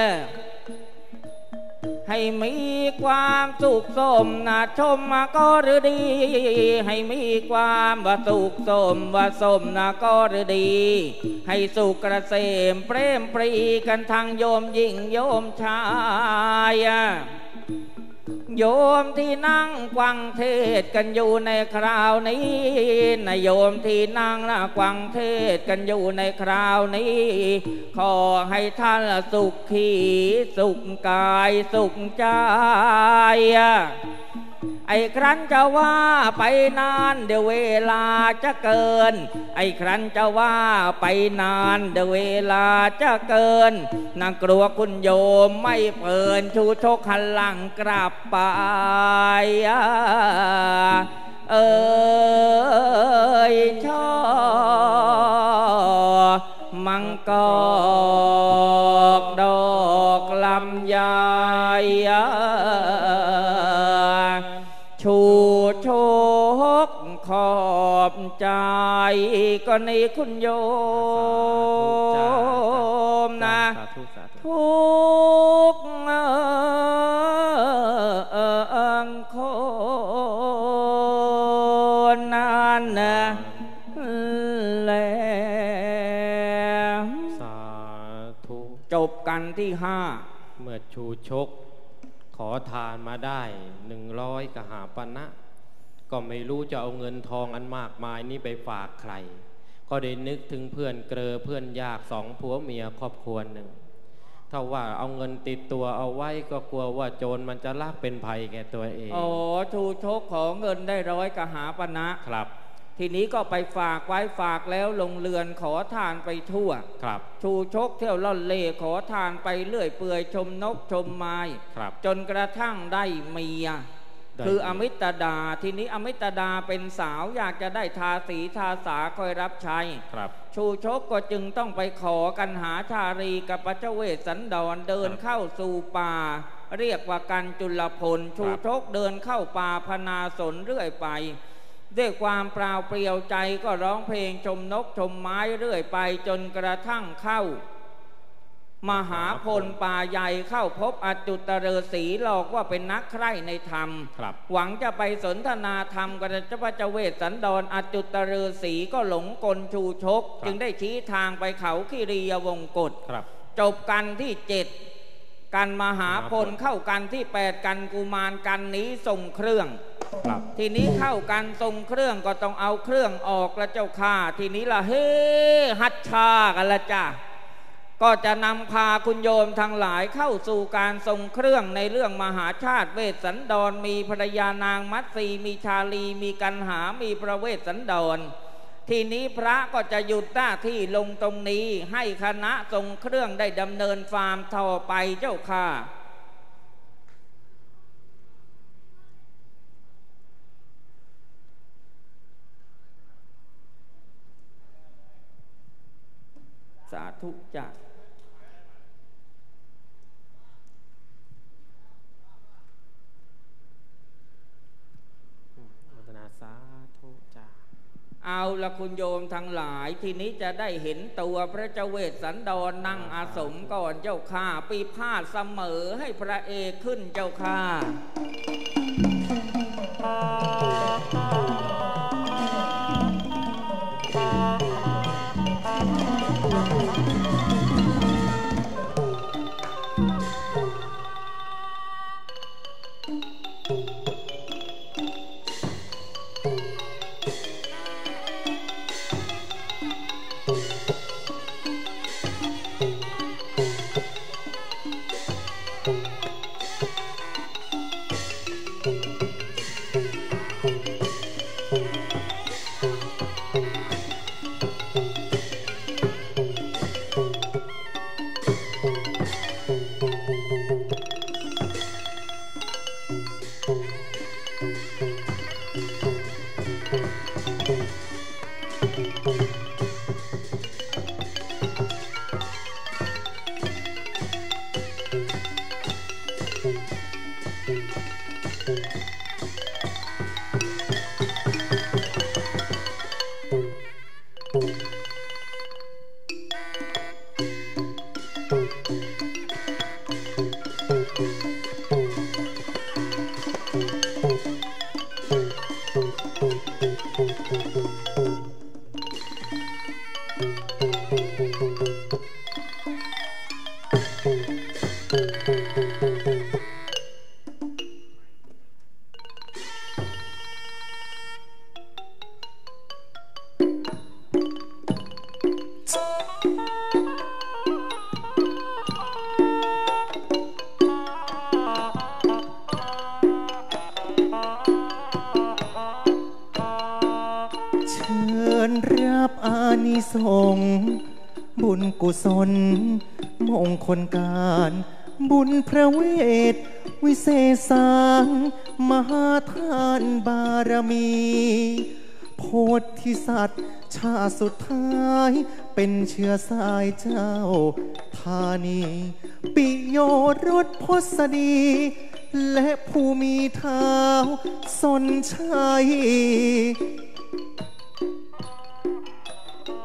ให้มีความสุขสมนะชมมาก็หรือดีให้มีความว่าสุขสมว่าสมนะก็หรือดีให้สุขเกษมเปรมปรีกันทางโยมหญิงโยมชายโยมที่นั่งกวังเทศกันอยู่ในคราวนี้นะโยมที่นั่งนะกวังเทศกันอยู่ในคราวนี้ขอให้ท่านสุขขีสุขกายสุขใจไอ้ครั้นจะว่าไปนานเดี๋ยวเวลาจะเกินไอ้ครั้นจะว่าไปนานเดี๋ยวเวลาจะเกินนางกลัวคุณโยมไม่เปินชูชกหันหลังกลับไปเอ่ยช่อมังกรดอกลำไยชูณีคุณโยมนะทุกเอิงคนนั้นนะแล้วสาธุจบกันที่ห้าเมื่อชูชกขอทานมาได้หนึ่งร้อยกหาปณะก็ไม่รู้จะเอาเงินทองอันมากมายนี้ไปฝากใครก็ได้นึกถึงเพื่อนเกลอเพื่อนยากสองผัวเมียครอบครัวหนึ่งถ้าว่าเอาเงินติดตัวเอาไว้ก็กลัวว่าโจรมันจะลักเป็นภัยแก่ตัวเองโอ้ชูชกขอเงินได้ร้อยกหาปณะครับทีนี้ก็ไปฝากไว้ฝากแล้วลงเรือนขอทานไปทั่วครับชูชกเที่ยวล่อนเล่ขอทานไปเรื่อยเปื่อยชมนกชมไม้จนกระทั่งได้เมียคืออมิตดาทีนี้อมิตดาเป็นสาวอยากจะได้ทาสีทาสาคอยรับใช้ชูชกก็จึงต้องไปขอกันหาชารีกับพระเจ้าเวสสันดรเดินเข้าสู่ป่าเรียกว่ากันจุลพลชูชกเดินเข้าป่าพนาสนเรื่อยไปด้วยความเปล่าเปลี่ยวใจก็ร้องเพลงชมนกชมไม้เรื่อยไปจนกระทั่งเข้ามหาพลป่าใหญ่เข้าพบอจุตฤาษีหลอกว่าเป็นนักใคร่ในธรรมหวังจะไปสนทนาธรรมกับพระเจ้าเวสสันดรอจุตฤาษีก็หลงกลชูชกจึงได้ชี้ทางไปเขาคีรียวงกฏจบกันที่เจ็ดกันมหาพลเข้ากันที่แปดกันกุมารกันนี้ส่งเครื่องทีนี้เข้ากันทรงเครื่องก็ต้องเอาเครื่องออกละเจ้าข้าทีนี้ละเฮฮัตชากันละจ้าก็จะนำพาคุณโยมทั้งหลายเข้าสู่การทรงเครื่องในเรื่องมหาชาติเวสสันดรมีภรรยานางมัตสีมีชาลีมีกันหามีพระเวสสันดรทีนี้พระก็จะหยุดหน้าที่ลงตรงนี้ให้คณะทรงเครื่องได้ดำเนินฟาร์มต่อไปเจ้าค่ะสาธุจ้ะวัฒนาสาธุจ้ะเอาละคุณโยมทั้งหลายทีนี้จะได้เห็นตัวพระเจ้าเวสสันดรนั่งอาสมก่อนเจ้าข้าปีพาดเสมอให้พระเอกขึ้นเจ้าข้าบุญกุศลมงคลการบุญพระเวทวิเศษสางมหาทานบารมีโพธิสัตว์ชาสุดท้ายเป็นเชื้อสายเจ้าธานีปิโยรสพสดีและผู้มีเท้าสนชัย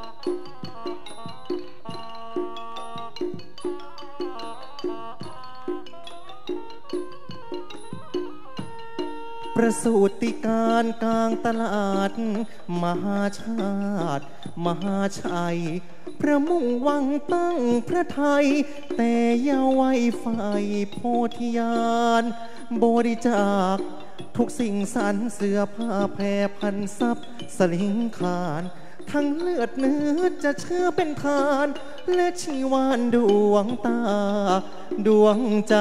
ประสูติการกลางตลาดมหาชาติมหาชัยพระมุ่งหวังตั้งพระไทยแต่อย่าไว้ไฟโพธิญาณบริจาคทุกสิ่งสรรเสื้อผ้าแพรพันทรัพย์สลิงคารทั้งเลือดเนื้อจะเชื่อเป็นทานและชีวานดวงตาดวงใจ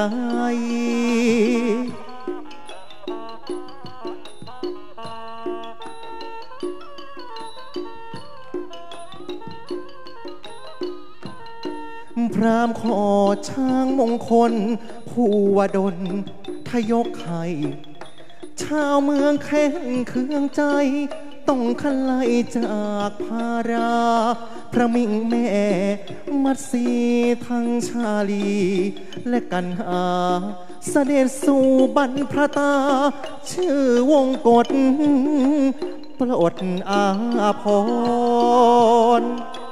พรามขอช้างมงคลภูวดลทยกไข่ชาวเมืองแข็งเคืองใจต้องขันไล่จากภาราพระมิ่งแม่มัดสีทั้งชาลีและกันหาเสด็จสู่บรรพตาชื่อวงกฎปลดอาภรณ์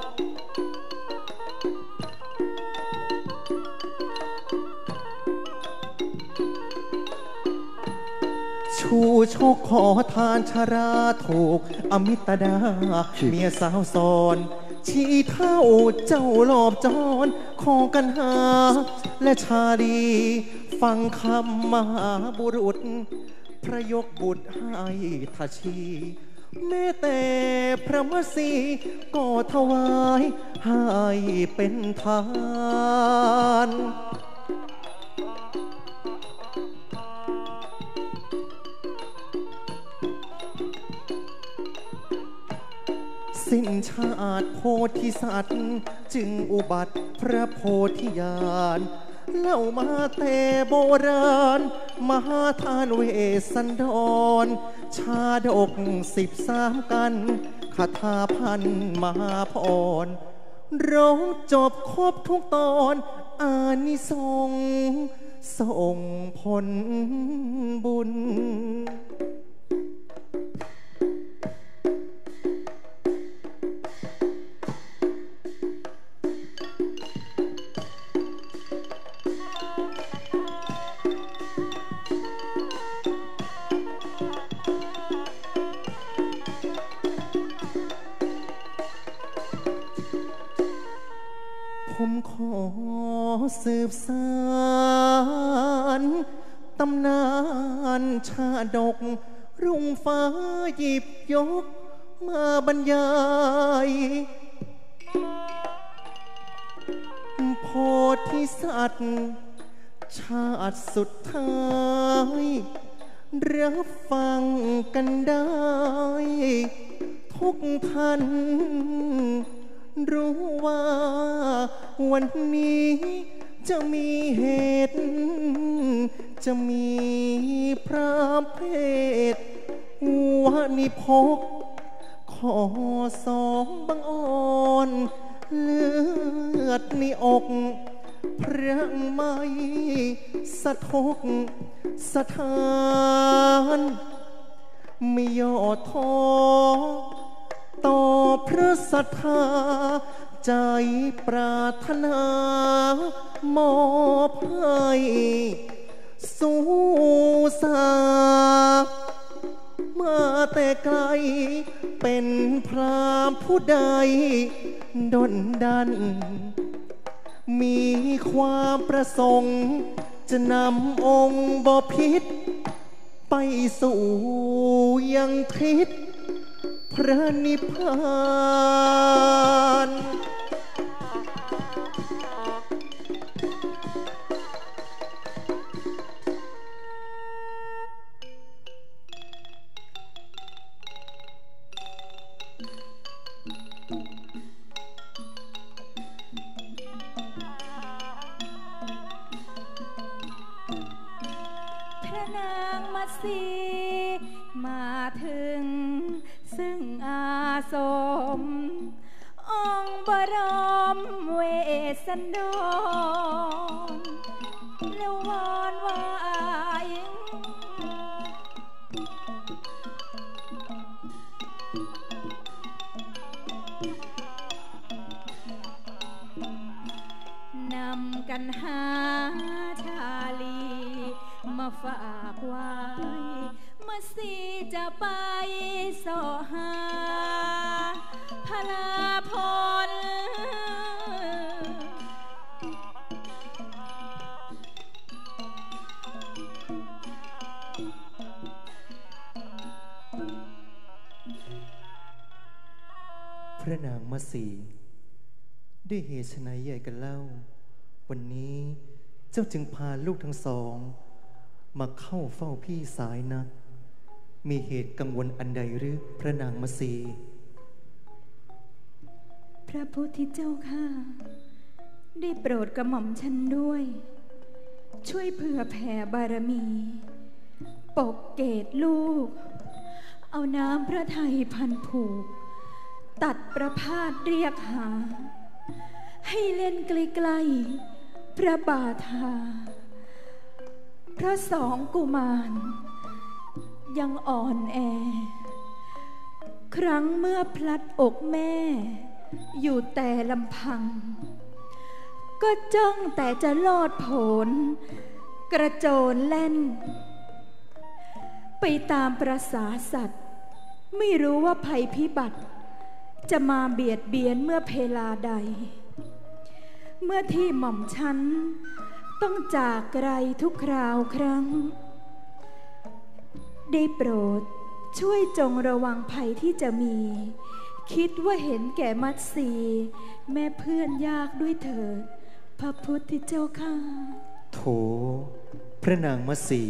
ชูโชคขอทานชาราถูกอมิตดาเมียสาวสอนชี้เท่าเจ้าหลอบจรขอกันหาและชาลีฟังคำมหาบุรุษพระยกบุตรให้ทชีแม้แต่พระมสีก็ถวายให้เป็นทานสิ้นชาติโพธิสัตว์จึงอุบัติพระโพธิญาณเล่ามาแต่โบราณมหาทานเวสันดรชาดกสิบสามกันคาถาพันมหาพรร้องจบครบทุกตอนอานิสงส์ส่งผลบุญผมขอสืบสานตำนานชาดกรุ่งฟ้าหยิบยกมาบรรยายโพธิสัตว์ชาติสุดท้ายรับฟังกันได้ทุกท่านรู้ว่าวันนี้จะมีเหตุจะมีพระเพทวานิพกขอสองบังอ่อนเลือดในอกพระไม่สะทกสถานไม่ย่อท้อต่อพระศรัทธาใจปรารถนามอบให้สู่สามาแต่ไกลเป็นพรามผู้ใดดลดันมีความประสงค์จะนำองค์บพิตรไปสู่ยังทิศพระนิพพานพระนางมัตสีมาถึงซึ่งอาสมองค์บรมเวสสันดรแล้ววอนวายนำกันหาชาลีมาฝากไว้มมาสีจะไปสอหาพลาพลพระนางมัสีด้วยเหตุไฉนใหญ่กันเล่าวันนี้เจ้าจึงพาลูกทั้งสองมาเข้าเฝ้าพี่สายนักมีเหตุกังวลอันใดหรือพระนางมัสีพระพุทธเจ้าค่ะได้โปรดกระหม่อมฉันด้วยช่วยเผื่อแผ่บารมีปกเกตลูกเอาน้ำพระทัยพันผูกตัดประพาสเรียกหาให้เล่นใกล้ๆพระบาทาพระสองกุมารยังอ่อนแอครั้งเมื่อพลัดอกแม่อยู่แต่ลำพังก็จ้องแต่จะลอดโผนกระโจนเล่นไปตามประสาสัตว์ไม่รู้ว่าภัยพิบัติจะมาเบียดเบียนเมื่อเพลาใดเมื่อที่หม่อมฉันต้องจากไกลทุกคราวครั้งได้โปรดช่วยจงระวังภัยที่จะมีคิดว่าเห็นแก่มัตสีแม่เพื่อนยากด้วยเถิดพระพุทธเจ้าค่ะโถพระนางมัสี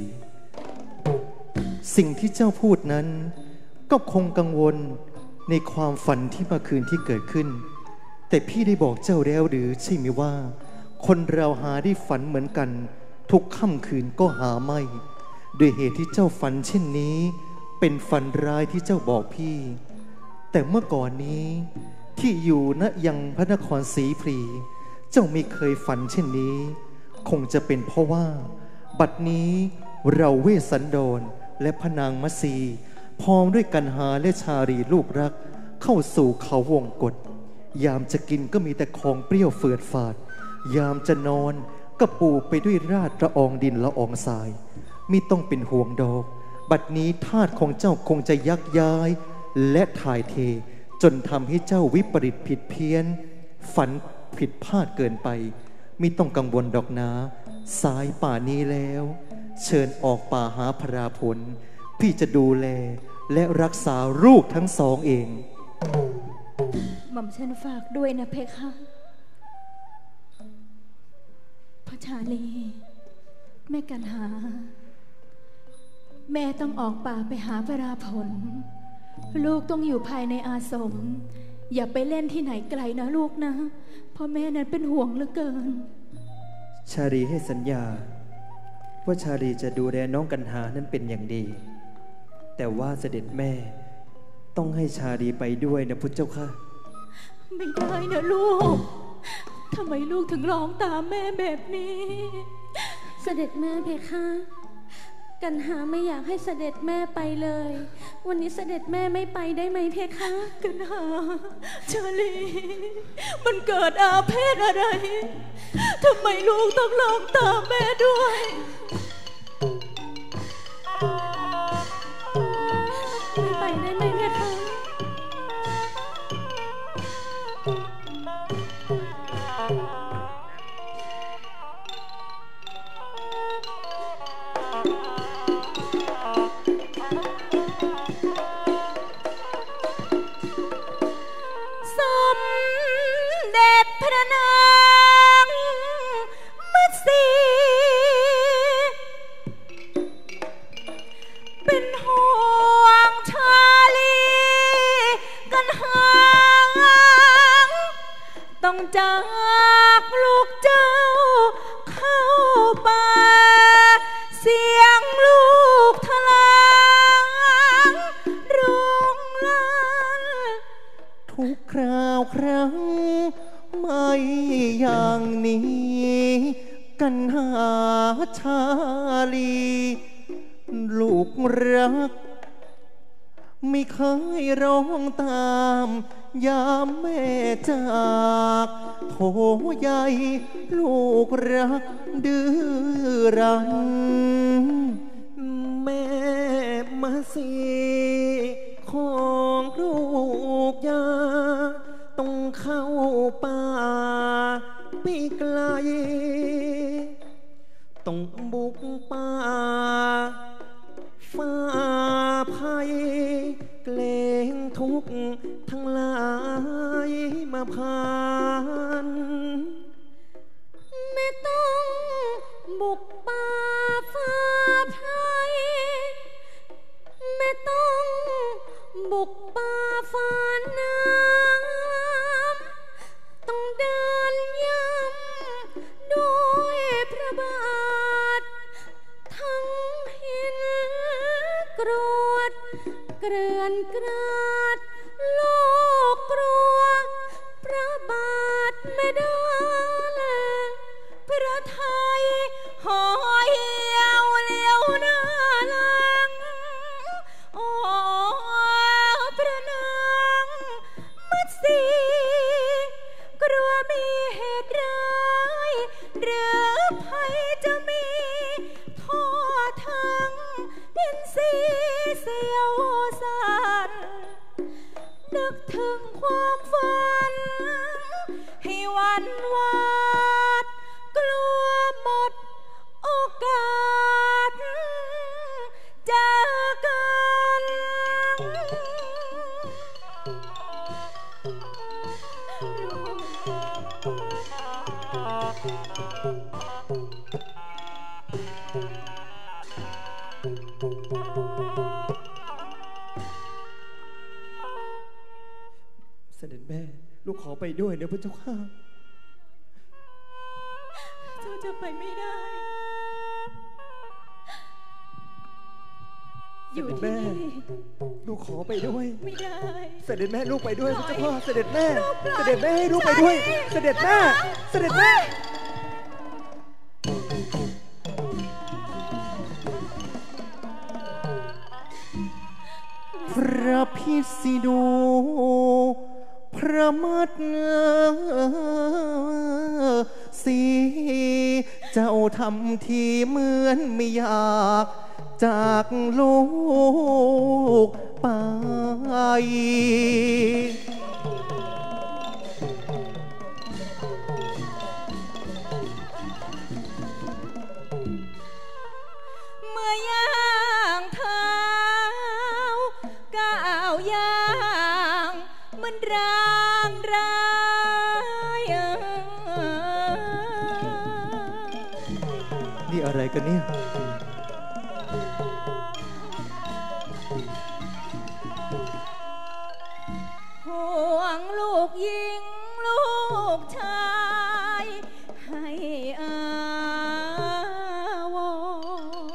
สิ่งที่เจ้าพูดนั้นก็คงกังวลในความฝันที่เมื่อคืนที่เกิดขึ้นแต่พี่ได้บอกเจ้าแล้วหรือใช่ไหมว่าคนเราหาได้ฝันเหมือนกันทุกค่ำคืนก็หาไม่ด้วยเหตุที่เจ้าฝันเช่นนี้เป็นฝันร้ายที่เจ้าบอกพี่แต่เมื่อก่อนนี้ที่อยู่ณยังพระนครศรีพรีเจ้าไม่เคยฝันเช่นนี้คงจะเป็นเพราะว่าบัดนี้เราเวสสันดรและพระนางมัสีพร้อมด้วยกันหาและชาลีลูกรักเข้าสู่เขาวงกฏยามจะกินก็มีแต่ของเปรี้ยวเฟือดฝาดยามจะนอนก็ปูไปด้วยราดละอองดินละอองทรายมิต้องเป็นห่วงดอกบัดนี้ทาสของเจ้าคงจะยักย้ายและถ่ายเทจนทำให้เจ้าวิปริตผิดเพี้ยนฝันผิดพลาดเกินไปมิต้องกังวลดอกนาสายป่านี้แล้วเชิญออกป่าหาพราผลพี่จะดูแลและรักษาลูกทั้งสองเองหม่อมฉันฝากด้วยนะเพคะพระชาลีแม่กันหาแม่ต้องออกป่าไปหาพราผลลูกต้องอยู่ภายในอาสมอย่าไปเล่นที่ไหนไกลนะลูกนะเพราะแม่นั้นเป็นห่วงเหลือเกินชาลีให้สัญญาว่าชาลีจะดูแลน้องกันหานั้นเป็นอย่างดีแต่ว่าเสด็จแม่ต้องให้ชาลีไปด้วยนะพุทธเจ้าค่ะไม่ได้นะลูกทำไมลูกถึงร้องตามแม่แบบนี้เสด็จแม่เพคะกันหาไม่อยากให้เสด็จแม่ไปเลยวันนี้เสด็จแม่ไม่ไปได้ไหมเพคะกันหาชาลีมันเกิดอาเพศอะไรทำไมลูกต้องร้องตามแม่ด้วยไม่ไปได้ไหมเพคะจากลูกเจ้าเข้าป่าเสียงลูกทะลางร้องลั่นทุกคราวครั้งไม่อย่างนี้กันหาชาลีลูกรักไม่เคยร้องตามยามแม่จากโถใหญ่ลูกรักดื้อรั้นแม่มาสีของลูกยาต้องเข้าป่าไปไกลต้องบุกป่าฝ่าภัยเกรงทุกข์ทั้งหลายมาผ่านไม่ต้องบุกป่าฝ่าภัยไม่ต้องบุกป่าฝ่าน้ำต้องเดินย่ำด้วยพระบาททั้งหินกรวดเกลื่อนกราดโลกกลัวพระบาทไม่ได้พระไทยหอยเหี่ยวเลี้ยวหน้าหลังโอ้พระนางมัตสีกลัวมีเหตุร้ายหรือภัยจะมีโทษทั้งดินสีเสียวสั่นนึกถึงความฝันให้วันวาดกลัวหมดโอกาสเจอกันเสด็จแม่ลูกขอไปด้วยเดี๋ยวพระเจ้าข้าเจ้าจะไปไม่ได้อยู่ที่นี่ลูกขอไปด้วยไม่ได้เสด็จแม่ลูกไปด้วยพระเจ้าข้าเสด็จแม่เสด็จแม่ให้ลูกไปด้วยเสด็จแม่เสด็จแม่พระพิสิโดพระมัดสีเจ้าทำทีเหมือนไม่อยากจากลูกไปเมื่อย่างเท้าก้าวย่างมันร่างร้ายนี่อะไรกันเนี่ยห่วงลูกหญิงลูกชายให้อาวร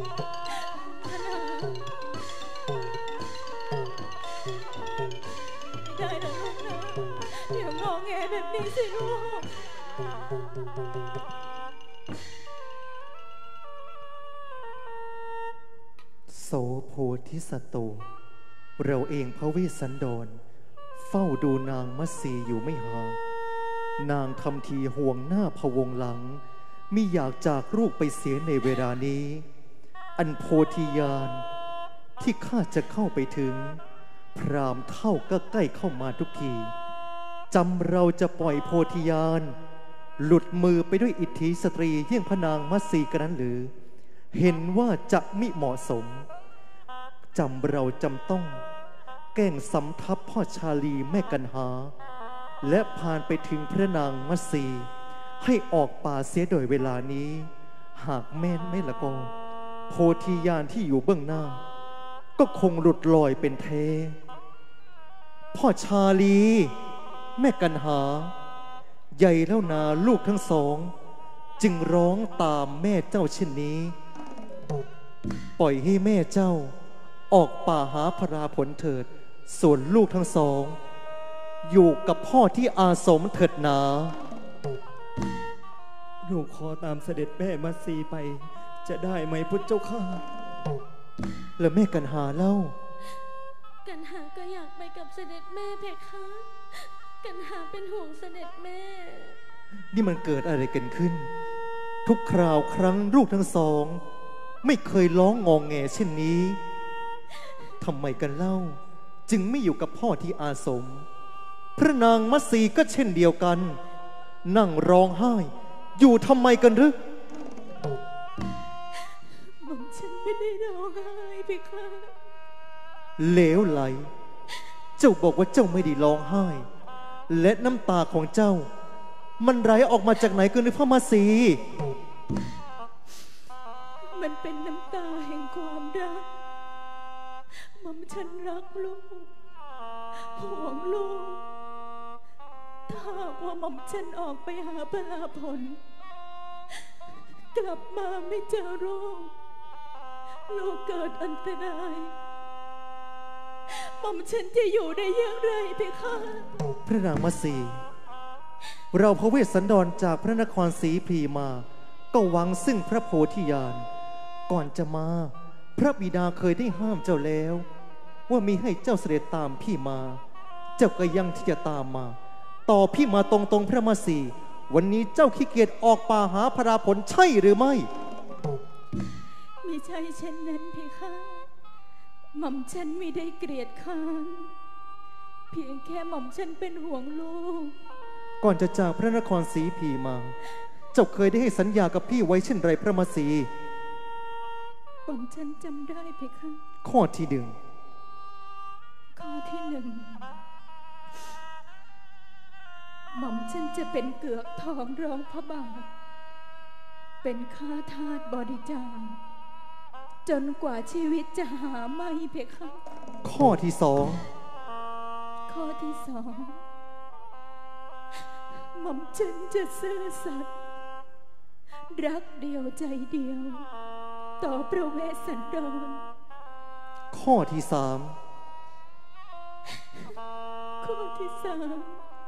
ได้นะลูกนะอย่างอแงแบบนี้สิลูกโสโพธิสัตโตเราเองพระเวสสันดรเฝ้าดูนางมัตสีอยู่ไม่ห่างนางทำทีห่วงหน้าพะวงหลังมิอยากจากลูกไปเสียในเวลานี้อันโพธิญาณที่ข้าจะเข้าไปถึงพรามเท่าก็ใกล้เข้ามาทุกทีจำเราจะปล่อยโพธิญาณหลุดมือไปด้วยอิทธิสตรีเยี่ยงพระนางมัตสีกันนั้นหรือเห็นว่าจะมิเหมาะสมจำเราจำต้องแกล้งสำทับพ่อชาลีแม่กันหาและพานไปถึงพระนางมัตสีให้ออกป่าเสียโดยเวลานี้หากแม่นไม่ละก็โพธิญาณที่อยู่เบื้องหน้าก็คงหลุดลอยเป็นเทพ่อชาลีแม่กันหาใหญ่แล้วนาลูกทั้งสองจึงร้องตามแม่เจ้าเช่นนี้ปล่อยให้แม่เจ้าออกป่าหาพราผลเถิดส่วนลูกทั้งสองอยู่กับพ่อที่อาสมเถิดหนาลูกขอตามเสด็จแม่มัตสีไปจะได้ไหมพุทธเจ้าข้าแล้วแม่กันหาเล่ากันหาก็อยากไปกับเสด็จแม่เพคะกันหาเป็นห่วงเสด็จแม่นี่มันเกิดอะไรกันขึ้นทุกคราวครั้งลูกทั้งสองไม่เคยร้องงองแงเช่นนี้ทำไมกันเล่าจึงไม่อยู่กับพ่อที่อาสมพระนางมัสีก็เช่นเดียวกันนั่งร้องไห้อยู่ทำไมกันหรือหม่อมฉันไม่ได้ร้องไห้เพคะเลวไหลเจ้าบอกว่าเจ้าไม่ได้ร้องไห้และน้ำตาของเจ้ามันไหลออกมาจากไหนกันหรือพระมาสีมันเป็นน้ำตาแห่งความรักหม่อมฉันรักลูกห่วงลูกถ้าว่าหม่อมฉันออกไปหาพลาผลกลับมาไม่เจอลูกลูกเกิดอันตรายหม่อมฉันจะอยู่ได้อย่างไรเพคะพระนางมัสีเราพระเวสสันดรจากพระนครศรีพรีมาก็หวังซึ่งพระโพธิญาณก่อนจะมาพระบิดาเคยได้ห้ามเจ้าแล้วว่ามิให้เจ้าเสด็จตามพี่มาเจ้าก็ยังที่จะตามมาต่อพี่มาตรงๆพระมาสีวันนี้เจ้าขี้เกียจออกป่าหาพราผลใช่หรือไม่ไม่ใช่เช่นนั้นเพคะหม่อมฉันไม่ได้เกลียดข้านเพียงแค่หม่อมฉันเป็นห่วงลูกก่อนจะจากพระนครศรีพรีมาเจ้าเคยได้ให้สัญญากับพี่ไว้เช่นไรพระมาสีหม่อมฉันจำได้เพคะข้อที่หนึ่งข้อที่หนึ่งหม่อมฉันจะเป็นเกือกทองรองพระบาทเป็นข้าทาสบริจาคจนกว่าชีวิตจะหาไม่เพคะข้อที่สองข้อที่สองหม่อมฉันจะซื่อสัตย์รักเดียวใจเดียวต่อพระเวสสันดรข้อที่สามข้อที่สาม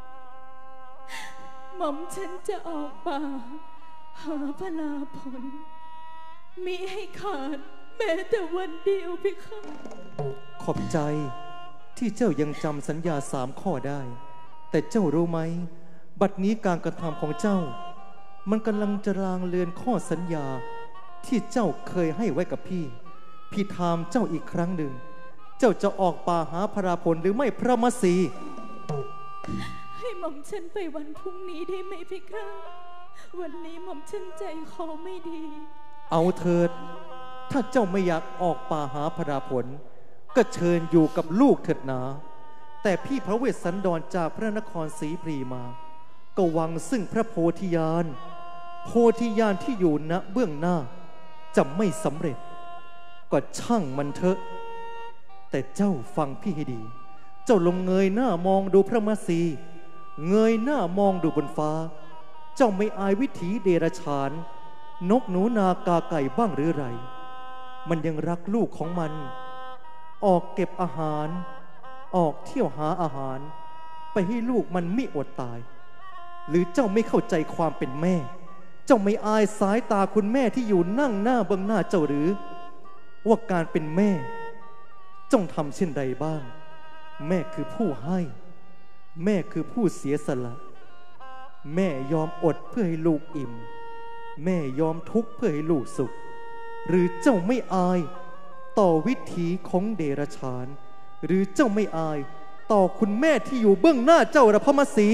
หม่อมฉันจะออกป่าหาพลาผลมิให้ขาดแม้แต่วันเดียวเพคะขอบใจที่เจ้ายังจำสัญญาสามข้อได้แต่เจ้ารู้ไหมบัดนี้การกระทำของเจ้ามันกำลังจะรางเลือนข้อสัญญาที่เจ้าเคยให้ไว้กับพี่พี่ถามเจ้าอีกครั้งหนึ่งเจ้าจะออกป่าหาพราผลหรือไม่พระมาสีให้หม่อมฉันไปวันพรุ่งนี้ได้ไหมเพคะวันนี้หม่อมฉันใจคอไม่ดีเอาเถิดถ้าเจ้าไม่อยากออกป่าหาพราผลก็เชิญอยู่กับลูกเถิดนาแต่พี่พระเวสสันดรจากพระนครศรีพรีมาก็หวังซึ่งพระโพธิญาณโพธิญาณที่อยู่ณเบื้องหน้าจะไม่สำเร็จก็ช่างมันเถอะแต่เจ้าฟังพี่ให้ดีเจ้าลงเงยหน้ามองดูพระมาสีเงยหน้ามองดูบนฟ้าเจ้าไม่อายวิถีเดรัจฉานนกหนูนากาไก่บ้างหรือไรมันยังรักลูกของมันออกเก็บอาหารออกเที่ยวหาอาหารไปให้ลูกมันมิอดตายหรือเจ้าไม่เข้าใจความเป็นแม่เจ้าไม่อายสายตาคุณแม่ที่อยู่นั่งหน้าเบื้องหน้าเจ้าหรือว่าการเป็นแม่จงทำเช่นใดบ้างแม่คือผู้ให้แม่คือผู้เสียสละแม่ยอมอดเพื่อให้ลูกอิ่มแม่ยอมทุกข์เพื่อให้ลูกสุขหรือเจ้าไม่อายต่อวิถีของเดรัจฉานหรือเจ้าไม่อายต่อคุณแม่ที่อยู่เบื้องหน้าเจ้าระพมาสี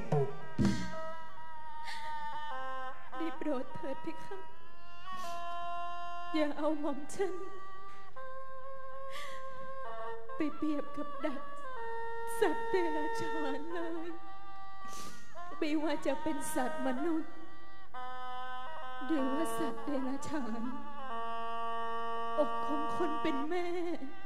ได้โปรดเถิดเพคะอย่าเอาหม่อมฉันไปเปรียบกับดักสัตว์เดรัจฉานเลยไม่ว่าจะเป็นสัตว์มนุษย์หรือว่าสัตว์เดรัจฉานอกของคนเป็นแม่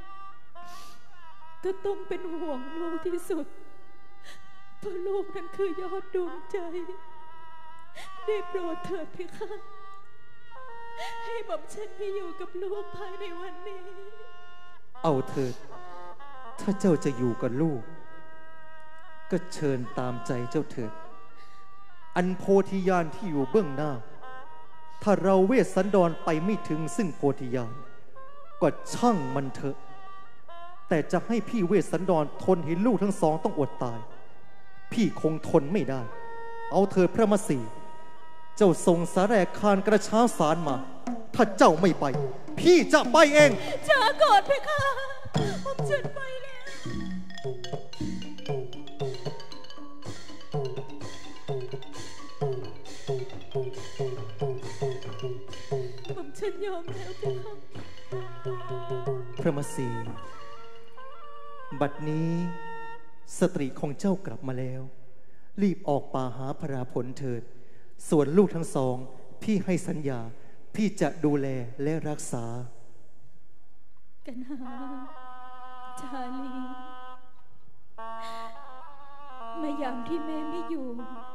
ก็ต้องเป็นห่วงลูกที่สุดเพราะลูกนั้นคือยอดดวงใจได้โปรดเถิดเพคะให้หม่อมฉันได้อยู่กับลูกภายในวันนี้เอาเถิดถ้าเจ้าจะอยู่กับลูกก็เชิญตามใจเจ้าเถิดอันโพธิญาณที่อยู่เบื้องหน้าถ้าเราเวสสันดรไปไม่ถึงซึ่งโพธิญาณก็ช่างมันเถอะแต่จะให้พี่เวสสันดรทนเห็นลูกทั้งสองต้องอดตายพี่คงทนไม่ได้เอาเถิดพระมาสีเจ้าส่งสาแรกคานกระช้าสารมาถ้าเจ้าไม่ไปพี่จะไปเองช้าก่อนเพคะผมฉันไปแล้วผมฉันยอมแล้วเจ้าค่ะพระมสีบัดนี้สตรีของเจ้ากลับมาแล้วรีบออกป่าหาพราผลเถิดส่วนลูกทั้งสองพี่ให้สัญญาพี่จะดูแลและรักษากันหาชาลีเมื่อยามที่แม่ไม่อยู่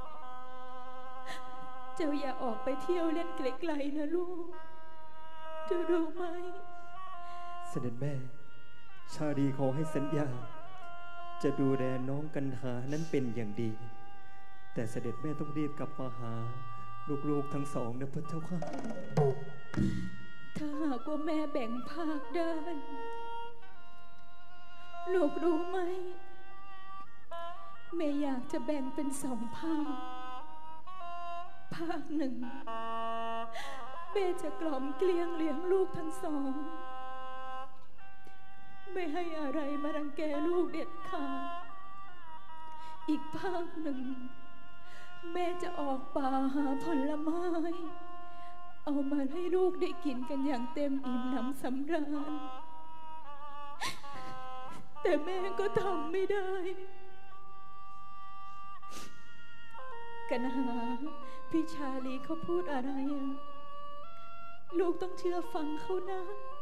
เจ้าอย่าออกไปเที่ยวเล่นไกลๆนะลูกเจ้ารู้ไหมเสด็จแม่ชาลีขอให้สัญญาจะดูแลน้องกันหานั้นเป็นอย่างดีแต่เสด็จแม่ต้องรีบกลับมาหาลูกๆทั้งสองนะพระเจ้าค่ะถ้าหากว่าแม่แบ่งภาคได้ลูกรู้ไหมแม่อยากจะแบ่งเป็นสองภาคภาคหนึ่งแม่จะกล่อมเกลี้ยงเลี้ยงลูกทั้งสองไม่ให้อะไรมารังแกลูกเด็ดขาดอีกภาคหนึ่งแม่จะออกป่าหาผลไม้เอามาให้ลูกได้กินกันอย่างเต็มอิ่มหนำสำราญแต่แม่ก็ทำไม่ได้กันหาพี่ชาลีเขาพูดอะไรลูกต้องเชื่อฟังเขานะ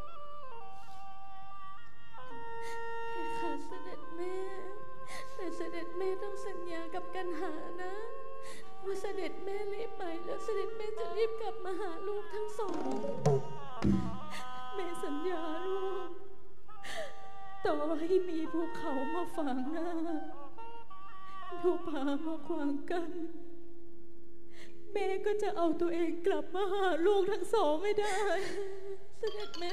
ค่ะเสด็จแม่แต่เสด็จแม่ต้องสัญญากับกันหานะว่าเสด็จแม่รีบไปแล้วเสด็จแม่จะรีบกลับมาหาลูกทั้งสองแม่สัญญาลูกต่อให้มีภูเขามาฝังหน้าภูผามาขวางกันแม่ก็จะเอาตัวเองกลับมาหาลูกทั้งสองไม่ได้เสด็จแม่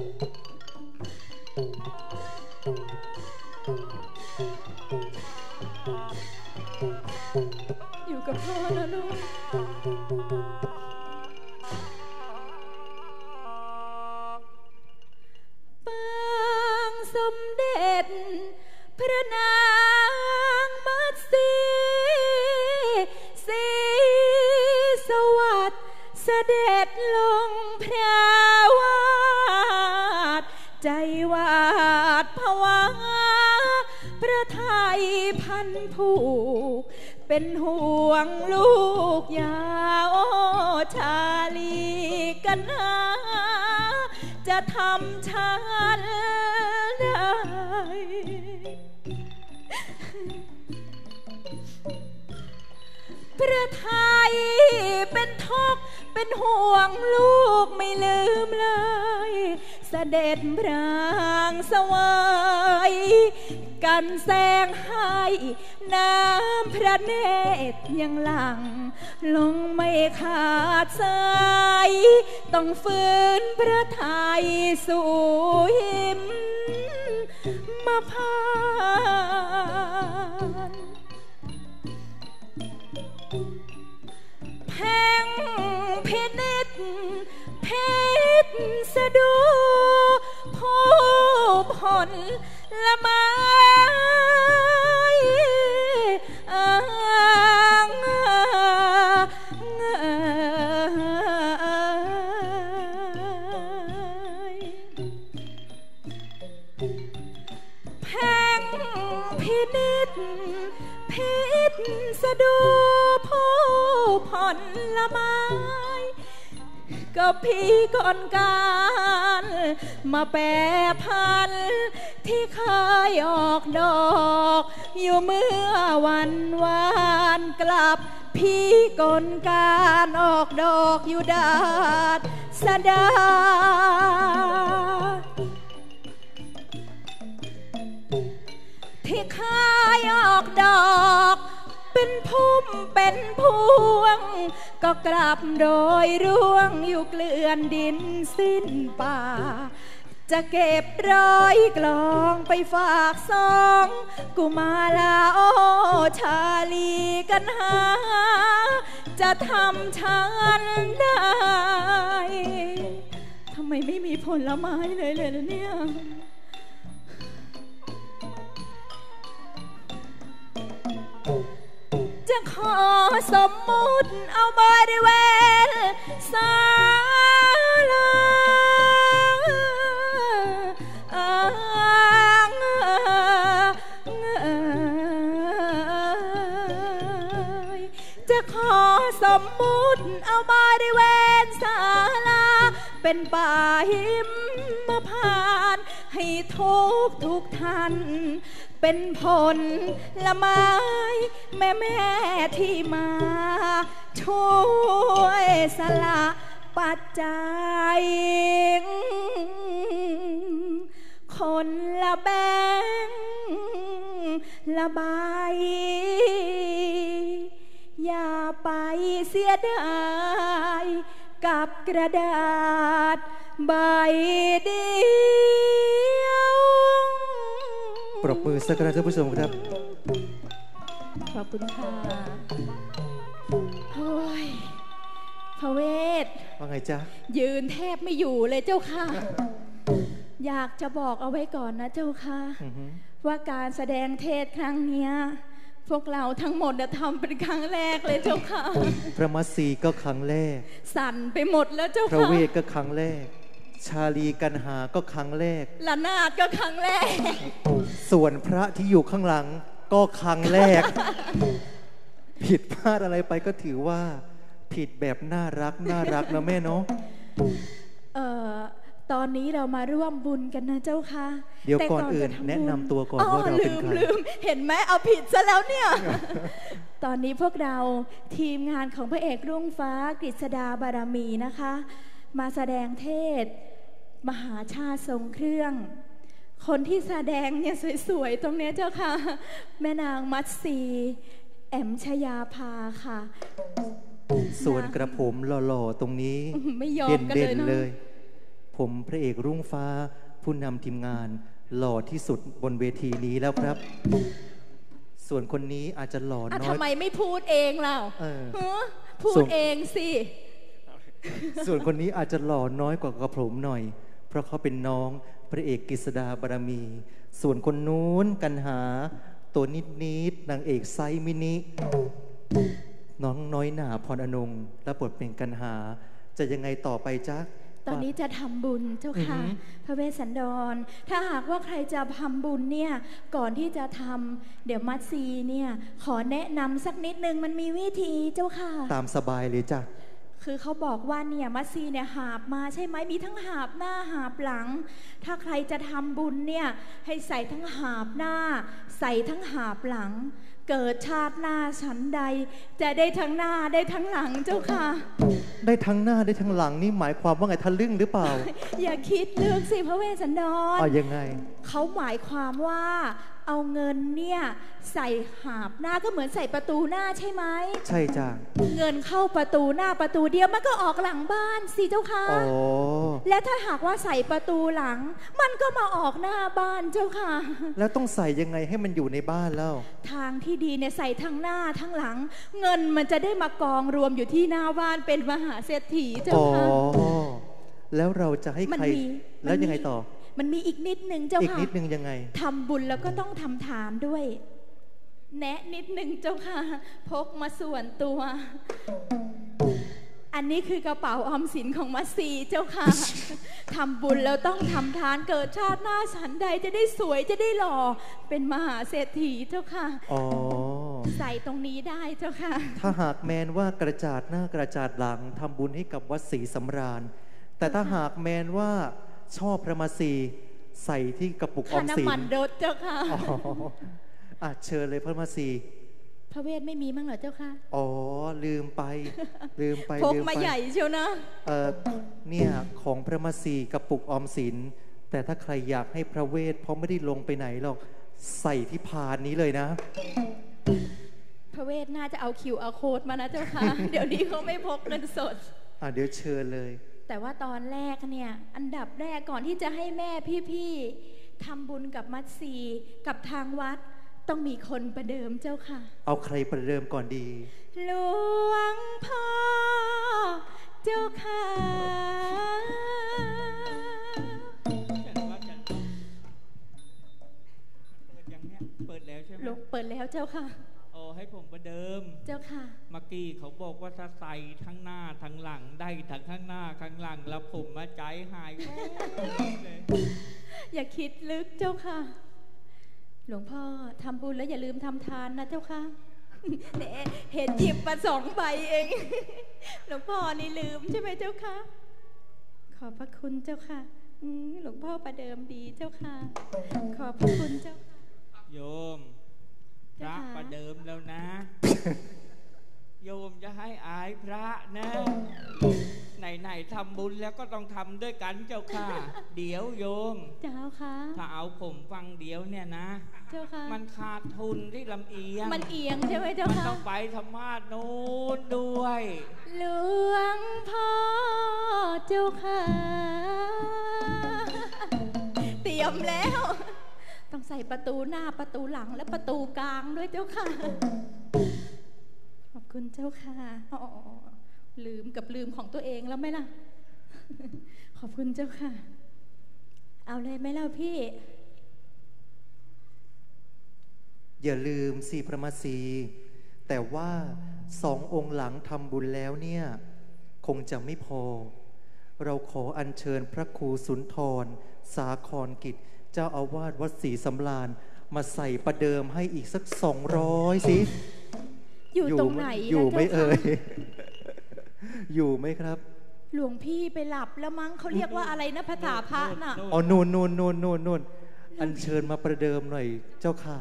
อยู่กับพ่อนะลูกปางสมเด็จพระนางมัตสีศรีสวัสดิ์เสด็จลงพระวาทใจวาดภาวะพระไทยพันผูกเป็นห่วงลูกยาวชาลีกันนะจะทำฉันได้พระไทยเป็นทุกข์เป็นห่วงลูกไม่ลืมเลยเสด็จพรางสวยกันแสงให้น้ำพระเนตรยังหลั่งลงไม่ขาดสายต้องฟื้นพระไทยสู่หิมมาพานแพ่งพินิจเพชรสะดูผู้ผลละไม้แพ่งพินิจเพชรสะดูผู้ผลไม้ก็พี่ก่อนการมาแปรพันที่เคยออกดอกอยู่เมื่อวันวานกลับพี่ก่อนการออกดอกอยู่ดาดสะดาที่เคยออกดอกเป็นพุ่มเป็นพวงก็กลับโดยร่วงอยู่เกลื่อนดินสิ้นป่าจะเก็บร้อยกลองไปฝากสองกุมาลาโอชาลีกันหาจะทำฉันได้ทำไมไม่มีผลไม้เลยเลยนะเนี่ยอสมมุติเอาบริเวณศาลาจะขอสมมุติเอาบริเวณศาลาเป็นป่าหิมพานต์ให้ทุกทุกท่านเป็นผลละไม้แม่แม่ที่มาช่วยสละปัจจัยคนละแบงละใบอย่าไปเสียดายกับกระดาษใบเดียวปรบมือสักครั้งท่านผู้ชมครับขอบคุณค่ะโอ้ยพระเวทว่าไงจ๊ะยืนแทบไม่อยู่เลยเจ้าค่ะอยากจะบอกเอาไว้ก่อนนะเจ้าค่ะว่าการแสดงเทศครั้งนี้พวกเราทั้งหมดทำเป็นครั้งแรกเลยเจ้าค่ะพระมัสสีก็ครั้งแรกสั่นไปหมดแล้วเจ้าค่ะพระเวทก็ครั้งแรกชาลีกันหาก็ครั้งแรกละนาดก็ครั้งแรกส่วนพระที่อยู่ข้างหลังก็ครั้งแรกผิดพลาดอะไรไปก็ถือว่าผิดแบบน่ารักน่ารักนะแม่เนาะเอ่อตอนนี้เรามาร่วมบุญกันนะเจ้าค่ะเดี๋ยวก่อนอื่นแนะนำตัวก่อนว่าเราเป็นใครลืมเห็นไหมเอาผิดซะแล้วเนี่ย ตอนนี้พวกเราทีมงานของพระเอกรุ่งฟ้ากฤษดาบารมีนะคะมาแสดงเทศมหาชาติทรงเครื่องคนที่แสดงเนี่ยสวยๆตรงนี้เจ้าค่ะแม่นางมัตสีแอมชยาภาค่ะส่วนกระผมหล่อๆตรงนี้เด่นๆเลยผมพระเอกรุ่งฟ้าผู้นำทีมงานหล่อที่สุดบนเวทีนี้แล้วครับส่วนคนนี้อาจจะหล่อน้อยทำไมไม่พูดเองเล่าพูดเองสิส่วนคนนี้อาจจะหล่อน้อยกว่ากระผมหน่อยเพราะเขาเป็นน้องพระเอกกฤษดาบารมีส่วนคนนู้นกันหาตัวนิดนิดนางเอกไซมินิน้องน้อยหนาพรอนงและบทเป็นกันหาจะยังไงต่อไปจ๊ะตอนนี้จะทำบุญเจ้าค่ะพระเวสสันดรถ้าหากว่าใครจะทำบุญเนี่ยก่อนที่จะทำเดี๋ยวมัตซีเนี่ยขอแนะนำสักนิดนึงมันมีวิธีเจ้าค่ะตามสบายเลยจ้ะคือเขาบอกว่าเนี่ยมัตซีเนี่ยหาบมาใช่ไหมมีทั้งหาบหน้าหาบหลังถ้าใครจะทำบุญเนี่ยให้ใส่ทั้งหาบหน้าใส่ทั้งหาบหลังเกิดชาติหน้าฉันใดจะได้ทั้งหน้าได้ทั้งหลังเจ้าค่ะได้ทั้งหน้าได้ทั้งหลังนี่หมายความว่าไงทะลึ่งหรือเปล่าอย่าคิดลึกสิพระเวสสันดรอ๋อยังไงเขาหมายความว่าเอาเงินเนี่ยใส่หาบหน้าก็เหมือนใส่ประตูหน้าใช่ไหมใช่จ้ะเงินเข้าประตูหน้าประตูเดียวมันก็ออกหลังบ้านสิเจ้าค่ะอ๋อและถ้าหากว่าใส่ประตูหลังมันก็มาออกหน้าบ้านเจ้าค่ะแล้วต้องใส่ยังไงให้มันอยู่ในบ้านแล้วทางที่ดีเนี่ยใส่ทั้งหน้าทั้งหลังเงินมันจะได้มากองรวมอยู่ที่หน้าบ้านเป็นมหาเศรษฐีเจ้าค่ะอ๋อแล้วเราจะให้ใครแล้วยังไงต่อมันมีอีกนิดนึงเจ้าค่ะอีกนิดนึงยังไงทำบุญแล้วก็ต้องทำทานด้วยแนะนิดนึงเจ้าค่ะพกมาส่วนตัวอันนี้คือกระเป๋าออมสินของมัสซีเจ้าค่ะทำบุญแล้วต้องทำทานเกิดชาติหน้าฉันใดจะได้สวยจะได้หล่อเป็นมหาเศรษฐีเจ้าค่ะอ๋อใส่ตรงนี้ได้เจ้าค่ะถ้าหากแมนว่ากระจาดหน้ากระจาดหลังทำบุญให้กับวัดศรีสำราญแต่ถ้าหากแมนว่าชอบพระมาสีใส่ที่กระปุกออมสินน้ำมันรถเจ้าค่ะอ๋ออ่ะเชิญเลยพระมาสีพระเวทไม่มีมั้งเหรอเจ้าค่ะอ๋อลืมไปลืมไปพกมาใหญ่เชียวนะเออเนี่ยของพระมาสีกระปุกออมสินแต่ถ้าใครอยากให้พระเวทเพราะไม่ได้ลงไปไหนหรอกใส่ที่พานนี้เลยนะพระเวทน่าจะเอาคิวอาร์โค้ดมานะเจ้าค่ะเดี๋ยวนี้เขาไม่พกเงินสดอ่ะเดี๋ยวเชิญเลยแต่ว่าตอนแรกเนี่ยอันดับแรกก่อนที่จะให้แม่พี่ๆทำบุญกับมัตสีกับทางวัดต้องมีคนประเดิมเจ้าค่ะเอาใครประเดิมก่อนดีหลวงพ่อเจ้าค่ะเปิดยังเนี่ยเปิดแล้วใช่ไหมเปิดแล้วเจ้าค่ะโอ้ใให้ผมประเดิมเจ้าค่ะเมื่อกี้เขาบอกว่าถ้าใส่ทั้งหน้าทั้งหลังได้ทั้งข้างหน้าข้างหลังแล้วผมมาใจหายแวบเลยอย่าคิดลึกเจ้าค่ะหลวงพ่อทำบุญแล้วอย่าลืมทำทานนะเจ้าค่ะเห็นหยิบมาสองใบเองหลวงพ่อนี่ลืมใช่ไหมเจ้าค่ะขอบพระคุณเจ้าค่ะหลวงพ่อประเดิมดีเจ้าค่ะขอบพระคุณเจ้าค่ะโยมพระประเดิมแล้วนะ โยมจะให้อายพระนะไหนๆทำบุญแล้วก็ต้องทำด้วยกันเจ้าค่ะเดี๋ยวโยมเจ้าค่ะถ้าเอาผมฟังเดี๋ยวเนี่ยนะเจ้าค่ะมันขาดทุนที่ลำเอียงมันเอียงใช่ไหมเจ้าค่ะมันต้องไปธรรมาสนู้นด้วยหลวงพ่อเจ้าค่ะเตรียมแล้วต้องใส่ประตูหน้าประตูหลังและประตูกลางด้วยเจ้าค่ะขอบคุณเจ้าค่ะอ๋อลืมกับลืมของตัวเองแล้วไหมล่ะขอบคุณเจ้าค่ะเอาเลยไหมล่ะพี่อย่าลืมสิพระมาสีแต่ว่าสององค์หลังทำบุญแล้วเนี่ยคงจะไม่พอเราขออัญเชิญพระครูสุนทรสาครกิจเจ้าอาวาสวัดศรีสำราญมาใส่ประเดิมให้อีกสักสองร้อยสิอยู่ตรงไหนอยู่ไม่เอ่ยอยู่ไหมครับหลวงพี่ไปหลับแล้วมั้งเขาเรียกว่าอะไรนะภาษาพระน่ะอ๋อนูนนูนนูนนูนนูนอัญเชิญมาประเดิมหน่อยเจ้าค่ะ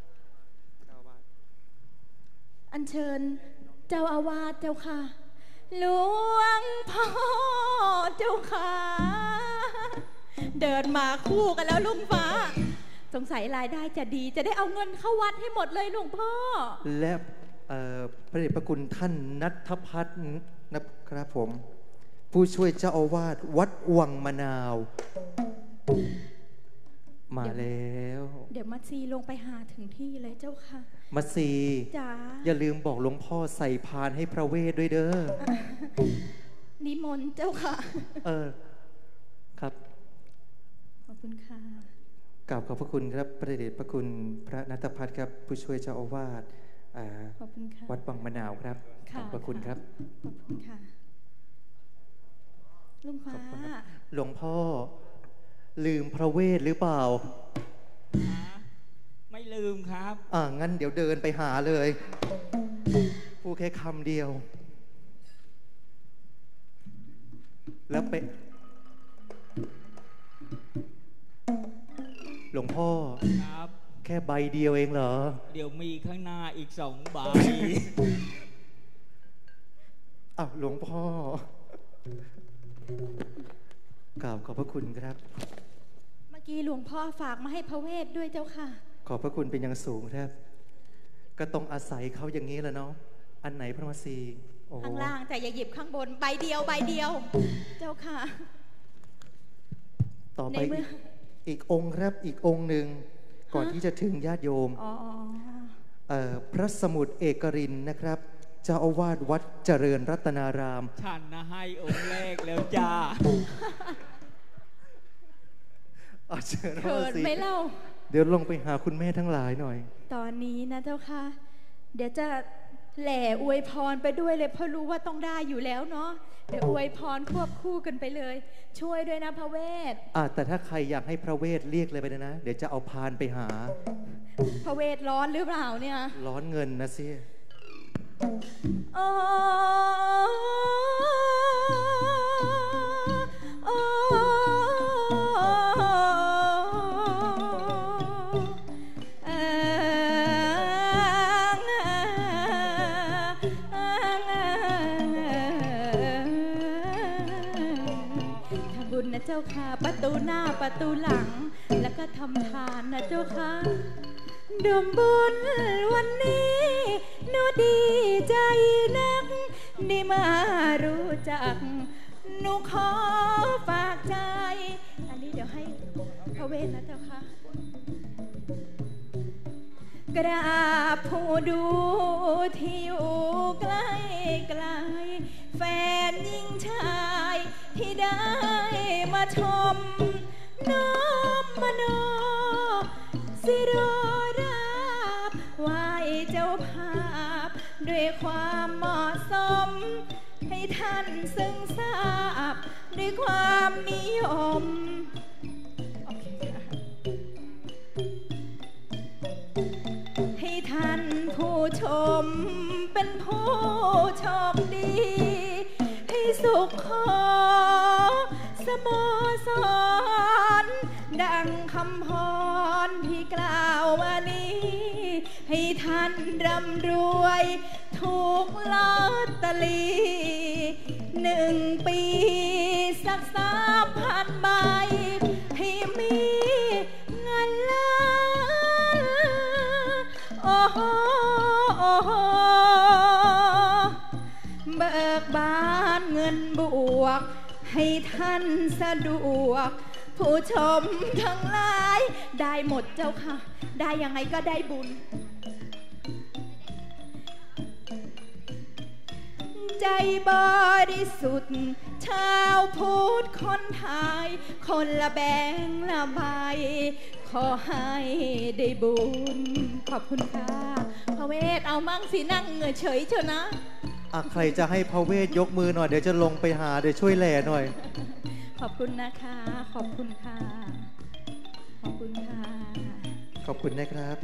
อัญเชิญเจ้าอาวาสเจ้าค่ะหลวงพ่อเจ้าค่ะเดินมาคู่กันแล้วลุงฟ้าสงสัยรายได้จะดีจะได้เอาเงินเข้าวัดให้หมดเลยหลวงพ่อและพระเดชพระคุณท่านณัฐพัฒน์นะครับผมผู้ช่วยเจ้าอาวาสวัดวังมะนาวมาแล้วเดี๋ยวมัตซีลงไปหาถึงที่เลยเจ้าค่ะมัตซีจ๋าอย่าลืมบอกหลวงพ่อใส่พานให้พระเวทด้วยเด้อนิมนต์เจ้าค่ะเออครับขอบคุณค่ะกราบขอบพระคุณครับพระเดชพระคุณพระณัฐพัฒน์ครับผู้ช่วยเจ้าอาวาสวัดวังมะนาวครับขอบพระคุณครับขอบคุณค่ะลุงฟ้าหลวงพ่อลืมพระเวทหรือเปล่าไม่ลืมครับอ่างั้นเดี๋ยวเดินไปหาเลยพูดแค่คำเดียวแล้วไปหลวงพ่อครับแค่ใบเดียวเองเหรอเดี๋ยวมีข้างหน้าอีกสองใบอ้าวหลวงพ่อกราบขอบพระคุณครับเมื่อกี้หลวงพ่อฝากมาให้พระเวทด้วยเจ้าค่ะขอบพระคุณเป็นอย่างสูงครับก็ต้องอาศัยเขาอย่างนี้แหละเนาะอันไหนพระมาสีข้างล่างแต่อย่าหยิบข้างบนใบเดียวใบเดียวเจ้าค่ะต่อไปอีกองค์ครับอีกองค์หนึ่งก่อนที่จะถึงญาติโยมพระสมุทรเอกรินนะครับเจ้าอาวาสวัดเจริญรัตนารามฉันนะให้องค์แรกแล้วจ้าเชิญเขินไม่เล่าเดี๋ยวลงไปหาคุณแม่ทั้งหลายหน่อยตอนนี้นะเจ้าค่ะเดี๋ยวจะแหล่อวยพรไปด้วยเลยเพราะรู้ว่าต้องได้อยู่แล้วเนาะเดี๋ยวอวยพรควบคู่กันไปเลยช่วยด้วยนะพระเวทอ่าแต่ถ้าใครอยากให้พระเวทเรียกเลยไปนะเดี๋ยวจะเอาพานไปหาพระเวทร้อนหรือเปล่าเนี่ยร้อนเงินนะสิโอ้โอ้นะเจ้าค่ะประตูหน้าประตูหลังแล้วก็ทำทานนะเจ้าค่ะดมบุญวันนี้หนูดีใจนักได้มารู้จักหนูขอฝากใจอันนี้เดี๋ยวให้พระเวทนะเจ้าค่ะกราบผู้ดูที่อยู่ใกล้ไกลแฟนหญิงชายที่ได้มาชมน้อมมโนสิโรราบไหว้เจ้าภานิยมให้ท่านผู้ชมเป็นผู้โชคดีให้สุขขอสโมสรดังคำพรที่กล่าวมานี้ให้ท่านร่ำรวยถูกลอตเตอรี่หนึ่งปีสักสามพันใบให้มีเงินล้านโอ้โหโอ้โหเบิกบานเงินบวกให้ท่านสะดวกผู้ชมทั้งหลายได้หมดเจ้าค่ะได้ยังไงก็ได้บุญใจบริสุทธิ์ชาวพุทธคนไทยคนละแบงละใบขอให้ได้บุญขอบคุณค่ะพระเวทเอามั่งสินั่งเฉยเถอะนะอ่ะใครจะให้พระเวทยกมือหน่อยเดี๋ยวจะลงไปหาเดี๋ยวช่วยแหล่หน่อยขอบคุณนะคะขอบคุณค่ะขอบคุณค่ะขอบคุณนะครับ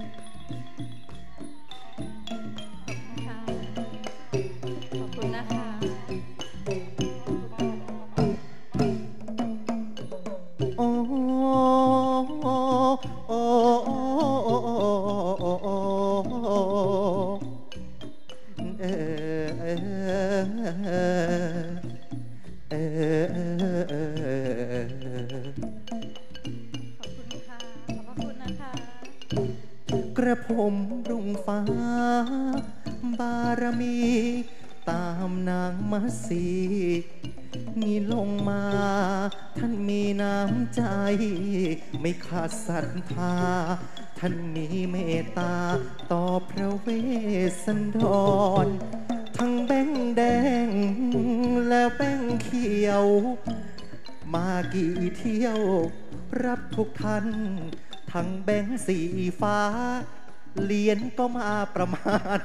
ขอบคุณนะคะโอ้โอ้โอ้โอ้เออเออเออขอบคุณค่ะขอบคุณนะคะกระผมรุ่งฟ้าบารมีตามนางมัสสีนี่ลงมาท่านมีน้ำใจไม่ขาดศรัทธาท่านมีเมตตาต่อพระเวสสันดรทั้งแบงค์แดงและแบงค์เขียวมากี่เที่ยวรับทุกท่านทั้งแบงค์สีฟ้าเหรียญก็มาประมาณ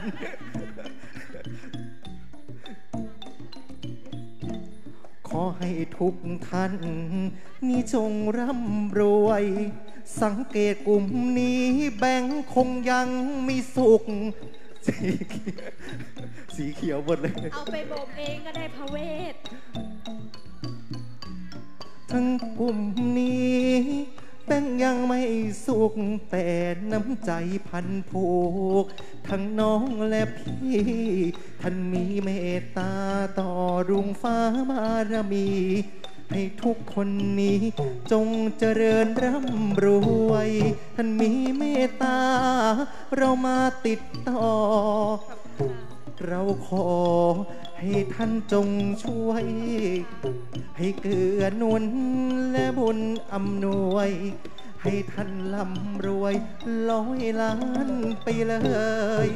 ขอให้ทุกท่านนี่จงร่ำรวยสังเกตกลุ่มนี้แบงค์คงยังมีสุขสีเขียวสีเขียวหมดเลยเอาไปบ่มเองก็ได้พระเวททั้งกลุ่มนี้แบงค์ยังไม่สุขแต่น้ำใจพันผูกทั้งน้องและพี่ท่านมีเมตตาต่อรุ่งฟ้าบารมีให้ทุกคนนี้จงเจริญร่ำรวยท่านมีเมตตาเรามาติดต่อเราขอให้ท่านจงช่วยให้เกื้อหนุนและบุญอำนวยให้ท่านร่ำรวยร้อยล้านไปเลย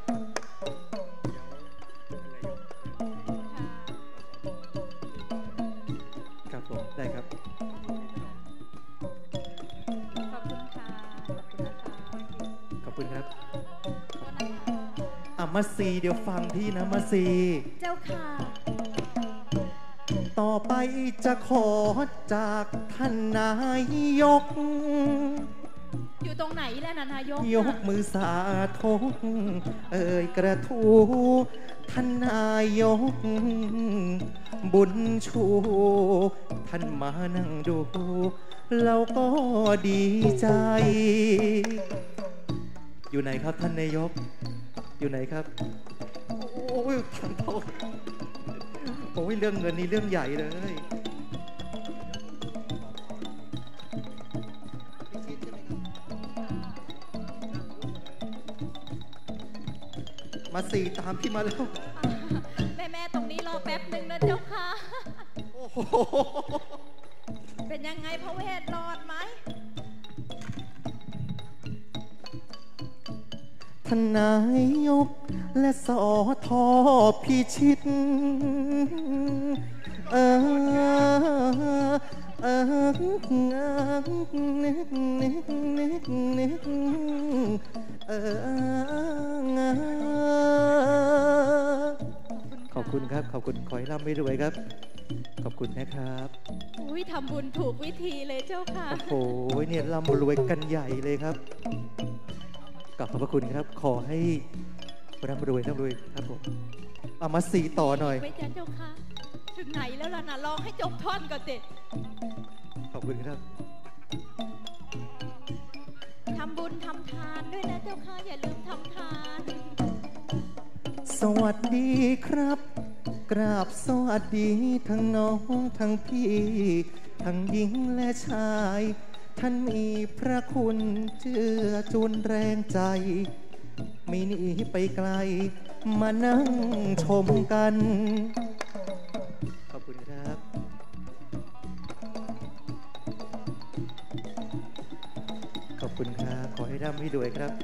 ครับผมได้ครับขอบคุณค่ะขอบคุณครับอ่ะมาซีเดี๋ยวฟังพี่นะมาซีเจ้าค่ะต่อไปจะขอจากท่านนายกอยู่ตรงไหนแล้วนะนายกยกมือสาธุเอ่ยกระทูท่านนายกบุญชูท่านมานั่งดูเราก็ดีใจอยู่ไหนครับท่านนายกอยู่ไหนครับโอ้ยทางโตโอ้ยเรื่องเงินนี่เรื่องใหญ่เลยมาสี่ตามพี่มาแล้วแม่แม่ตรงนี้รอแป๊บหนึ่งนะเจ้าค่ะโอ้โหเป็นยังไงพระเวทรอดไหมท่านนายกและสอทอพิชิตเออเออนึกนึกนึกนึกเออขอบคุณครับขอบคุณขอให้ร่ำไม่รวยครับขอบคุณนะครับอุ้ยทำบุญถูกวิธีเลยเจ้าค่ะโอ้โหเนี่ยร่ำรวยกันใหญ่เลยครับกลับขอบพระคุณครับ ขอให้ร่ำรวยร่ำรวยครับผมเอามาสีต่อหน่อยไปจ้าเจ้าค่ะถึงไหนแล้วล่ะนะลองให้จบท่อนก่อนเด็ดขอบคุณครับทำบุญทำทานด้วยนะเจ้าค่ะอย่าลืมทำทานสวัสดีครับ กราบสวัสดีทั้งน้องทั้งพี่ทั้งหญิงและชาย ท่านมีพระคุณเจือจุนแรงใจไม่หนีไปไกล มานั่งชมกัน ขอบคุณครับ ขอบคุณครับ ขอให้ร่ำให้รวยครับ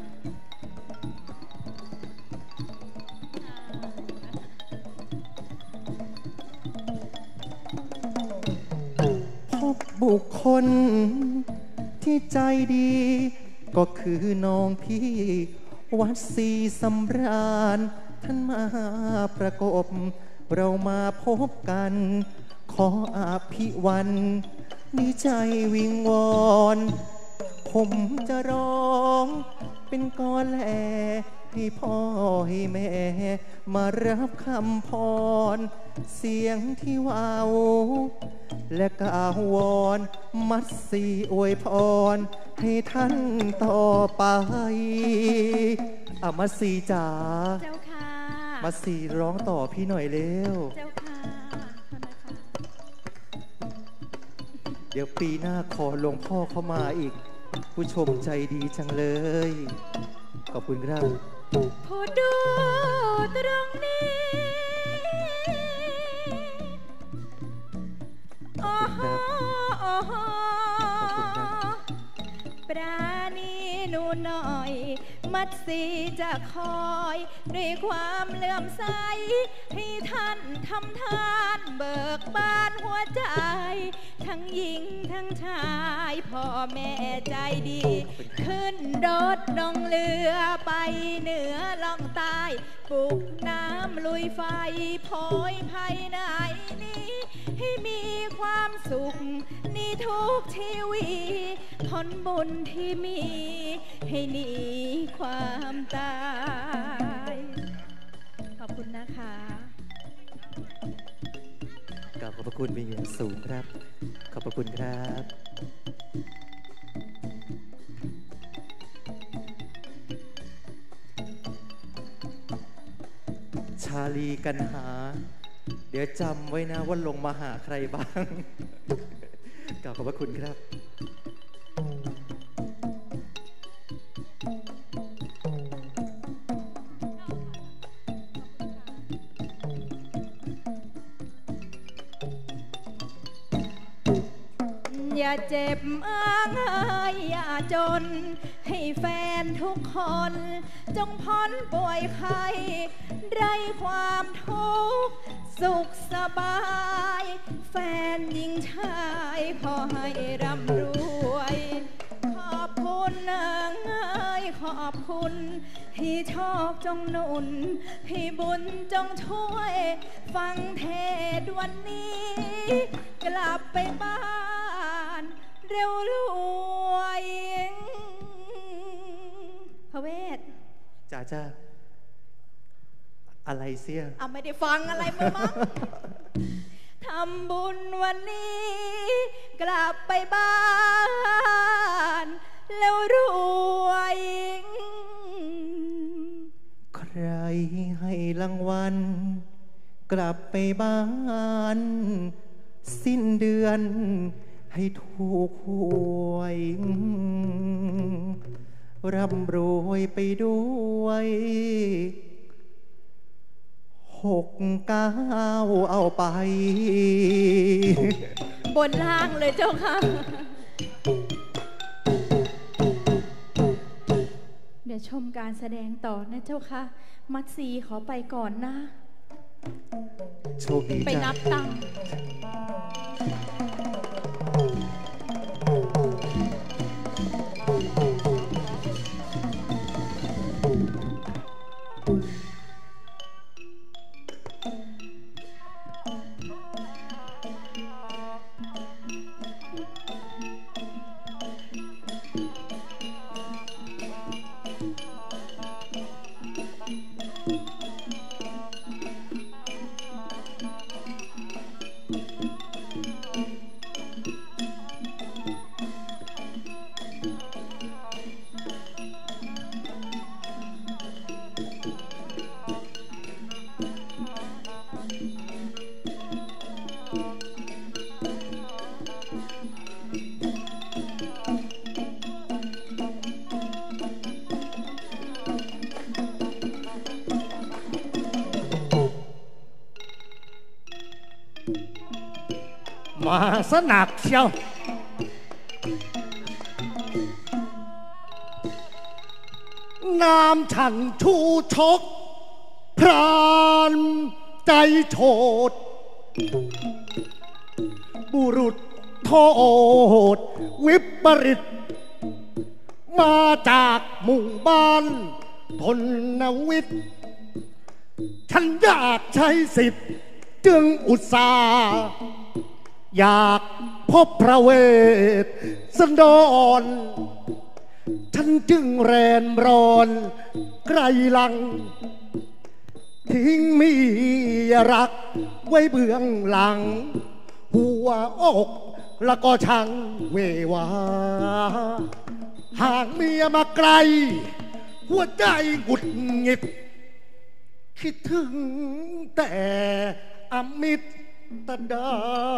พบบุคคลที่ใจดี ก็คือน้องพี่วัดศรีสำราญท่านมาประกบเรามาพบกัน ขออภิวันดีใจวิงวอนผมจะร้องเป็นกลแลให้พ่อให้แม่มารับคำพรเสียงที่ว่าวและกล่าววอนมัดสีอวยพรให้ท่านต่อไปอามัดสีจ๋าเจ้าค่ะมัดสีร้องต่อพี่หน่อยเร็วเจ้าค่ะขอบคุณค่ะเดี๋ยวปีหน้าขอหลวงพ่อเข้ามาอีก ผู้ชมใจดีจังเลย ขอบคุณครับพอดูตรงนี้โอ้โหโอ้โหขอบคุณครับปราณีหนูหน่อย มัดสีจะคอยด้วยความเลื่อมใส ให้ท่านทำทานเบิกบานหัวใจ ทั้งหญิงทั้งชายพ่อแม่ใจดี ขึ้นรถลงเรือไปเหนือล่องใต้ปลุกน้ำลุยไฟโพยภัยไหนนี้ ให้มีความสุขนี่ทุกชีวิตผลบุญที่มี ให้หนีความตาย ขอบคุณนะคะกราบขอบพระคุณเป็นอย่างสูงครับ ขอบพระคุณครับ ชาลีกันหา เดี๋ยวจำไว้นะว่าลงมาหาใครบ้าง กราบขอบพระคุณครับอย่าเจ็บอ้างเอ้ยอย่าจน ให้แฟนทุกคน จงพ้นป่วยไข้ไร้ความทุกข์สุขสบาย แฟนหญิงชายขอให้ร่ำรวย ขอบคุณเอ้ยขอบคุณที่โชคจงหนุนให้บุญจงช่วย ฟังเทศน์วันนี้ กลับไปบ้านเร็วรวยพระเวทจ้าจ้าอะไรเสียเอาไม่ได้ฟังอะไรมามั้ง ทำบุญวันนี้ กลับไปบ้านแล้วรวยใครให้รางวัลกลับไปบ้าน สิ้นเดือนให้ถูกหวยร่ำรวยไปด้วยหกเก้าเอาไปบนล่างเลยเจ้าค่ะ เดี๋ยวชมการแสดงต่อนะเจ้าค่ะ มัดซีขอไปก่อนนะโชคดีไปจ้ะนับตังค์ขมาสนักเชียวนามฉันชูชกพรานใจโฉดบุรุษโทษวิปริตมาจากหมู่บ้านทนวิทย์ฉันอยากใช้สิทธิ์จึงอุตส่าห์อยากพบพระเวสสันดรฉันจึงแรนร้อนไกลลังทิ้งมีรักไว้เบื้องหลังหัวอกแล้วก็ช่างเววาหากเมียมาไกลหัวใจหงุดหงิดคิดถึงแต่อมิตรดา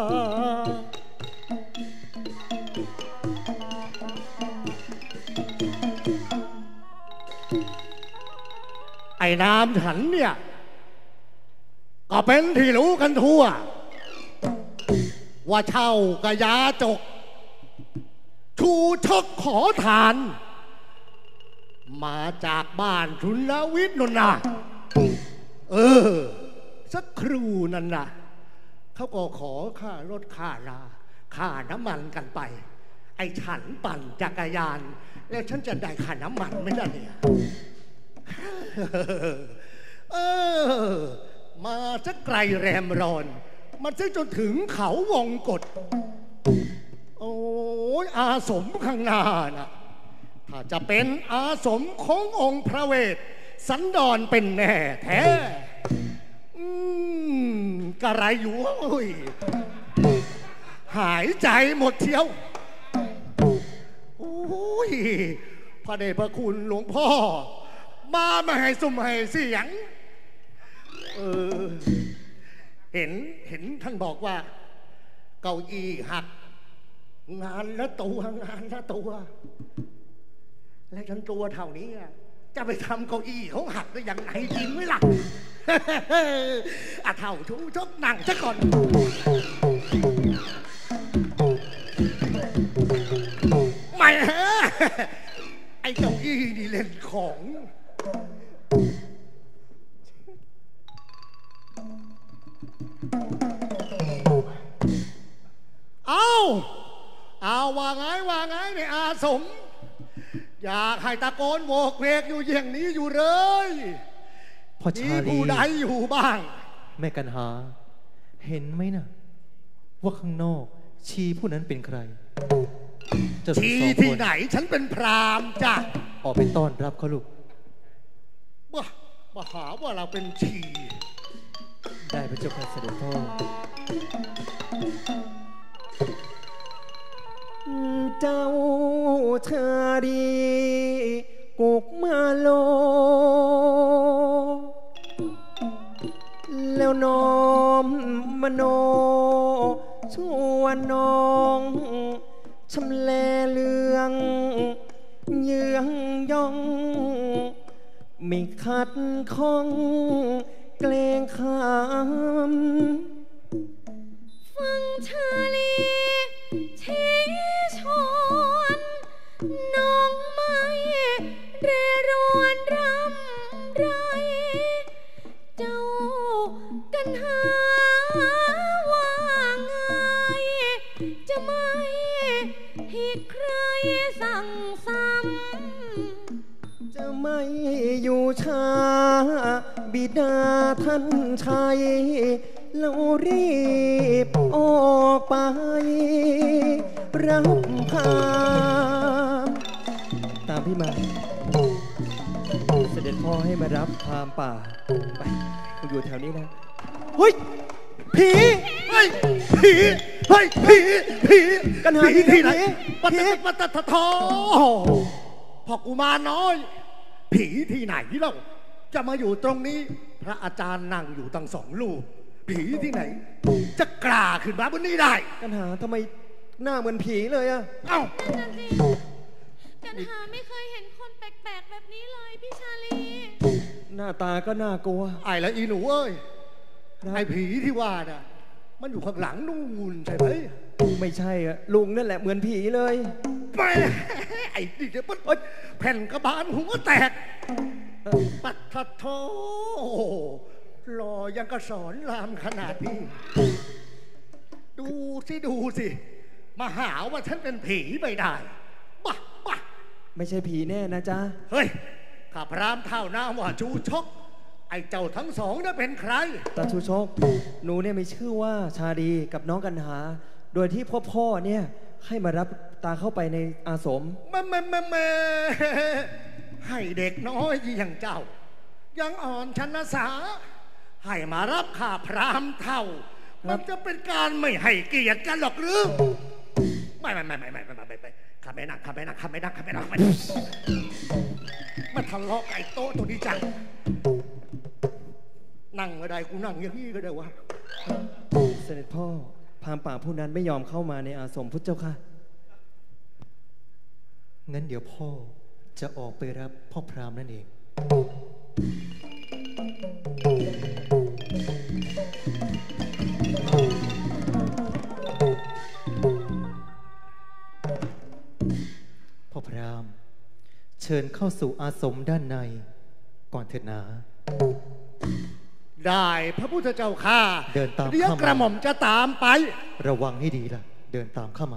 ไอ้น้ำฉันเนี่ยก็เป็นที่รู้กันทั่วว่าเช่ากะยาจกชูชกขอทานมาจากบ้านทุนวิทย์นนนะเออสักครู่นั่นนะเขาก็ขอค่ารถค่าราค่าน้ำมันกันไปไอ้ฉันปั่นจักรยานแล้วฉันจะได้ค่าน้ำมันไม่ได้เนี่ยเออมาจะไกลแรมร้อนมันจะจนถึงเขาวงกฏโอ้ยอาสมข้างหน้านะถ้าจะเป็นอาสมขององค์พระเวสสันดรเป็นแน่แท้อืมกระไรอยู่โอ้ยหายใจหมดเที่ยวโอ้ยพระเดชพระคุณหลวงพ่อมาไม่ให้สุ่มให้เสียงเออเห็นเห็นท่านบอกว่าเก้าอี้หักงานละตัวงานละตัวและฉันตัวเท่านี้จะไปทำเก้าอี้เขาหักได้ยังไงจริงไหมล่ะอ่ะเท่าชูชกหนังซะก่อนไม่ฮะไอ้เก้าอี้นี่เล่นของเอาเอาว่าไงว่าไงในอาสมอยากให้ตะโกนโวกเวกอยู่อย่างนี้อยู่เลยพ่อชาลีผู้ใดอยู่บ้างแม่กันหาเห็นไหมนะว่าข้างนอกชีผู้นั้นเป็นใครชีที่ไหนฉันเป็นพราหมณ์จ้ะออกไปต้อนรับเขาลูกบ้าบ้าหาว่าเราเป็นชีได้พระเจ้าค่ะเสด็จพ่อเจ้าชาดีกุกมาโลแล้วน้อมมโนชวนน้องชำแลเลืองเยื้องย่องไม่ขัดข้องเกรงขามฟังชาลีชี้ชวนน้องไม่เรรวนรำไรเจ้ากันหาว่าไงจะไม่ให้ใครสั่งซ้ำจะไม่อยู่ช้าบิดาท่านชัยเรารีบออกไปรับพามตามพี่มาเสด็จพ่อให้มารับพามป่าไปกูอยู่แถวนี้นะเฮ้ยผีเฮ้ยผีเฮ้ยผีผีกันหาผีที่ไหนปัตตปัตตทอพ่อกุมารน้อยผีที่ไหนเล่าจะมาอยู่ตรงนี้พระอาจารย์นั่งอยู่ตั้งสองลูกผีที่ไหนจะกล้าขึ้นมาบนนี้ได้กันหาทำไมหน้าเหมือนผีเลยอะเอ้ากันหาไม่เคยเห็นคนแปลกๆแบบนี้เลยพี่ชาลีหน้าตาก็น่ากลัวไอ้ละอีหนูเอ้ยไอ้ผีที่ว่าน่ะมันอยู่ข้างหลังนู่นใช่ไหมไม่ใช่อะลุงนั่นแหละเหมือนผีเลยไปไอ้ดิเดี๋ยวปั๊บแผ่นกระบาลหัวแตกปัดทัดโธรอยังกระสอนรามขนาดนี้ดูสิดูสิมาหาว่าฉันเป็นผีไม่ได้บ้าบ้าไม่ใช่ผีแน่นะจ๊ะเฮ้ยข้าพรามเท่าน้าว่าชูชกไอ้เจ้าทั้งสองนั่นเป็นใครตาชูชกหนูเนี่ยมีชื่อว่าชาดีกับน้องกันหาโดยที่พ่อพ่อเนี่ยให้มารับตาเข้าไปในอาสมแม่แม่แม่แม่ให้เด็กน้อยอย่างเจ้ายังอ่อนชันสาให้มารับข้าพรามเท่ามันจะเป็นการไม่ให้เกียรติกันหรอกหรือไม่ไม่ไม่ไม่ไม่ไม่ไม่ไม่ข้าไม่นั่งข้าไม่นั่งข้าไม่นั่งข้าไม่นั่งมาทะเลาะไก่โต๊ะตัวนี้จังนั่งก็ได้กูนั่งอย่างนี้ก็ได้วะเสด็จพ่อพรามป่าผู้นั้นไม่ยอมเข้ามาในอาสมพุทธเจ้าค่ะงั้นเดี๋ยวพ่อจะออกไปรับพ่อพรามนั่นเองพ่อพรามเชิญเข้าสู่อาสมด้านในก่อนเถิดนาได้พระพุทธเจ้าข้าเดินตามเดี๋ยวกระหม่อมจะตามไประวังให้ดีล่ะเดินตามเข้ามา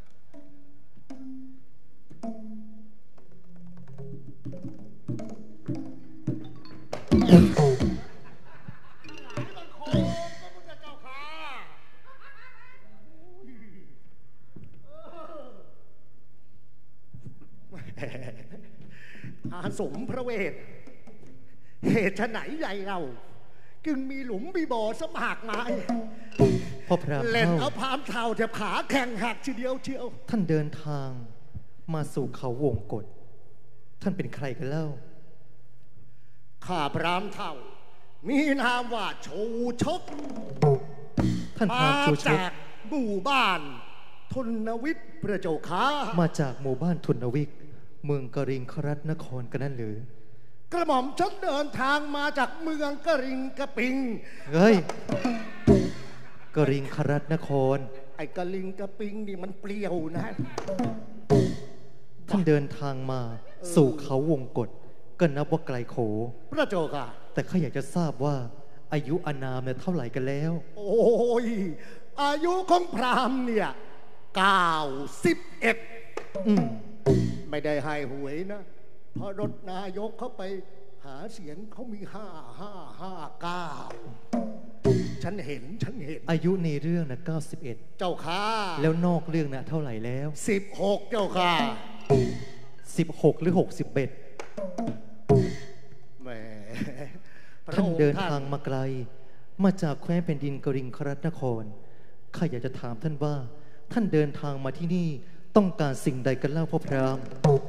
อาสมพระเวทเหตุไฉนใหญ่เราจึงมีหลุมมีบ่อสมากมายพ่อพรามเล่นเอาพรามเท่าแทบขาแข็งหักทีเดียวเชียวท่านเดินทางมาสู่เขาวงกฏท่านเป็นใครกันเล่าข้าพรามเท่ามีนามว่าโชชกท่านพรามโชชกมาจากหมู่บ้านทุนวิทย์พระเจ้าข้ามาจากหมู่บ้านทุนวิทย์เมืองกริงครัตนครกันนั่นหรือกระหม่อมฉันเดินทางมาจากเมืองกริงกระปิงเฮ้ยกริงครัตนครไอ้กริงกระปิงนี่มันเปรี้ยวนะท่านเดินทางมาสู่เขาวงกฏก็นับว่าไกลโขพระเจ้าค่ะแต่ข้าอยากจะทราบว่าอายุอานามเนี่ยเท่าไหร่กันแล้วโอ้ยอายุของพราหมณ์เนี่ยเก้าสิบเอ็ดไม่ได้ให้หวยนะพอรถนายกเขาไปหาเสียงเขามีห้าห้าห้าเก้าฉันเห็นฉันเห็นอายุในเรื่องนะเก้าสิบเอ็ดเจ้าค่ะแล้วนอกเรื่องนะเท่าไหร่แล้วสิบหกเจ้าค่ะสิบหกหรือหกสิบเอ็ดแหมท่านเดินทางมาไกลมาจากแคว้นแผ่นดินกริงครัตนครข้าอยากจะถามท่านว่าท่านเดินทางมาที่นี่ต้องการสิ่งใดกันเล่าพ่อพราม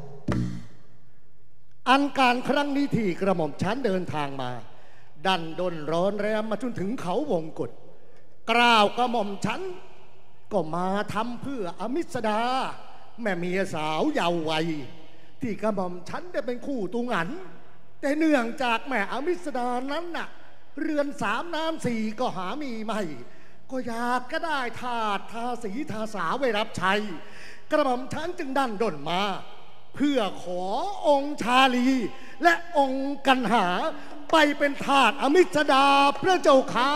อันการครั้งนี้ที่กระหม่อมฉันเดินทางมาดันดนร้อนแรมมาจนถึงเขาวงกฏกล่าวกระหม่อมฉันก็มาทำเพื่ออมิสดาแม่เมียสาวเยาว์วัยที่กระหม่อมฉันได้เป็นคู่ตุงันแต่เนื่องจากแม่อมิสดานั้นน่ะเรือนสามน้ำสี่ก็หามีไม่ก็อยากก็ได้ทาสทาสีทาสาไว้รับใช้กระหม่อมฉันจึงดันดนมาเพื่อขอองค์ชาลีและองค์กันหาไปเป็นทาสอมิสดาพระเจ้าค่ะ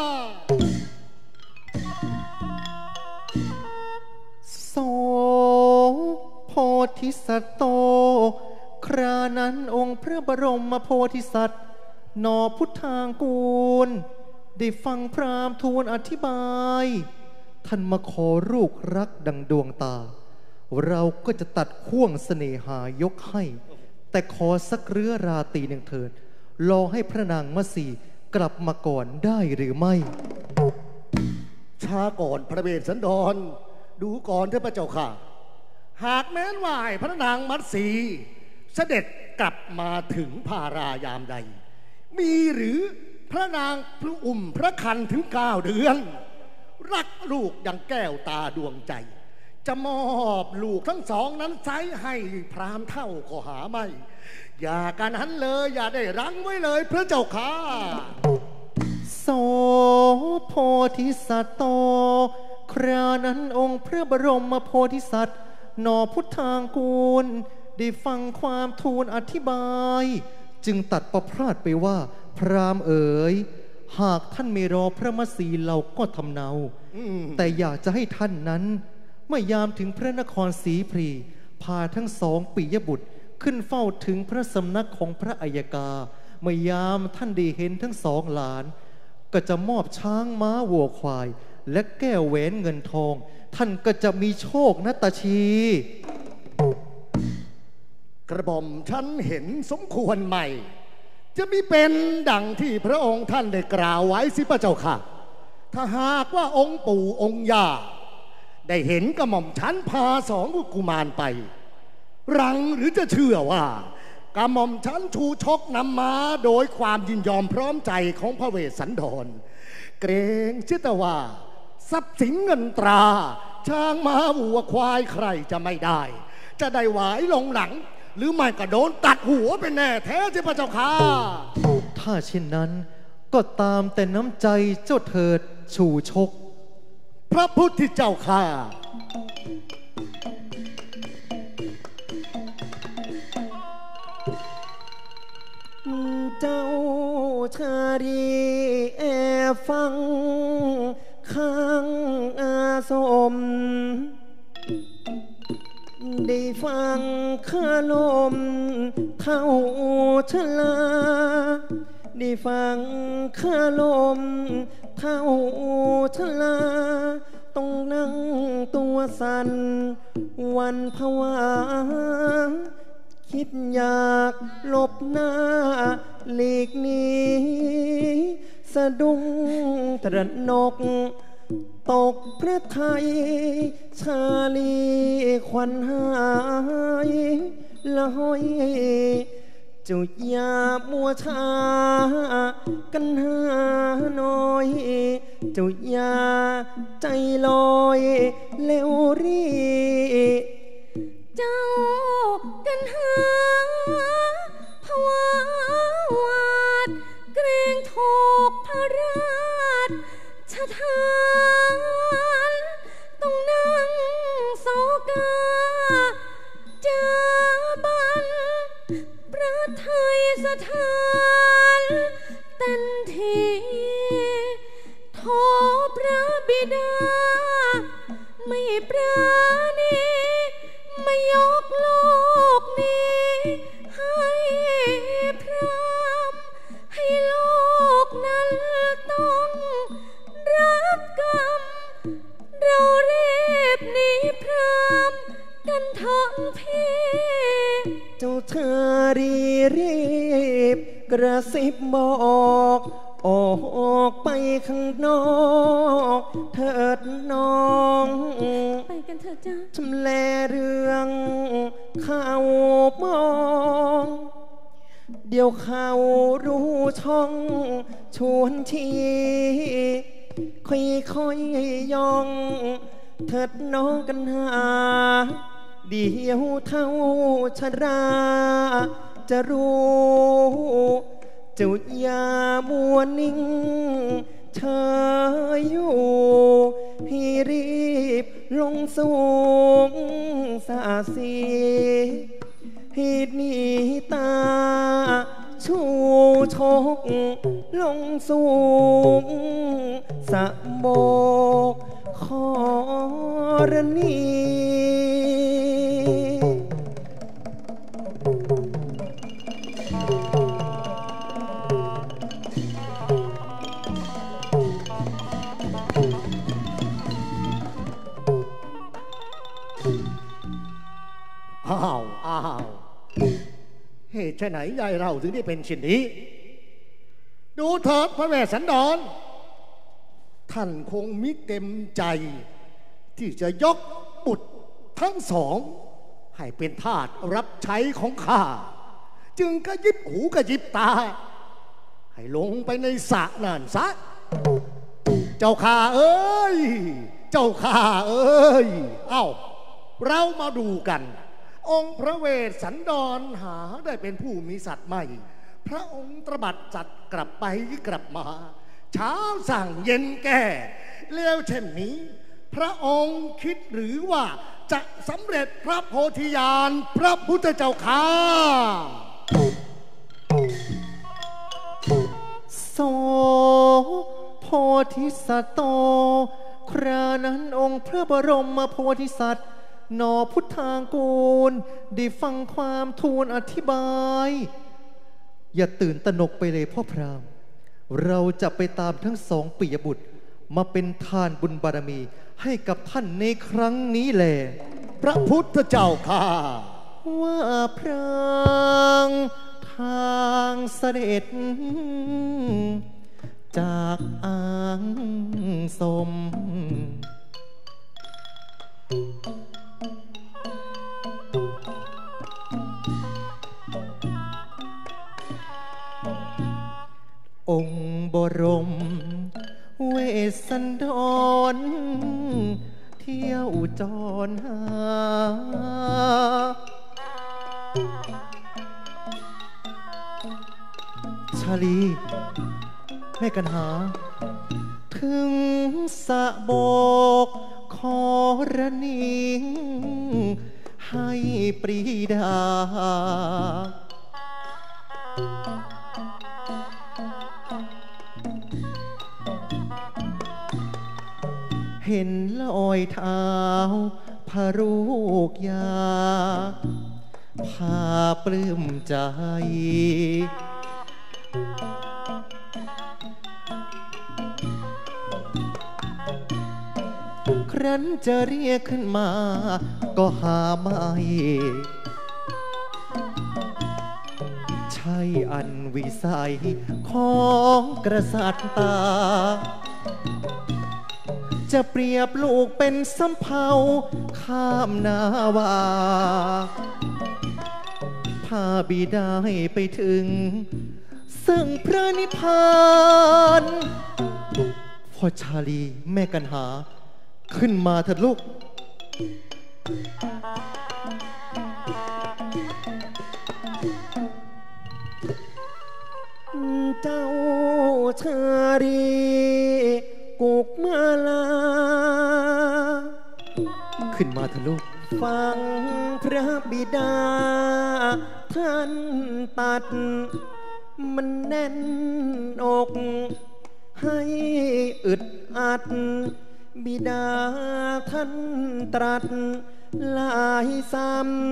โสโพธิสัตว์โตครานั้นองค์พระบรมโพธิสัตว์นอพุทธางกูลได้ฟังพราหมณ์ทูลอธิบายท่านมาขอลูกรักดังดวงตาเราก็จะตัดข่วงเสน่หายกให้แต่ขอสักเรือราตรีหนึ่งเถิดรอให้พระนางมัสีกลับมาก่อนได้หรือไม่ช้าก่อนพระเวสสันดรดูก่อนเถิดพระเจ้าค่ะหากแม้นว่าพระนางมัสีเสด็จกลับมาถึงพารายามใดมีหรือพระนางพระอุ่มพระคันถึงเก้าเดือนรักลูกดังแก้วตาดวงใจจะมอบลูกทั้งสองนั้นใช้ให้พรามเท่าก็หาไม่อย่ากันนั้นเลยอย่าได้รั้งไว้เลยพระเจ้าค่ะโสโพธิสัตว์โตครานั้นองค์พระบรมโพธิสัตว์นอพุทธางกูลได้ฟังความทูลอธิบายจึงตัดประพราสไปว่าพราหมณ์เอ๋ยหากท่านไม่รอพระมัสีเราก็ทำเนาแต่อยากจะให้ท่านนั้นเมื่อยามถึงพระนครศรีพรีพาทั้งสองปิยบุตรขึ้นเฝ้าถึงพระสำนักของพระอัยกาเมื่อยามท่านได้เห็นทั้งสองหลานก็จะมอบช้างม้าวัวควายและแก้วแหวนเงินทองท่านก็จะมีโชคนะตาชีกระผมฉันเห็นสมควรใหม่จะมีเป็นดังที่พระองค์ท่านได้กล่าวไว้สิพระเจ้าค่ะถ้าหากว่าองค์ปู่องค์ย่าได้เห็นกระหม่อมฉันพาสองกุมารไปรังหรือจะเชื่อว่ากระหม่อมฉันชูชกนำมาโดยความยินยอมพร้อมใจของพระเวสสันดรเกรงเชื่อว่าทรัพย์สินเงินตราช้างม้าวัวควายใครจะไม่ได้จะได้หวายลงหลังหรือไม่ก็โดนตัดหัวเป็นแน่แท้สิพระเจ้าค่ะถ้าเช่นนั้นก็ตามแต่น้ำใจเจ้าเถิดชูชกพระพุทธเจ้าค่ะเจ้าชาดีแอบฟังข้างอาสมได้ฟังข้าลมเท่าชลาได้ฟังข้าลมเท่าชลาต้องนั่งตัวสั่นวันภาวะคิดอยากหลบหน้าหลีกหนีสะดุ้งตระหนกตกพระไทยชาลีควันหายละห้อยจุดยามัวชากันหาน้อยจุดยาใจลอยเร็วรีเจ้ากันหาภาวะวาดเกรงถูกพระราชทานต้องนั่งโศกาเจอบันพระไทยสถานเต็มทีโทพระบิดาไม่ปราณีไม่ยกโลกนี้ให้พรามให้โลกนั้นต้องรับกรรมเราเรีบหนีพรามกันทั้งพี่เจ้าเธอรีรีบกระซิบบอกออกไปข้างนอกเถิดน้องไปกันเถิดจ้าชำแลเรื่องเข้ามองเดี๋ยวเขารู้ช่องชวนทีค่อยๆย่องเถิดน้องกันหาเดี๋ยวเท่าชราจะรู้เจ้าอย่ามัวนิ่งเธออยู่ให้รีบลงสูงสาสีให้หนีตาชูชกลงสูงสะโบกขอรณีอ้าวอ้าวเหตุไฉนยายเราถึงได้เป็นเช่นนี้ดูเถิดพระเวสสันดรท่านคงมิเต็มใจที่จะยกบุตรทั้งสองให้เป็นทาสรับใช้ของข้าจึงกระยิบหูกระยิบตาให้ลงไปในสระนั่นซะเจ้าข้าเอ้ยเจ้าข้าเอ้ยเอ้าเรามาดูกันองค์พระเวสสันดรหาได้เป็นผู้มีสัตว์ใหม่พระองค์ตระบัดสัตว์กลับไปกลับมาเช้าสั่งเย็นแก่แล้วเช่นนี้พระองค์คิดหรือว่าจะสำเร็จพระโพธิญาณพระพุทธเจ้าข้าโสโพธิสัตว์โตครานั้นองค์พระบรมโพธิสัตว์นอพุทธางกูลได้ฟังความทูลอธิบายอย่าตื่นตระหนกไปเลยพ่อพราหมณ์เราจะไปตามทั้งสองปิยบุตรมาเป็นทานบุญบารมีให้กับท่านในครั้งนี้แหละพระพุทธเจ้าข้าว่าพรางทางเสด็จจากอ่างสมองค์บรมเวสสันดรเที่ยวจรหาชาลีแม่กันหาถึงสะโบกขอระนิงให้ปรีดาเห็นลอยเท้าพระรูกยาพาปลื้มใจครั้นจะเรียกขึ้นมาก็หาไม่ใช่อันวิสัยของกษัตริย์ตาจะเปรียบลูกเป็นสำเภาข้ามนาวาพาบิดาให้ไปถึงซึ่งพระนิพพานพ่อชาลีแม่กันหาขึ้นมาเถิดลูกเจ้าชาลีกุกมาลาขึ้นมาเถิดลูกฟังพระบิดาท่านตัดมันแน่นอกให้อึดอัดบิดาท่านตรัสหลายซ้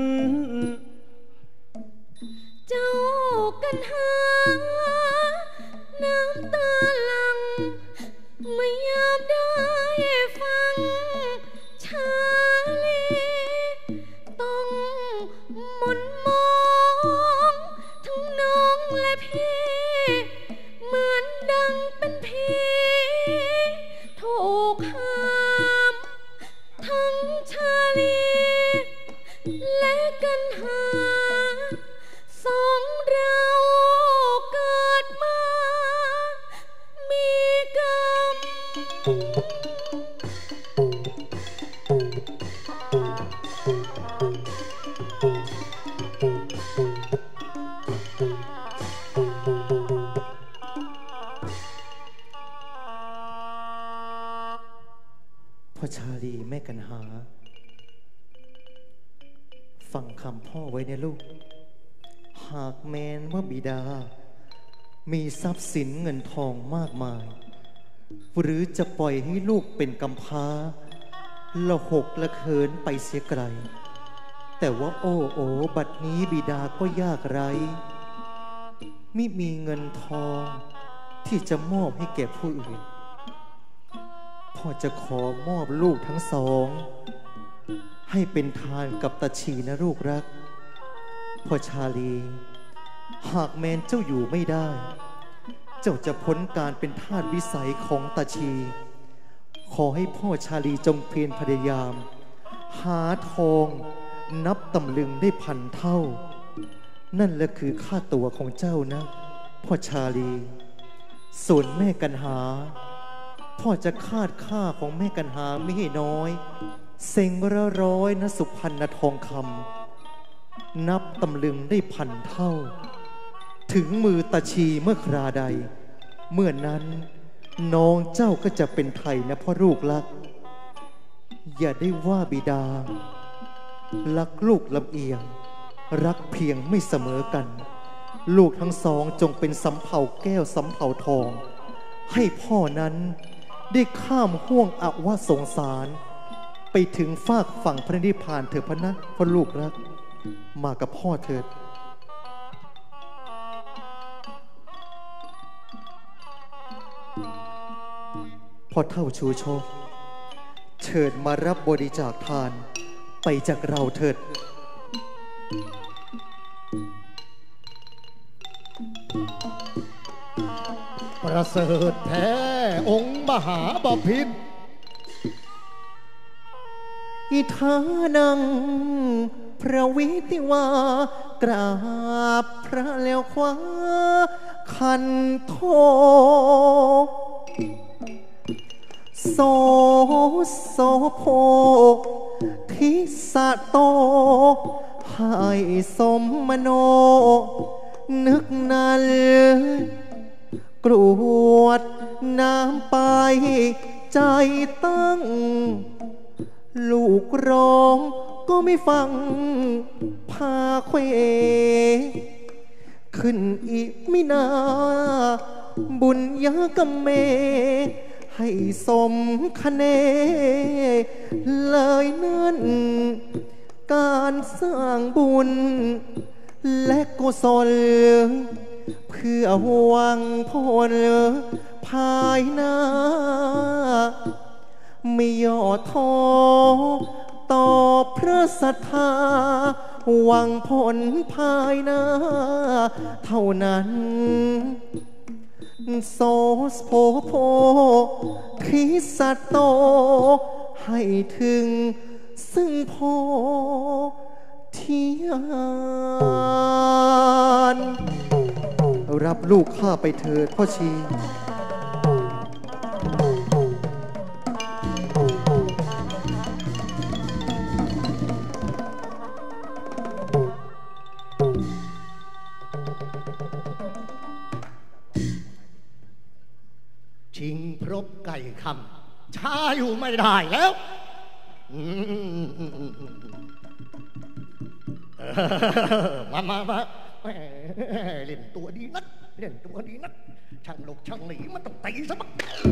ำเจ้ากันหาน้ำตาหลังไม่ยอมได้ฟังชาลีต้องมนมองทั้งน้องและพี่เหมือนดังเป็นผีถูกห้ามทั้งชาลีและกันหาสองเราเกิดมามีกรรมพ่อชาลีแม่กันหาฟังคำพ่อไว้เนี่ยลูกหากแม้นว่าบิดามีทรัพย์สินเงินทองมากมายหรือจะปล่อยให้ลูกเป็นกำพร้าละหกละเขินไปเสียไกลแต่ว่าโอ้โอบัดนี้บิดาก็ยากไร้มิมีเงินทองที่จะมอบให้แก่ผู้อื่นพ่อจะขอมอบลูกทั้งสองให้เป็นทานกับตาชีนะลูกรักพ่อชาลีหากแม้นเจ้าอยู่ไม่ได้เจ้าจะพ้นการเป็นทาสวิสัยของตาชีขอให้พ่อชาลีจงเพียรพยายามหาทองนับตำลึงได้พันเท่านั่นแหละคือค่าตัวของเจ้านะพ่อชาลีส่วนแม่กันหาพ่อจะคาดค่าของแม่กันหาไม่ให้น้อยเซ็งละร้อยนะสุพรรณทองคำนับตำลึงได้พันเท่าถึงมือตาชีเมื่อคราใดเมื่อนั้นน้องเจ้าก็จะเป็นไทยนะพ่อลูกรักอย่าได้ว่าบิดารักลูกลำเอียงรักเพียงไม่เสมอกันลูกทั้งสองจงเป็นสำเภาแก้วสำเภาทองให้พ่อนั้นได้ข้ามห่วงอวสงสารไปถึงฟากฝั่งพระนิพพานเถิดพะนะพ่อลูกรักมากับพ่อเถิดพ่อเท่าชูโชคเชิญมารับบริจาคทานไปจากเราเถิดประเสริฐแท้องค์มหาบพิตรอิทานังพระวิติวากราบพระแล้วคว้าคันโทโสโสโพทิสะโตให้สมมโนนึกนันกรวดน้ำไปใจตั้งลูกร้องก็ไม่ฟังพาเควขึ้นอีกไม่นาบุญยากำเมให้สมคะเนเลยนั่นการสร้างบุญและกุศลเพื่อหวังผลภายหน้าไม่ย่อท้อต่อพระศรัทธาหวังผลภายหน้าเท่านั้นโสโพโพทิสัตโตให้ถึงซึ่งโพธิญาณรับลูกข้าไปเถิดพ่อชีชิงพรบไก่คำช้าอยู่ไม่ได้แล้วมามามาเล่นตัวดีนักเล่นตัวดีนักช่างหลบช่างหนีมันต้องตีซะบ้าง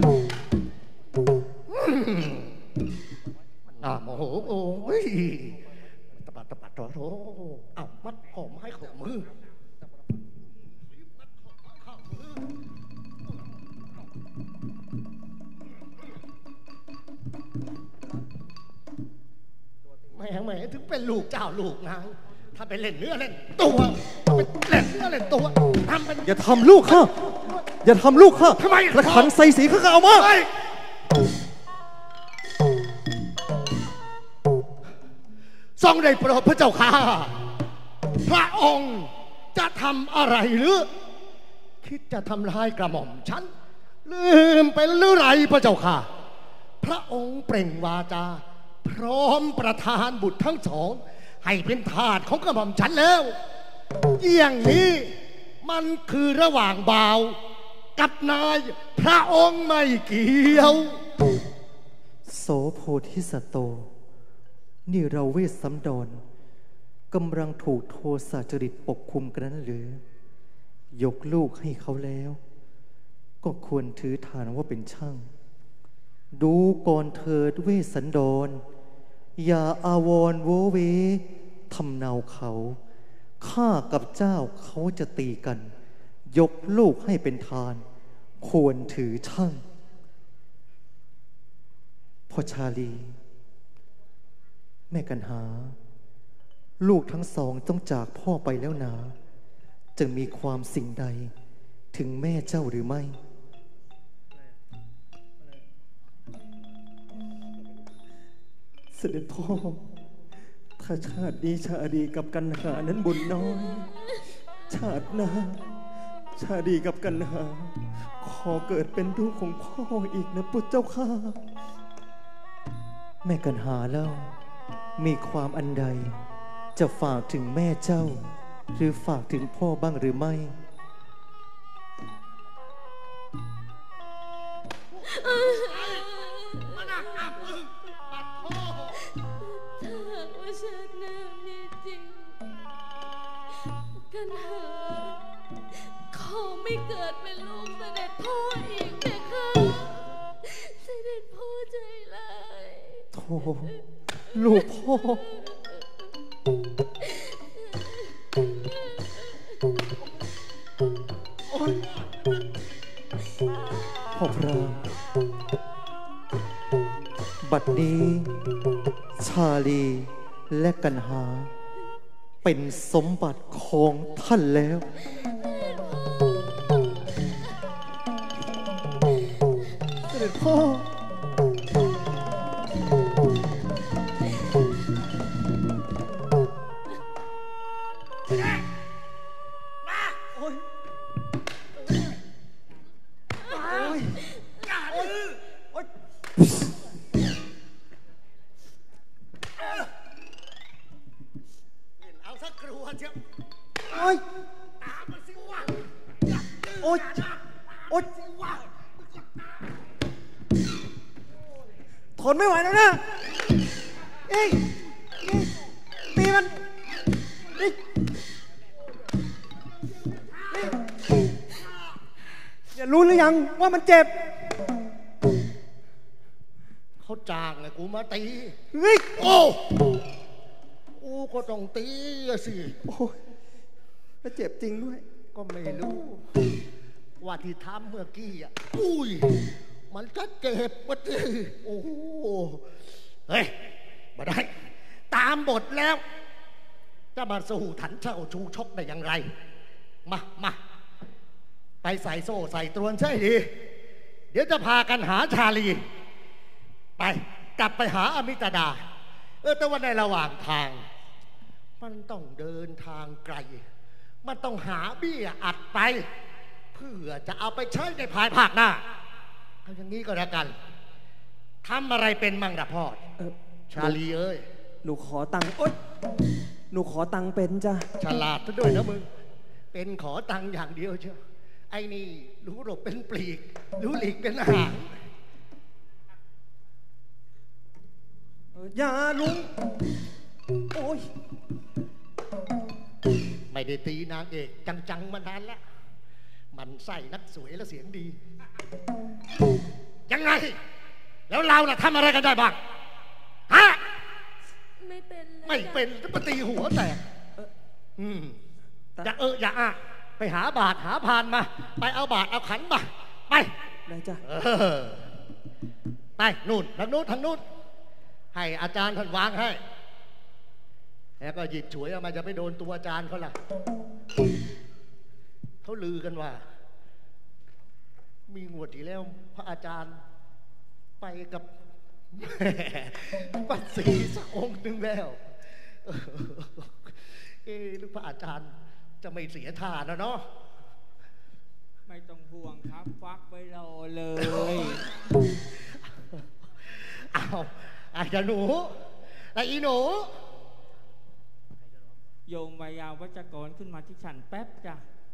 อ่าโมโหโอ้ยตะปัดตะปัดตะโถเอามัดหอมให้ของมือแม่แม่ถึงเป็นลูกเจ้าลูกนางถ้าไปเล่นเนื้อเล่นตัวไปเล่นเนื้อเล่นตัวทำเป็นอย่าทำลูกข้าอย่าทำลูกข้าทำไมกระขันใส่สีข้าเอามาทรงได้โปรดพระเจ้าข้าพระองค์จะทำอะไรหรือคิดจะทำลายกระหม่อมฉันลืมไปหรือไรพระเจ้าข้าพระองค์เปล่งวาจาพร้อมประทานบุตรทั้งสองให้เป็นทาสของกระหม่อมฉันแล้วอย่างนี้มันคือระหว่างบ่าวกับนายพระองค์ไม่เกี่ยวโสโพธิสัตโตนี่เราเวสสันดรกำลังถูกโทสะจริตปกคุมกันนั้นหรือยกลูกให้เขาแล้วก็ควรถือฐานว่าเป็นช่างดูก่อนเถิดเวสสันดรอย่าอาวรณ์โวเวทำเนาเขาข้ากับเจ้าเขาจะตีกันยกลูกให้เป็นทานควรถือช่างพ่อชาลีแม่กันหาลูกทั้งสองต้องจากพ่อไปแล้วนาจะมีความสิ่งใดถึงแม่เจ้าหรือไม่เสด็จพ่อถ้าชาตินี้ชาดีกับกันหานั้นบุญน้อยชาติหน้าชาดีกับกันหาขอเกิดเป็นลูกของพ่ออีกนะพุทธเจ้าข้าแม่กันหาแล้วมีความอันใดจะฝากถึงแม่เจ้าหรือฝากถึงพ่อบ้างหรือไม่มาหนักอับมึงปัดพ่อกันเถอะขอไม่เกิดเป็นลูกเสด็จพ่ออีกเพคะเสด็จพ่อใจร้ายโธ่ลูกพ่อพ่อพระบัดนี้ชาลีและกันหาเป็นสมบัติของท่านแล้วเสด็จพ่อทนไม่ไหวแล้วนะเอ้ยตีมันเอ้ยอย่ารู้หรือยังว่ามันเจ็บเขาจ้างไงกูมาตีเฮ้ยโอ้โอ้ก็ต้องตีสิโอ้ยแล้วเจ็บจริงด้วยก็ไม่รู้ว่าที่ทำเมื่อกี้อ่ะอุ้ยมันจะเจ็บวะจีโอ้โหเฮ้ยมาได้ตามบทแล้วจะมาสู้ถันเช่าชูชกได้อย่างไรมามาไปใส่โซ่ใส่ตรวนใช่ดีเดี๋ยวจะพากันหาชาลีไปกลับไปหาอมิตดาเออแต่ว่าในระหว่างทางมันต้องเดินทางไกลมันต้องหาเบี้ยอัดไปเพื่อจะเอาไปใช้ในภายภาคหน้าเอาอย่างนี้ก็แล้วกันทำอะไรเป็นมั่งนะพ่อชาลีเอ้ยหนูขอตังค์โอ๊ยหนูขอตังค์เป็นจ้ะฉลาดซะด้วยนะมึงเป็นขอตังค์อย่างเดียวเชียวไอ้นี่รู้หลบเป็นปลีกรู้หลีกเป็นหางอย่าลุงโอ้ยไม่ได้ตีนางเอกจังๆมานานแล้วมันใส่นักสวยและเสียงดียังไงแล้วเราล่ะทำอะไรกันได้บ้างฮะไม่เป็นไม่เป็นจะมาตีหัวแตกอืมอย่าเอออย่าอ่ะไปหาบาทหาพานมาไปเอาบาทเอาขันมาไปได้จ้ะไปนู่นทางนู้นทางนู้นให้อาจารย์ท่านวางให้แล้วก็หยิบฉวยออกมาจะไม่โดนตัวอาจารย์เขาล่ะเขาลือกันว่ามีงวดที่แล้วพระอาจารย์ไปกับปัสสีสักองค์หนึ่งแล้วเออหรือพระอาจารย์จะไม่เสียท่านะเนาะไม่ต้องห่วงครับฟักไว้รอเลยอ้าวอาจารย์หนูไอ้อีหนูโยมวายาวัจกรขึ้นมาที่ฉันแป๊บจ้ะ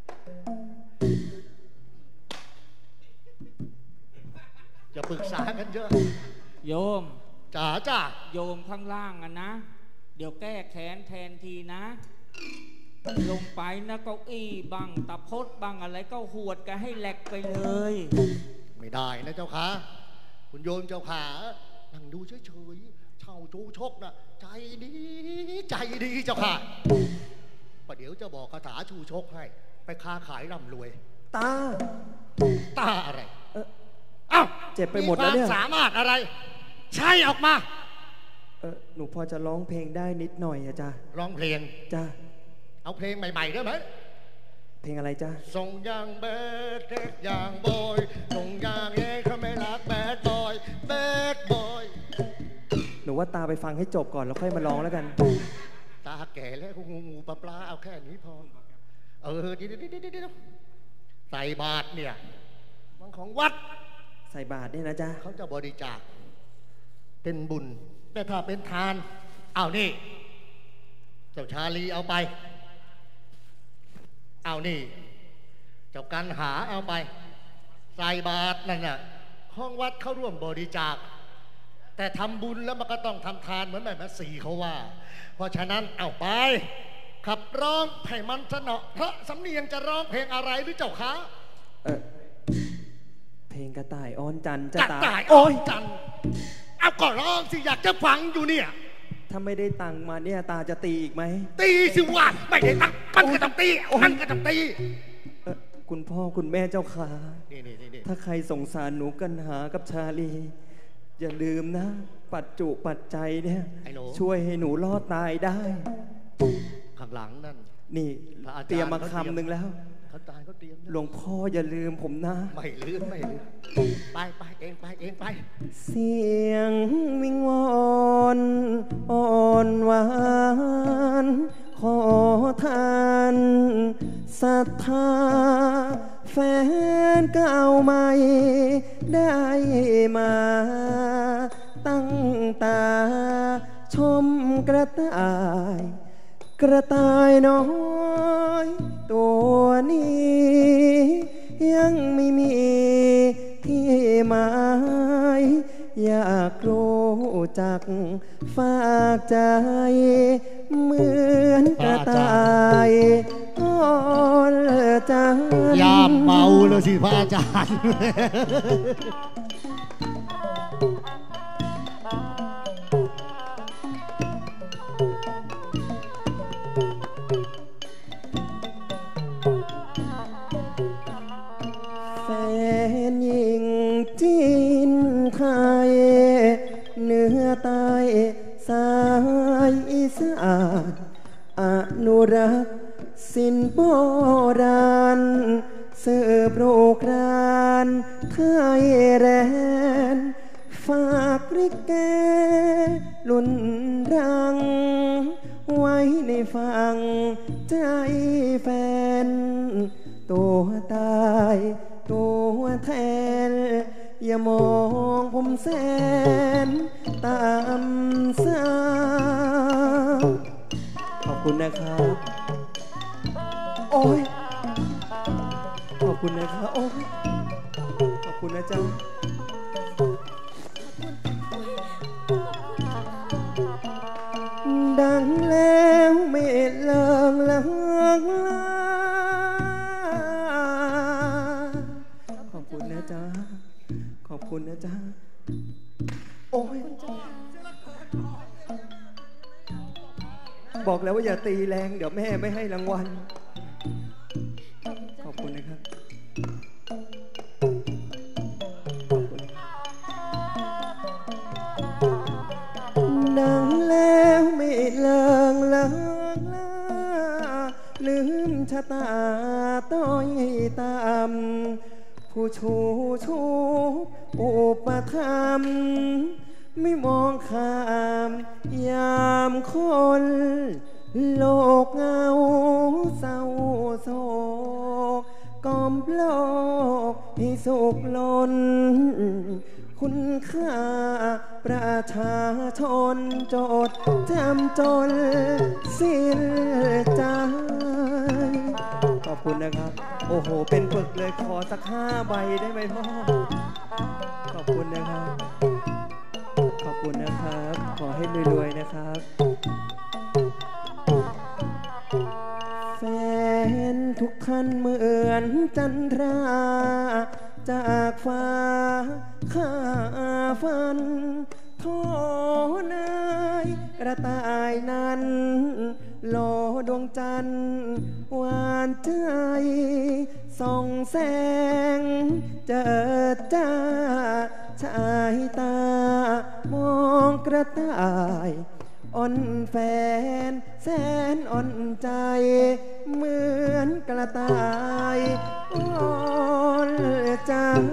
จะปรึกษากันเยอะโยมจ๋าจ้าโยมข้างล่างอ่ะนะเดี๋ยวแก้แค้นแทนทีนะลงไปนะเก้าอี้บังตะพดบังอะไรก็หวดกันให้แหลกไปเลยไม่ได้นะเจ้าค่ะคุณโยมเจ้าขานั่งดูเฉยๆเช่าชูชกนะใจดีใจดีเจ้าค่ะประเดี๋ยวจะบอกคาถาชูชกให้ไปค้าขายร่ำรวยตาตาอะไรเอออ้าวเจ็บไปหมดแล้วเนี่ยสามารถอะไรใช่ออกมาเออหนูพอจะร้องเพลงได้นิดหน่อยอะจ้ะร้องเพลงจ้ะเอาเพลงใหม่ๆได้ไหมเพลงอะไรจ้ะส่งยางแบดเด็กยางบอยส่งยางเองเขาไม่รักแบดบอยแบดบอยหนูว่าตาไปฟังให้จบก่อนแล้วค่อยมาร้องแล้วกันตาแก่แล้วงูงูปลาปลาเอาแค่นี้พอเออดีดีดีดีใส่บาตรเนี่ยมันของวัดใส่บาตรเนี่ยนะจ๊ะเขาจะบริจาคเป็นบุญแต่ถ้าเป็นทานเอานี่เจ้าชาลีเอาไปเอานี่เจ้ากันหาเอาไปใส่บาตรนั่นน่ะห้องวัดเขาร่วมบริจาคแต่ทำบุญแล้วมันก็ต้องทำทานเหมือนแม่แม่สีเขาว่าเพราะฉะนั้นเอาไปขับร้องให้มันสนอพระสำเนียงจะร้องเพลงอะไรหรือเจ้าคะเออเพลงกระต่ายอ้อนจันจะตายกระต่ายอ้อนจันเอาก็ร้องสิอยากจะฟังอยู่เนี่ยถ้าไม่ได้ตังมาเนี่ยตาจะตีอีกไหมตีสิวะไม่ได้ตังมันก็ต้องตีมันก็ต้องตีคุณพ่อคุณแม่เจ้าขาถ้าใครสงสารหนูกันหากับชาลีอย่าลืมนะปัจจุปัจจัยเนี่ยช่วยให้หนูรอดตายได้ข้างหลังนั่นนี่เตรียมมาคำหนึ่งแล้วเขาตายเขาเตรียมหลวงพ่ออย่าลืมผมนะไม่ลืมไม่ลืมไปไปเองไปเองไปเสียงวิงวอนอ่อนหวานขอทานศรัทธาแฟนเก่าใหม่ได้มาตั้งตาชมกระต่ายกระต่ายน้อยตัวนี้ยังไม่มีที่หมายอยากรู้จักฝากใจเหมือนกระต่ายอ้อนจังยามเมาเลยสิพระอาจารย์แฟนหญิงจีนไทยเหนือใต้สายอีสานอนุรักษ์สินโบราณเสือโปรกรานไทยแรนฝากริกแกลุ่นรังไว้ในฟังใจแฟนตัวตายตัวแทนอย่ามองผมแสนตามสาวขอบคุณนะครับโอ้ยขอบคุณนะครับโอ้ยขอบคุณนะจ๊ะดังแล้วไม่เลิกเลิกขอบคุณนะจ๊ะขอบคุณนะจ๊ะโอ้ยบอกแล้วว่าอย่าตีแรงเดี๋ยวแม่ไม่ให้รางวัลขอบคุณนะครับดังแล้วไม่เลิกเลิกลาลืมชะตาต้อยตามผู้ชูชูอุปธรรมไม่มองข้ามยามคนโลกเงาเศร้าโศกกอมโลกให้สุขล้นคุณค่าประชาชนจดจำจนสิ้นใจขอบคุณนะครับโอ้โหเป็นปึกเลยขอสักห้าใบได้ไหมพ่อขอบคุณนะครับขอบคุณนะครับขอให้รวยๆนะครับแฟนทุกท่านเหมือนจันทราจากฟ้าข้าฟันโทนายกระต่ายนั้นรอดวงจันทร์หวานใจส่องแสงเจิดจ้าชายตามองกระต่ายอ่อนแฟนแสนอ่อนใจเหมือนกระต่ายอ่อนจัน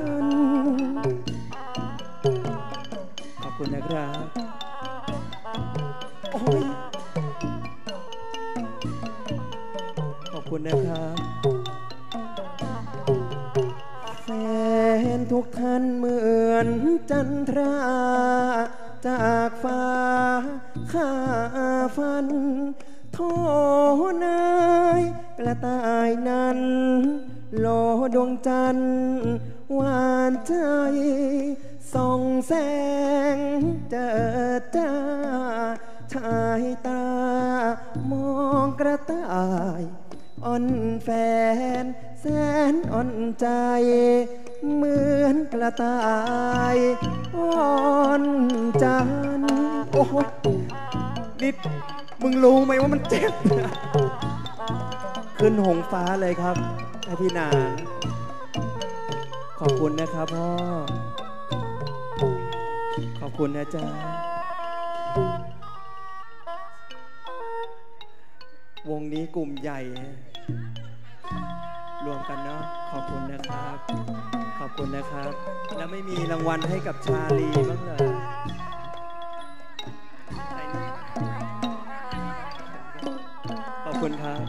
ขอบคุณนะครับโอ้ยขอบคุณนะครับแฟนทุกท่านเหมือนจันทราจากฟ้าข้าฟันโทนายกระต่ายนั้นรอดวงจันทร์หวานใจส่องแสงเจิดจ้าชชายตามองกระต่ายอ่อนแฟนแสนอ่อนใจเหมือนกระต่ายอ่อนจันโอ้โหนิดมึงรู้ไหมว่ามันเจ็บขึ้นหงฟ้าเลยครับไอพี่นางขอบคุณนะครับพ่อขอบคุณนะจ๊ะวงนี้กลุ่มใหญ่รวมกันเนาะขอบคุณนะครับขอบคุณนะครับแล้วไม่มีรางวัลให้กับชาลีบ้างเหรอขอบคุณครับ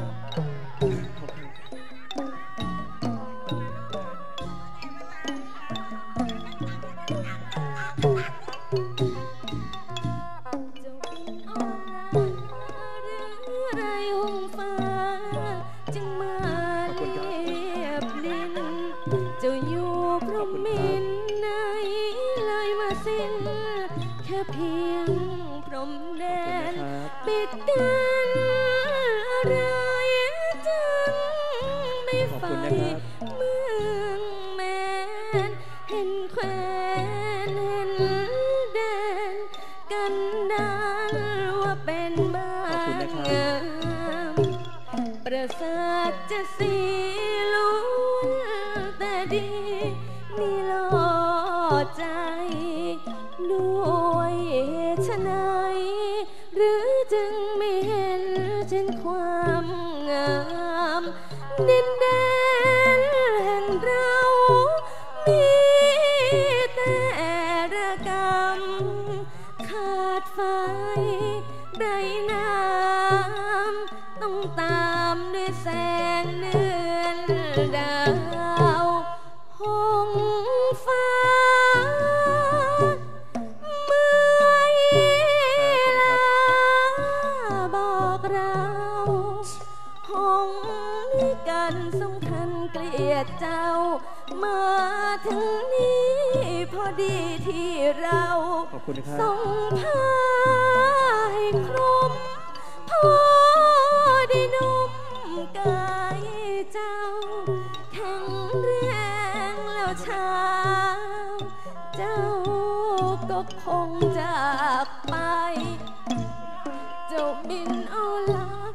ส่งผ้าให้คลุมพอได้นุ่มกายเจ้าแข็งแรงแล้วเช้าเจ้าก็คงจากไปเจ้าบินเอาลัก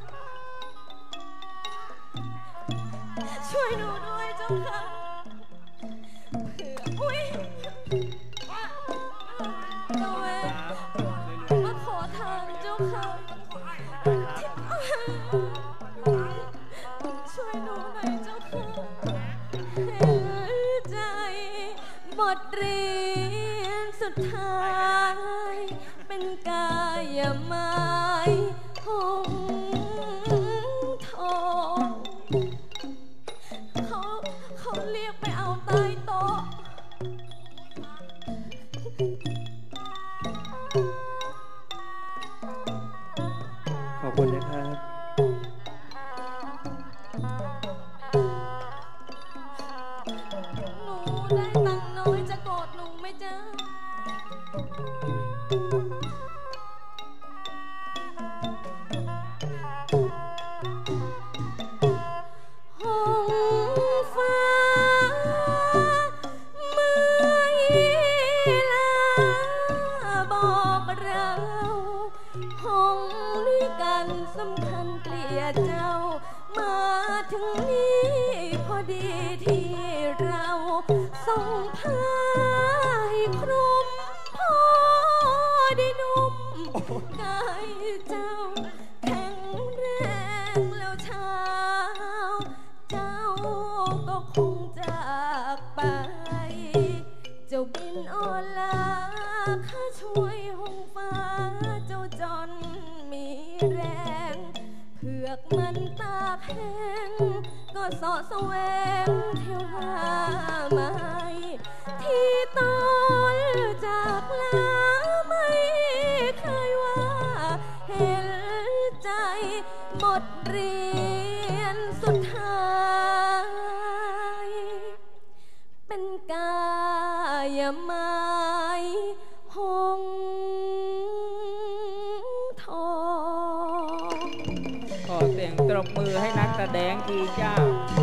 ช่วยหนูด้วยเจ้าค่ะเผื่ออุ้ยมาขอทางเจ้าค่ะช่วยหนูหน่อยเจ้าค่ะเห็นใจบทเรียนสุดท้ายเป็นกายไม้หงทองเขาเขาเรียกไปเอาใต้โต๊ะขอบคุณนะครับหนูได้ตังค์น้อยจะโกรธหนูไหมจ๊ะหงฟ้าไม่ลาบอกเราหงด้วยกันสำคัญเกลียดเจ้ามาถึงนี้พอดีที่เราส่งผ้าให้คลุมพอได้นุ่มกายเจ้าแข็งแรงแล้วเช้าเจ้าก็คงจากไปเจ้าบินออนลาข้าช่วยหงฟ้าเจ้าจนมีแรงเผือกมันตากแห้งก็สอแสวงเที่ยวหาไม้ที่ตอนจากลาไม่เคยว่าเห็นใจบทเรียนสุดท้ายเป็นกายไม้หงอเสียงตบมือให้นักแสดงทีเจ้า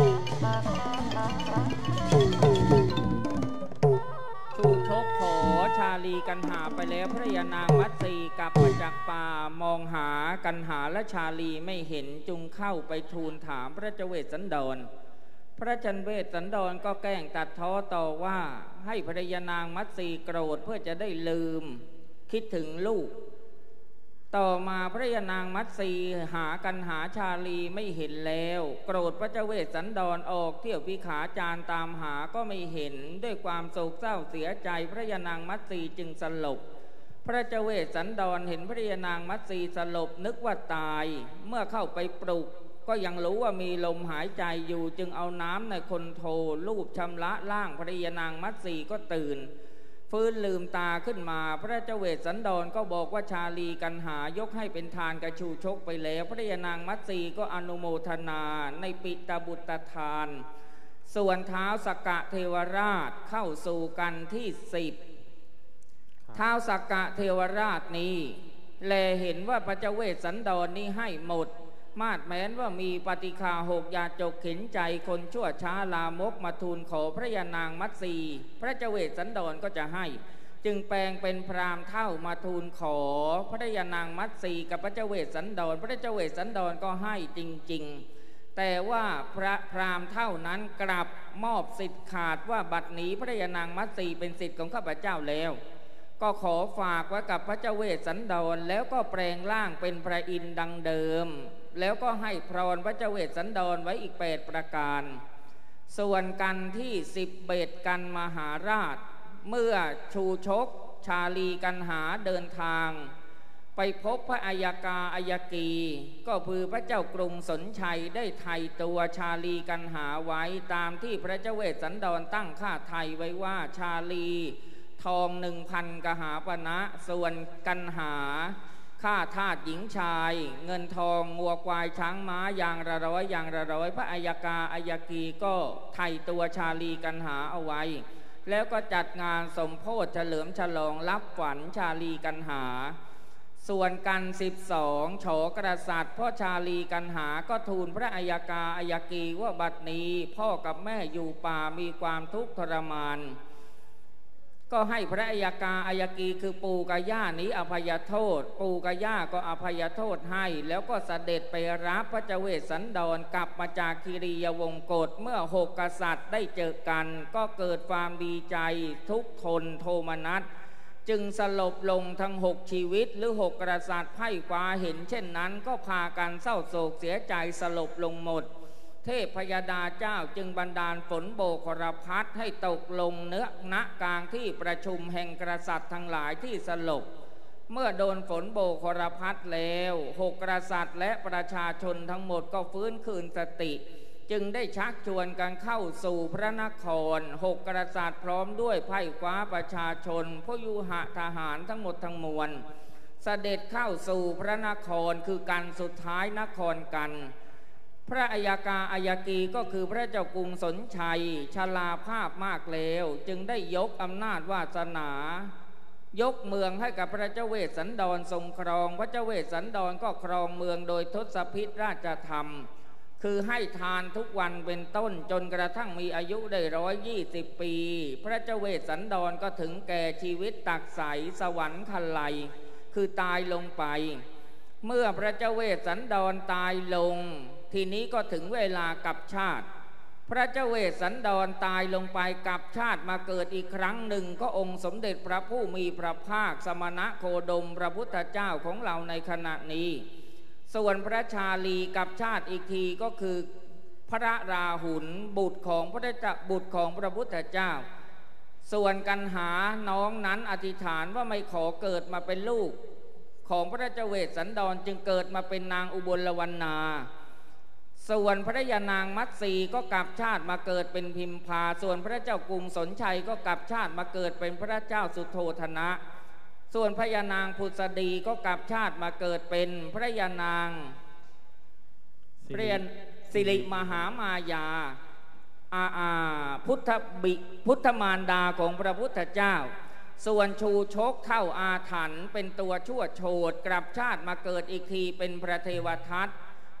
ชูชกขอชาลีกันหาไปแล้วพระยานางมัตสีกลับมาจากป่ามองหากันหาและชาลีไม่เห็นจุงเข้าไปทูลถามพระเจเวสสันดรพระจันเวสสันดรก็แกล้งตัดท้อต่อว่าให้พระยานางมัตสีโกรธเพื่อจะได้ลืมคิดถึงลูกต่อมาพระยานางมัตสีหากันหาชาลีไม่เห็นแล้วโกรธพระเจเวสสันดรออกเที่ยววิขาจารตามหาก็ไม่เห็นด้วยความโศกเศร้าเสียใจพระยานางมัตสีจึงสลบพระเจเวสสันดรเห็นพระยานางมัตสีสลบนึกว่าตายเมื่อเข้าไปปลุกก็ยังรู้ว่ามีลมหายใจอยู่จึงเอาน้ำในคนโถลูบชำระล่างพระยานางมัตสีก็ตื่นฟื้นลืมตาขึ้นมาพระเจเวสสันดรก็บอกว่าชาลีกันหายกให้เป็นทานกระชูชกไปแล้วพระยานางมัตสีก็อนุโมทนาในปิตบุตรทานส่วนเท้าสกะเทวราชเข้าสู่กันที่สิบเท้าสกะเทวราชนี้แลเห็นว่าพระเจเวสสันดรนี้ให้หมดมาดแม้นว่ามีปฏิฆาหกยาจกเข็นใจคนชั่วช้าลามกมาทูลขอพระยานางมัตสีพระเจเวสสันดรก็จะให้จึงแปลงเป็นพราหมณ์เท่ามาทูลขอพระยานางมัตสีกับพระเจเวสสันดรพระเจเวสสันดรก็ให้จริงๆแต่ว่าพระพราหมณ์เท่านั้นกลับมอบสิทธิ์ขาดว่าบัดนี้พระยานางมัตสีเป็นสิทธิ์ของข้าพเจ้าแล้วก็ขอฝากไว้กับพระเจเวสสันดรแล้วก็แปลงร่างเป็นพระอินทร์ดังเดิมแล้วก็ให้พรพระเจเวสสันดรไว้อีกแปดประการส่วนกันที่สิบเบ็ดกันมหาราชเมื่อชูชกชาลีกันหาเดินทางไปพบพระอัยกาอัยกีก็คือพระเจ้ากรุงสนชัยได้ไถ่ตัวชาลีกันหาไว้ตามที่พระเจเวสสันดรตั้งค่าไถ่ไว้ว่าชาลีทองหนึ่งพันกหาปณะส่วนกันหาค่าทาสหญิงชายเงินทองงัวควายช้างม้าอย่างละร้อยอย่างละร้อยพระอัยกาอัยกีก็ไถ่ตัวชาลีกันหาเอาไว้แล้วก็จัดงานสมโภชเฉลิมฉลองรับฝันชาลีกันหาส่วนกันสิบสองโฉกษัตริย์พ่อชาลีกันหาก็ทูลพระอัยกาอัยกีว่าบัดนี้พ่อกับแม่อยู่ป่ามีความทุกข์ทรมานก็ให้พระอัยกาอัยกีคือปู่กับย่านี้อภัยโทษปู่กับย่าก็อภัยโทษให้แล้วก็เสด็จไปรับพระเจเวสสันดรกลับมาจากคีรียวงกฏเมื่อหกกษัตริย์ได้เจอกันก็เกิดความดีใจทุกข์ทนโทมนัสจึงสลบลงทั้งหกชีวิตหรือหกกษัตริย์ไพ่ฟ้าเห็นเช่นนั้นก็พากันเศร้าโศกเสียใจสลบลงหมดเทพพยดาเจ้าจึงบันดาลฝนโบกรพัดให้ตกลงเนื้อณกลางที่ประชุมแห่งกษัตริย์ทั้งหลายที่สลบเมื่อโดนฝนโบกรพัดแล้วหกกษัตริย์และประชาชนทั้งหมดก็ฟื้นคืนสติจึงได้ชักชวนกันเข้าสู่พระนครหกกษัตริย์พร้อมด้วยไพร่ฟ้าประชาชนพยุหทหารทั้งหมดทั้งมวลเสด็จเข้าสู่พระนครคือกันสุดท้ายนครกันพระอัยกาอัยกีก็คือพระเจ้ากรุงสนชัยชราภาพมากแล้วจึงได้ยกอำนาจวาสนายกเมืองให้กับพระเจ้าเวสสันดรทรงครองพระเจ้าเวสสันดรก็ครองเมืองโดยทศพิธราชธรรมคือให้ทานทุกวันเป็นต้นจนกระทั่งมีอายุได้ร้อยยี่สิบปีพระเจ้าเวสสันดรก็ถึงแก่ชีวิตตักใสสวรรคลัยคือตายลงไปเมื่อพระเจ้าเวสสันดรตายลงทีนี้ก็ถึงเวลากลับชาติพระเจ้าเวสสันดรตายลงไปกลับชาติมาเกิดอีกครั้งหนึ่งก็องค์สมเด็จพระผู้มีพระภาคสมณะโคดมพระพุทธเจ้าของเราในขณะนี้ส่วนพระชาลีกลับชาติอีกทีก็คือพระราหุลบุตรของพระเจ้าบุตรของพระพุทธเจ้าส่วนกันหาน้องนั้นอธิษฐานว่าไม่ขอเกิดมาเป็นลูกของพระเจ้าเวสสันดรจึงเกิดมาเป็นนางอุบลวรรณาส่วนพระยานางมัตสีก็กลับชาติมาเกิดเป็นพิมพาส่วนพระเจ้ากรุงสนชัยก็กลับชาติมาเกิดเป็นพระเจ้าสุโธธนะส่วนพระยานางพุทธดีก็กลับชาติมาเกิดเป็นพระยานางเรียนสิริมหามายาอาอาพุทธบิพุทธมารดาของพระพุทธเจ้าส่วนชูชกเท่าอาถรรพ์เป็นตัวชั่วโฉดกลับชาติมาเกิดอีกทีเป็นพระเทวทัต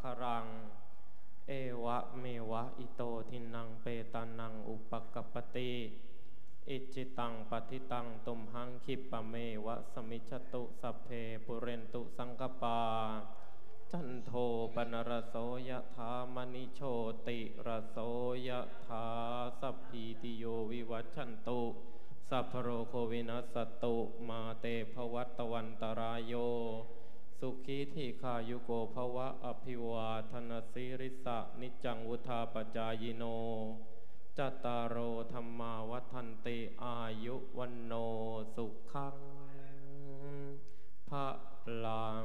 ครังเอวะเมวะอิโตทินังเปตานังอุปกัปปติอิจิตังปฏิตังตุมหังคิปะเมวะสมิจตุสัพเพปุเรนตุสังกปาจันโทปนรโสยถามณิโชติรโสยถาสัพพิติโยวิวัชชันตุสัพพโรโควินัสตุมาเตภวัตวันตรายโยสุขีทีขายุโกภวะอภิวาทนาสิริสะนิจังวุธาปจายโนจัตตารโอธรรมาวัฏันติอายุวันโนสุขังพระลัง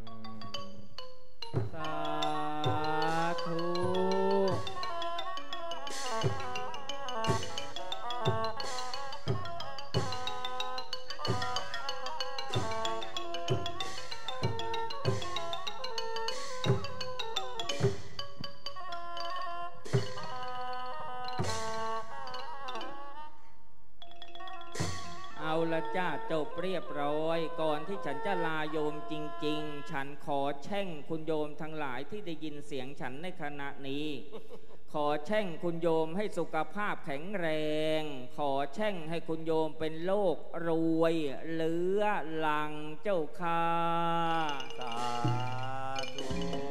สาธุเอาละจ้าจบเรียบร้อยก่อนที่ฉันจะลาโยมจริงๆฉันขอแช่งคุณโยมทั้งหลายที่ได้ยินเสียงฉันในขณะนี้ขอแช่งคุณโยมให้สุขภาพแข็งแรงขอแช่งให้คุณโยมเป็นโรครวยเหลือหลังเจ้าค่ะสาธุ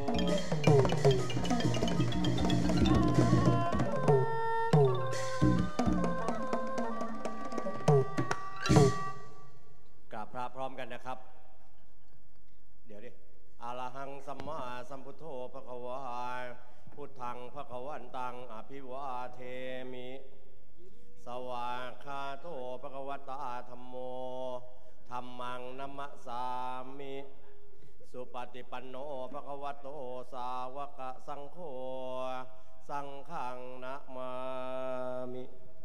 กราบพระพร้อมกันนะครับเดี๋ยวดิอะระหังสัมมาสัมพุทโธภควาพุทธังภควันตังอภิวาเทมิสวากขาโตภควตาธัมโมธัมมังนัมมะสามิสุปฏิปันโนภควโตสาวกสังโฆสังฆังนะมามิ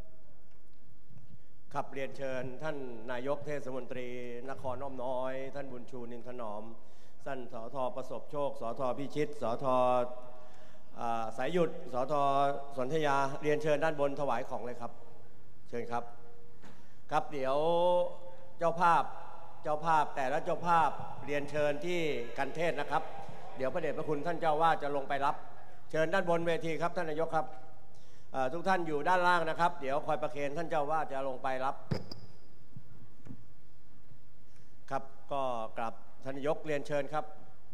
ขับเรียนเชิญท่านนายกเทศมนตรีนครอ้อมน้อยท่านบุญชูนินถนอมท่านสทประสบโชคสทพิชิตสทสายหยุดสทสนธยาเรียนเชิญด้านบนถวายของเลยครับเชิญครับครับเดี๋ยวเจ้าภาพเจ้าภาพแต่ละเจ้าภาพเรียนเชิญที่กันเทศนะครับเดี๋ยวพระเดชพระคุณท่านเจ้าว่าจะลงไปรับเชิญด้านบนเวทีครับท่านนายกครับทุกท่านอยู่ด้านล่างนะครับเดี๋ยวคอยประเคนท่านเจ้าว่าจะลงไปรับครับก็กราบท่านนายกเรียนเชิญครับ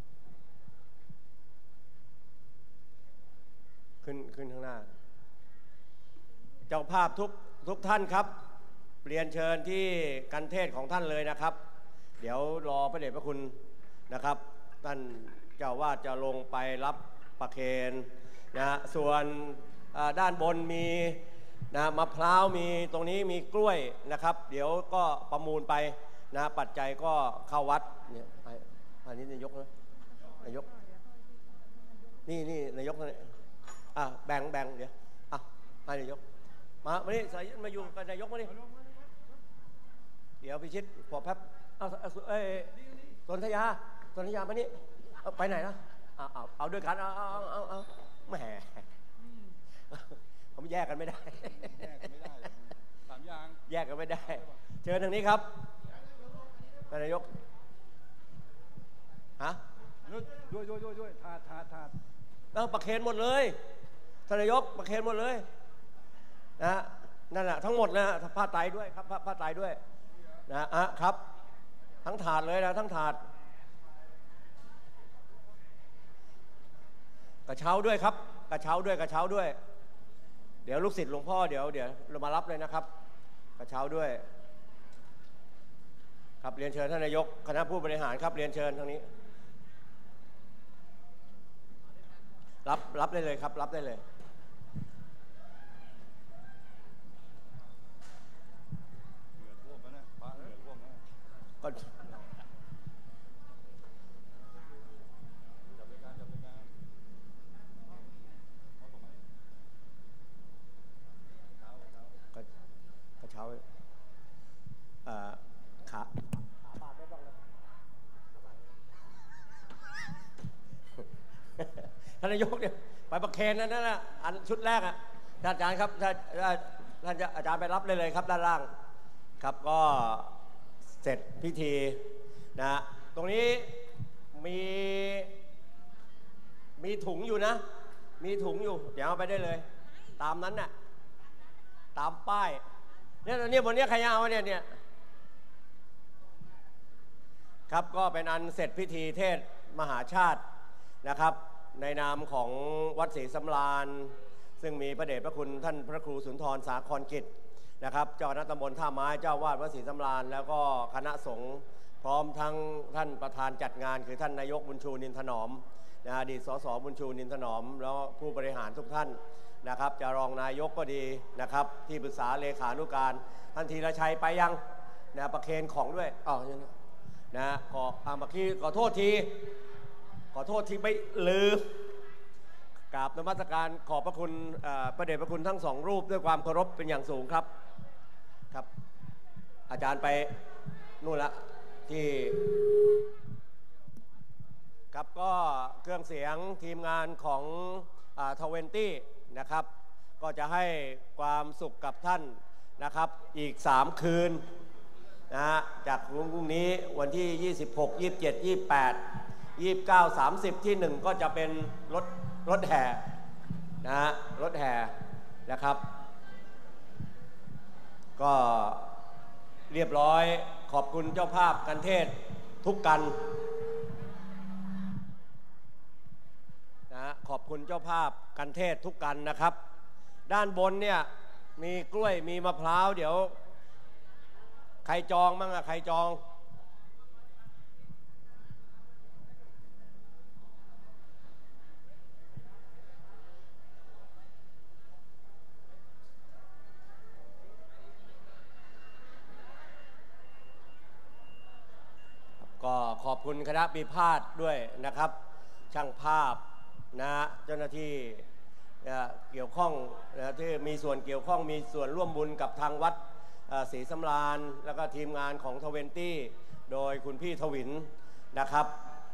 ขึ้นขึ้นข้างหน้าเจ้าภาพทุกทุกท่านครับเรียนเชิญที่กันเทศของท่านเลยนะครับเดี๋ยวรอพระเดชพระคุณนะครับท่านเจ้าว่าจะลงไปรับประเคนนะส่วนด้านบนมีนะมะพร้าวมีตรงนี้มีกล้วยนะครับเดี๋ยวก็ประมูลไปนะปัจจัยก็เข้าวัดเนี่ยอันนี้นายกนะนายกนี่นี่นายกนะอ่ะแบ่งแบ่งเดี๋ยวอ่ะให้นายกมามานี่สายมาอยู่กับนายกมานี่เดี๋ยวพิชิตพอแป๊บเอาเอ้ยสนธยาสนธยามานี่ไปไหนนะเอาเอาเอาด้วยกันเอาเอาเอาเอาแหมผมแยกกันไม่ได้แยกกันไม่ได้สามอย่างแยกกันไม่ได้เชิญทางนี้ครับนายกฮะด้วยด้วยด้วยด้วยถาดถาดถาดเอาประเคนหมดเลยท่านนายกประเคนหมดเลยนะนั่นแหละทั้งหมดนะผ้าไตรด้วยครับผ้าไตรด้วยนะอ่ะครับทั้งถาดเลยนะทั้งถาดกระเช้าด้วยครับกระเช้าด้วยกระเช้าด้วยเดี๋ยวลูกศิษย์หลวงพ่อเดี๋ยวเดี๋ยวเรามารับเลยนะครับกระเช้าด้วยครับเรียนเชิญท่านนายกคณะผู้บริหารครับเรียนเชิญทางนี้รับรับได้เลยครับรับได้เลยก็กระเช้าอ่าขาท่านนายกเนี่ยไปประเคนนั่นนะอันชุดแรกอ่ะท่านอาจารย์ครับท่านท่านอาจารย์ไปรับเลยเลยครับด้านล่างครับก็เสร็จพิธีนะตรงนี้มีมีถุงอยู่นะมีถุงอยู่เดี๋ยวเอาไปได้เลยตามนั้นน่ะตามป้ายเนี่ยเนี่ยบนนี้ใครเอาเนี่ยเนี่ยครับก็เป็นอันเสร็จพิธีเทศมหาชาตินะครับในนามของวัดศรีสำราญซึ่งมีพระเดชพระคุณท่านพระครูสุนทรสาครกิจนะครับเจ้าคณะตำบลท่าไม้เจ้าวาดวัดศรีสำราญแล้วก็คณะสงฆ์พร้อมทั้งท่านประธานจัดงานคือท่านนายกบุญชูนินถนอมนะอดีตสสบุญชูนินถนอมแล้วผู้บริหารทุกท่านนะครับจะรองนายกก็ดีนะครับที่ปรึกษาเลขานุการท่านธีรชัยไปยังนะประเคนของด้วยอ๋อนะขออ่าเมื่อกี้ขอโทษทีขอโทษที่ไม่ลืมกราบนมัสการขอบพระคุณพระเดชพระคุณทั้งสองรูปด้วยความเคารพเป็นอย่างสูงครับครับอาจารย์ไปนู่นละที่ครับก็เครื่องเสียงทีมงานของทเวนตี้นะครับก็จะให้ความสุขกับท่านนะครับอีกสามคืนนะฮะจากพรุ่งนี้วันที่ยี่สิบหก ยี่สิบเจ็ด ยี่สิบแปด ยี่สิบเก้า สามสิบที่หนึ่งก็จะเป็นรถรถแห่นะฮะรถแห่นะครับก็เรียบร้อยขอบคุณเจ้าภาพกันเทศทุกกันนะขอบคุณเจ้าภาพกันเทศทุกกันนะครับด้านบนเนี่ยมีกล้วยมีมะพร้าวเดี๋ยวใครจองมั่งอะใครจองก็ขอบคุณคณะปีพาทด้วยนะครับช่างภาพนะเจ้าหน้าที่เกี่ยวข้องนะที่มีส่วนเกี่ยวข้องมีส่วนร่วมบุญกับทางวัดศรีสำราญแล้วก็ทีมงานของทเวนตี้โดยคุณพี่ทวินนะครับ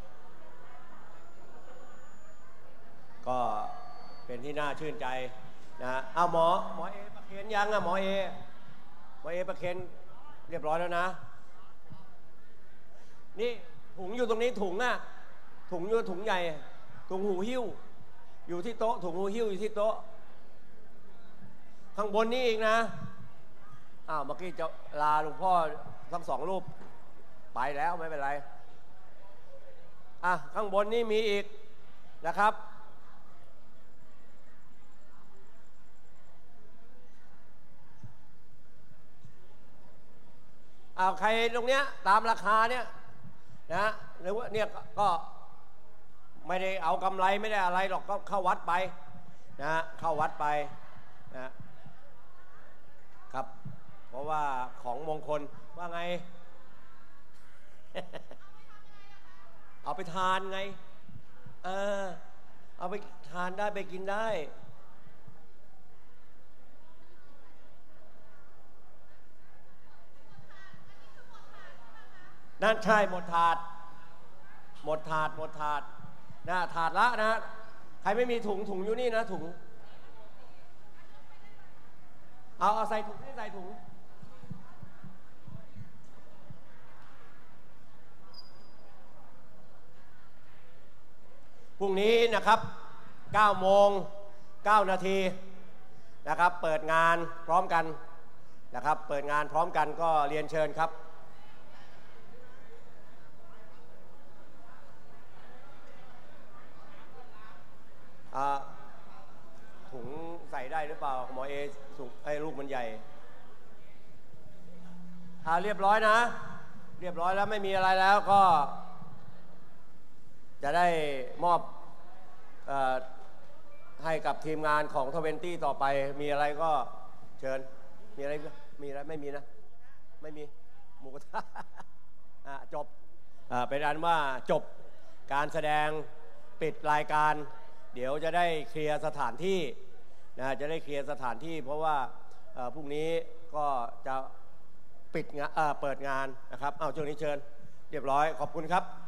ก็เป็นที่น่าชื่นใจนะเอาหมอหมอเอประเคนยังอะหมอเอหมอเอประเคนเรียบร้อยแล้วนะนี่ถุงอยู่ตรงนี้ถุงอะถุงอยู่ถุงใหญ่ถุงหูหิ้วอยู่ที่โต๊ะถุงหูหิ้วอยู่ที่โต๊ะข้างบนนี้อีกนะอ้าวเมื่อกี้จะลาหลวงพ่อทั้งสองรูปไปแล้วไม่เป็นไรอ่ะข้างบนนี้มีอีกนะครับอ้าวใครตรงเนี้ยตามราคาเนี้ยนะหรือว่าเนี่ยก็ไม่ได้เอากำไรไม่ได้อะไรหรอกก็เข้าวัดไปนะเข้าวัดไปนะครับเพราะว่าของมงคลว่าไง เอาไปทานไงเออเอาไปทานได้ไปกินได้นั่นใช่หมดถาดหมดถาดหมดถาดนะถาดละนะใครไม่มีถุงถุงอยู่นี่นะถุงเอาเอาใส่ถุงให้ใส่ถุงพรุ่งนี้นะครับเก้าโมงเก้านาทีนะครับเปิดงานพร้อมกันนะครับเปิดงานพร้อมกันก็เรียนเชิญครับถุงใส่ได้หรือเปล่าหมอเอถุงไอ้ลูกมันใหญ่ถ้าเรียบร้อยนะเรียบร้อยแล้วไม่มีอะไรแล้วก็จะได้มอบเอ่อให้กับทีมงานของทเวนตี้ต่อไปมีอะไรก็เชิญมีอะไรมีอะไรไม่มีนะไม่มีหมูกระทะจบเป็นอันว่าจบการแสดงปิดรายการเดี๋ยวจะได้เคลียร์สถานที่นะจะได้เคลียร์สถานที่เพราะว่าพรุ่งนี้ก็จะปิดงานเปิดงานนะครับเอาช่วงนี้เชิญเรียบร้อยขอบคุณครับ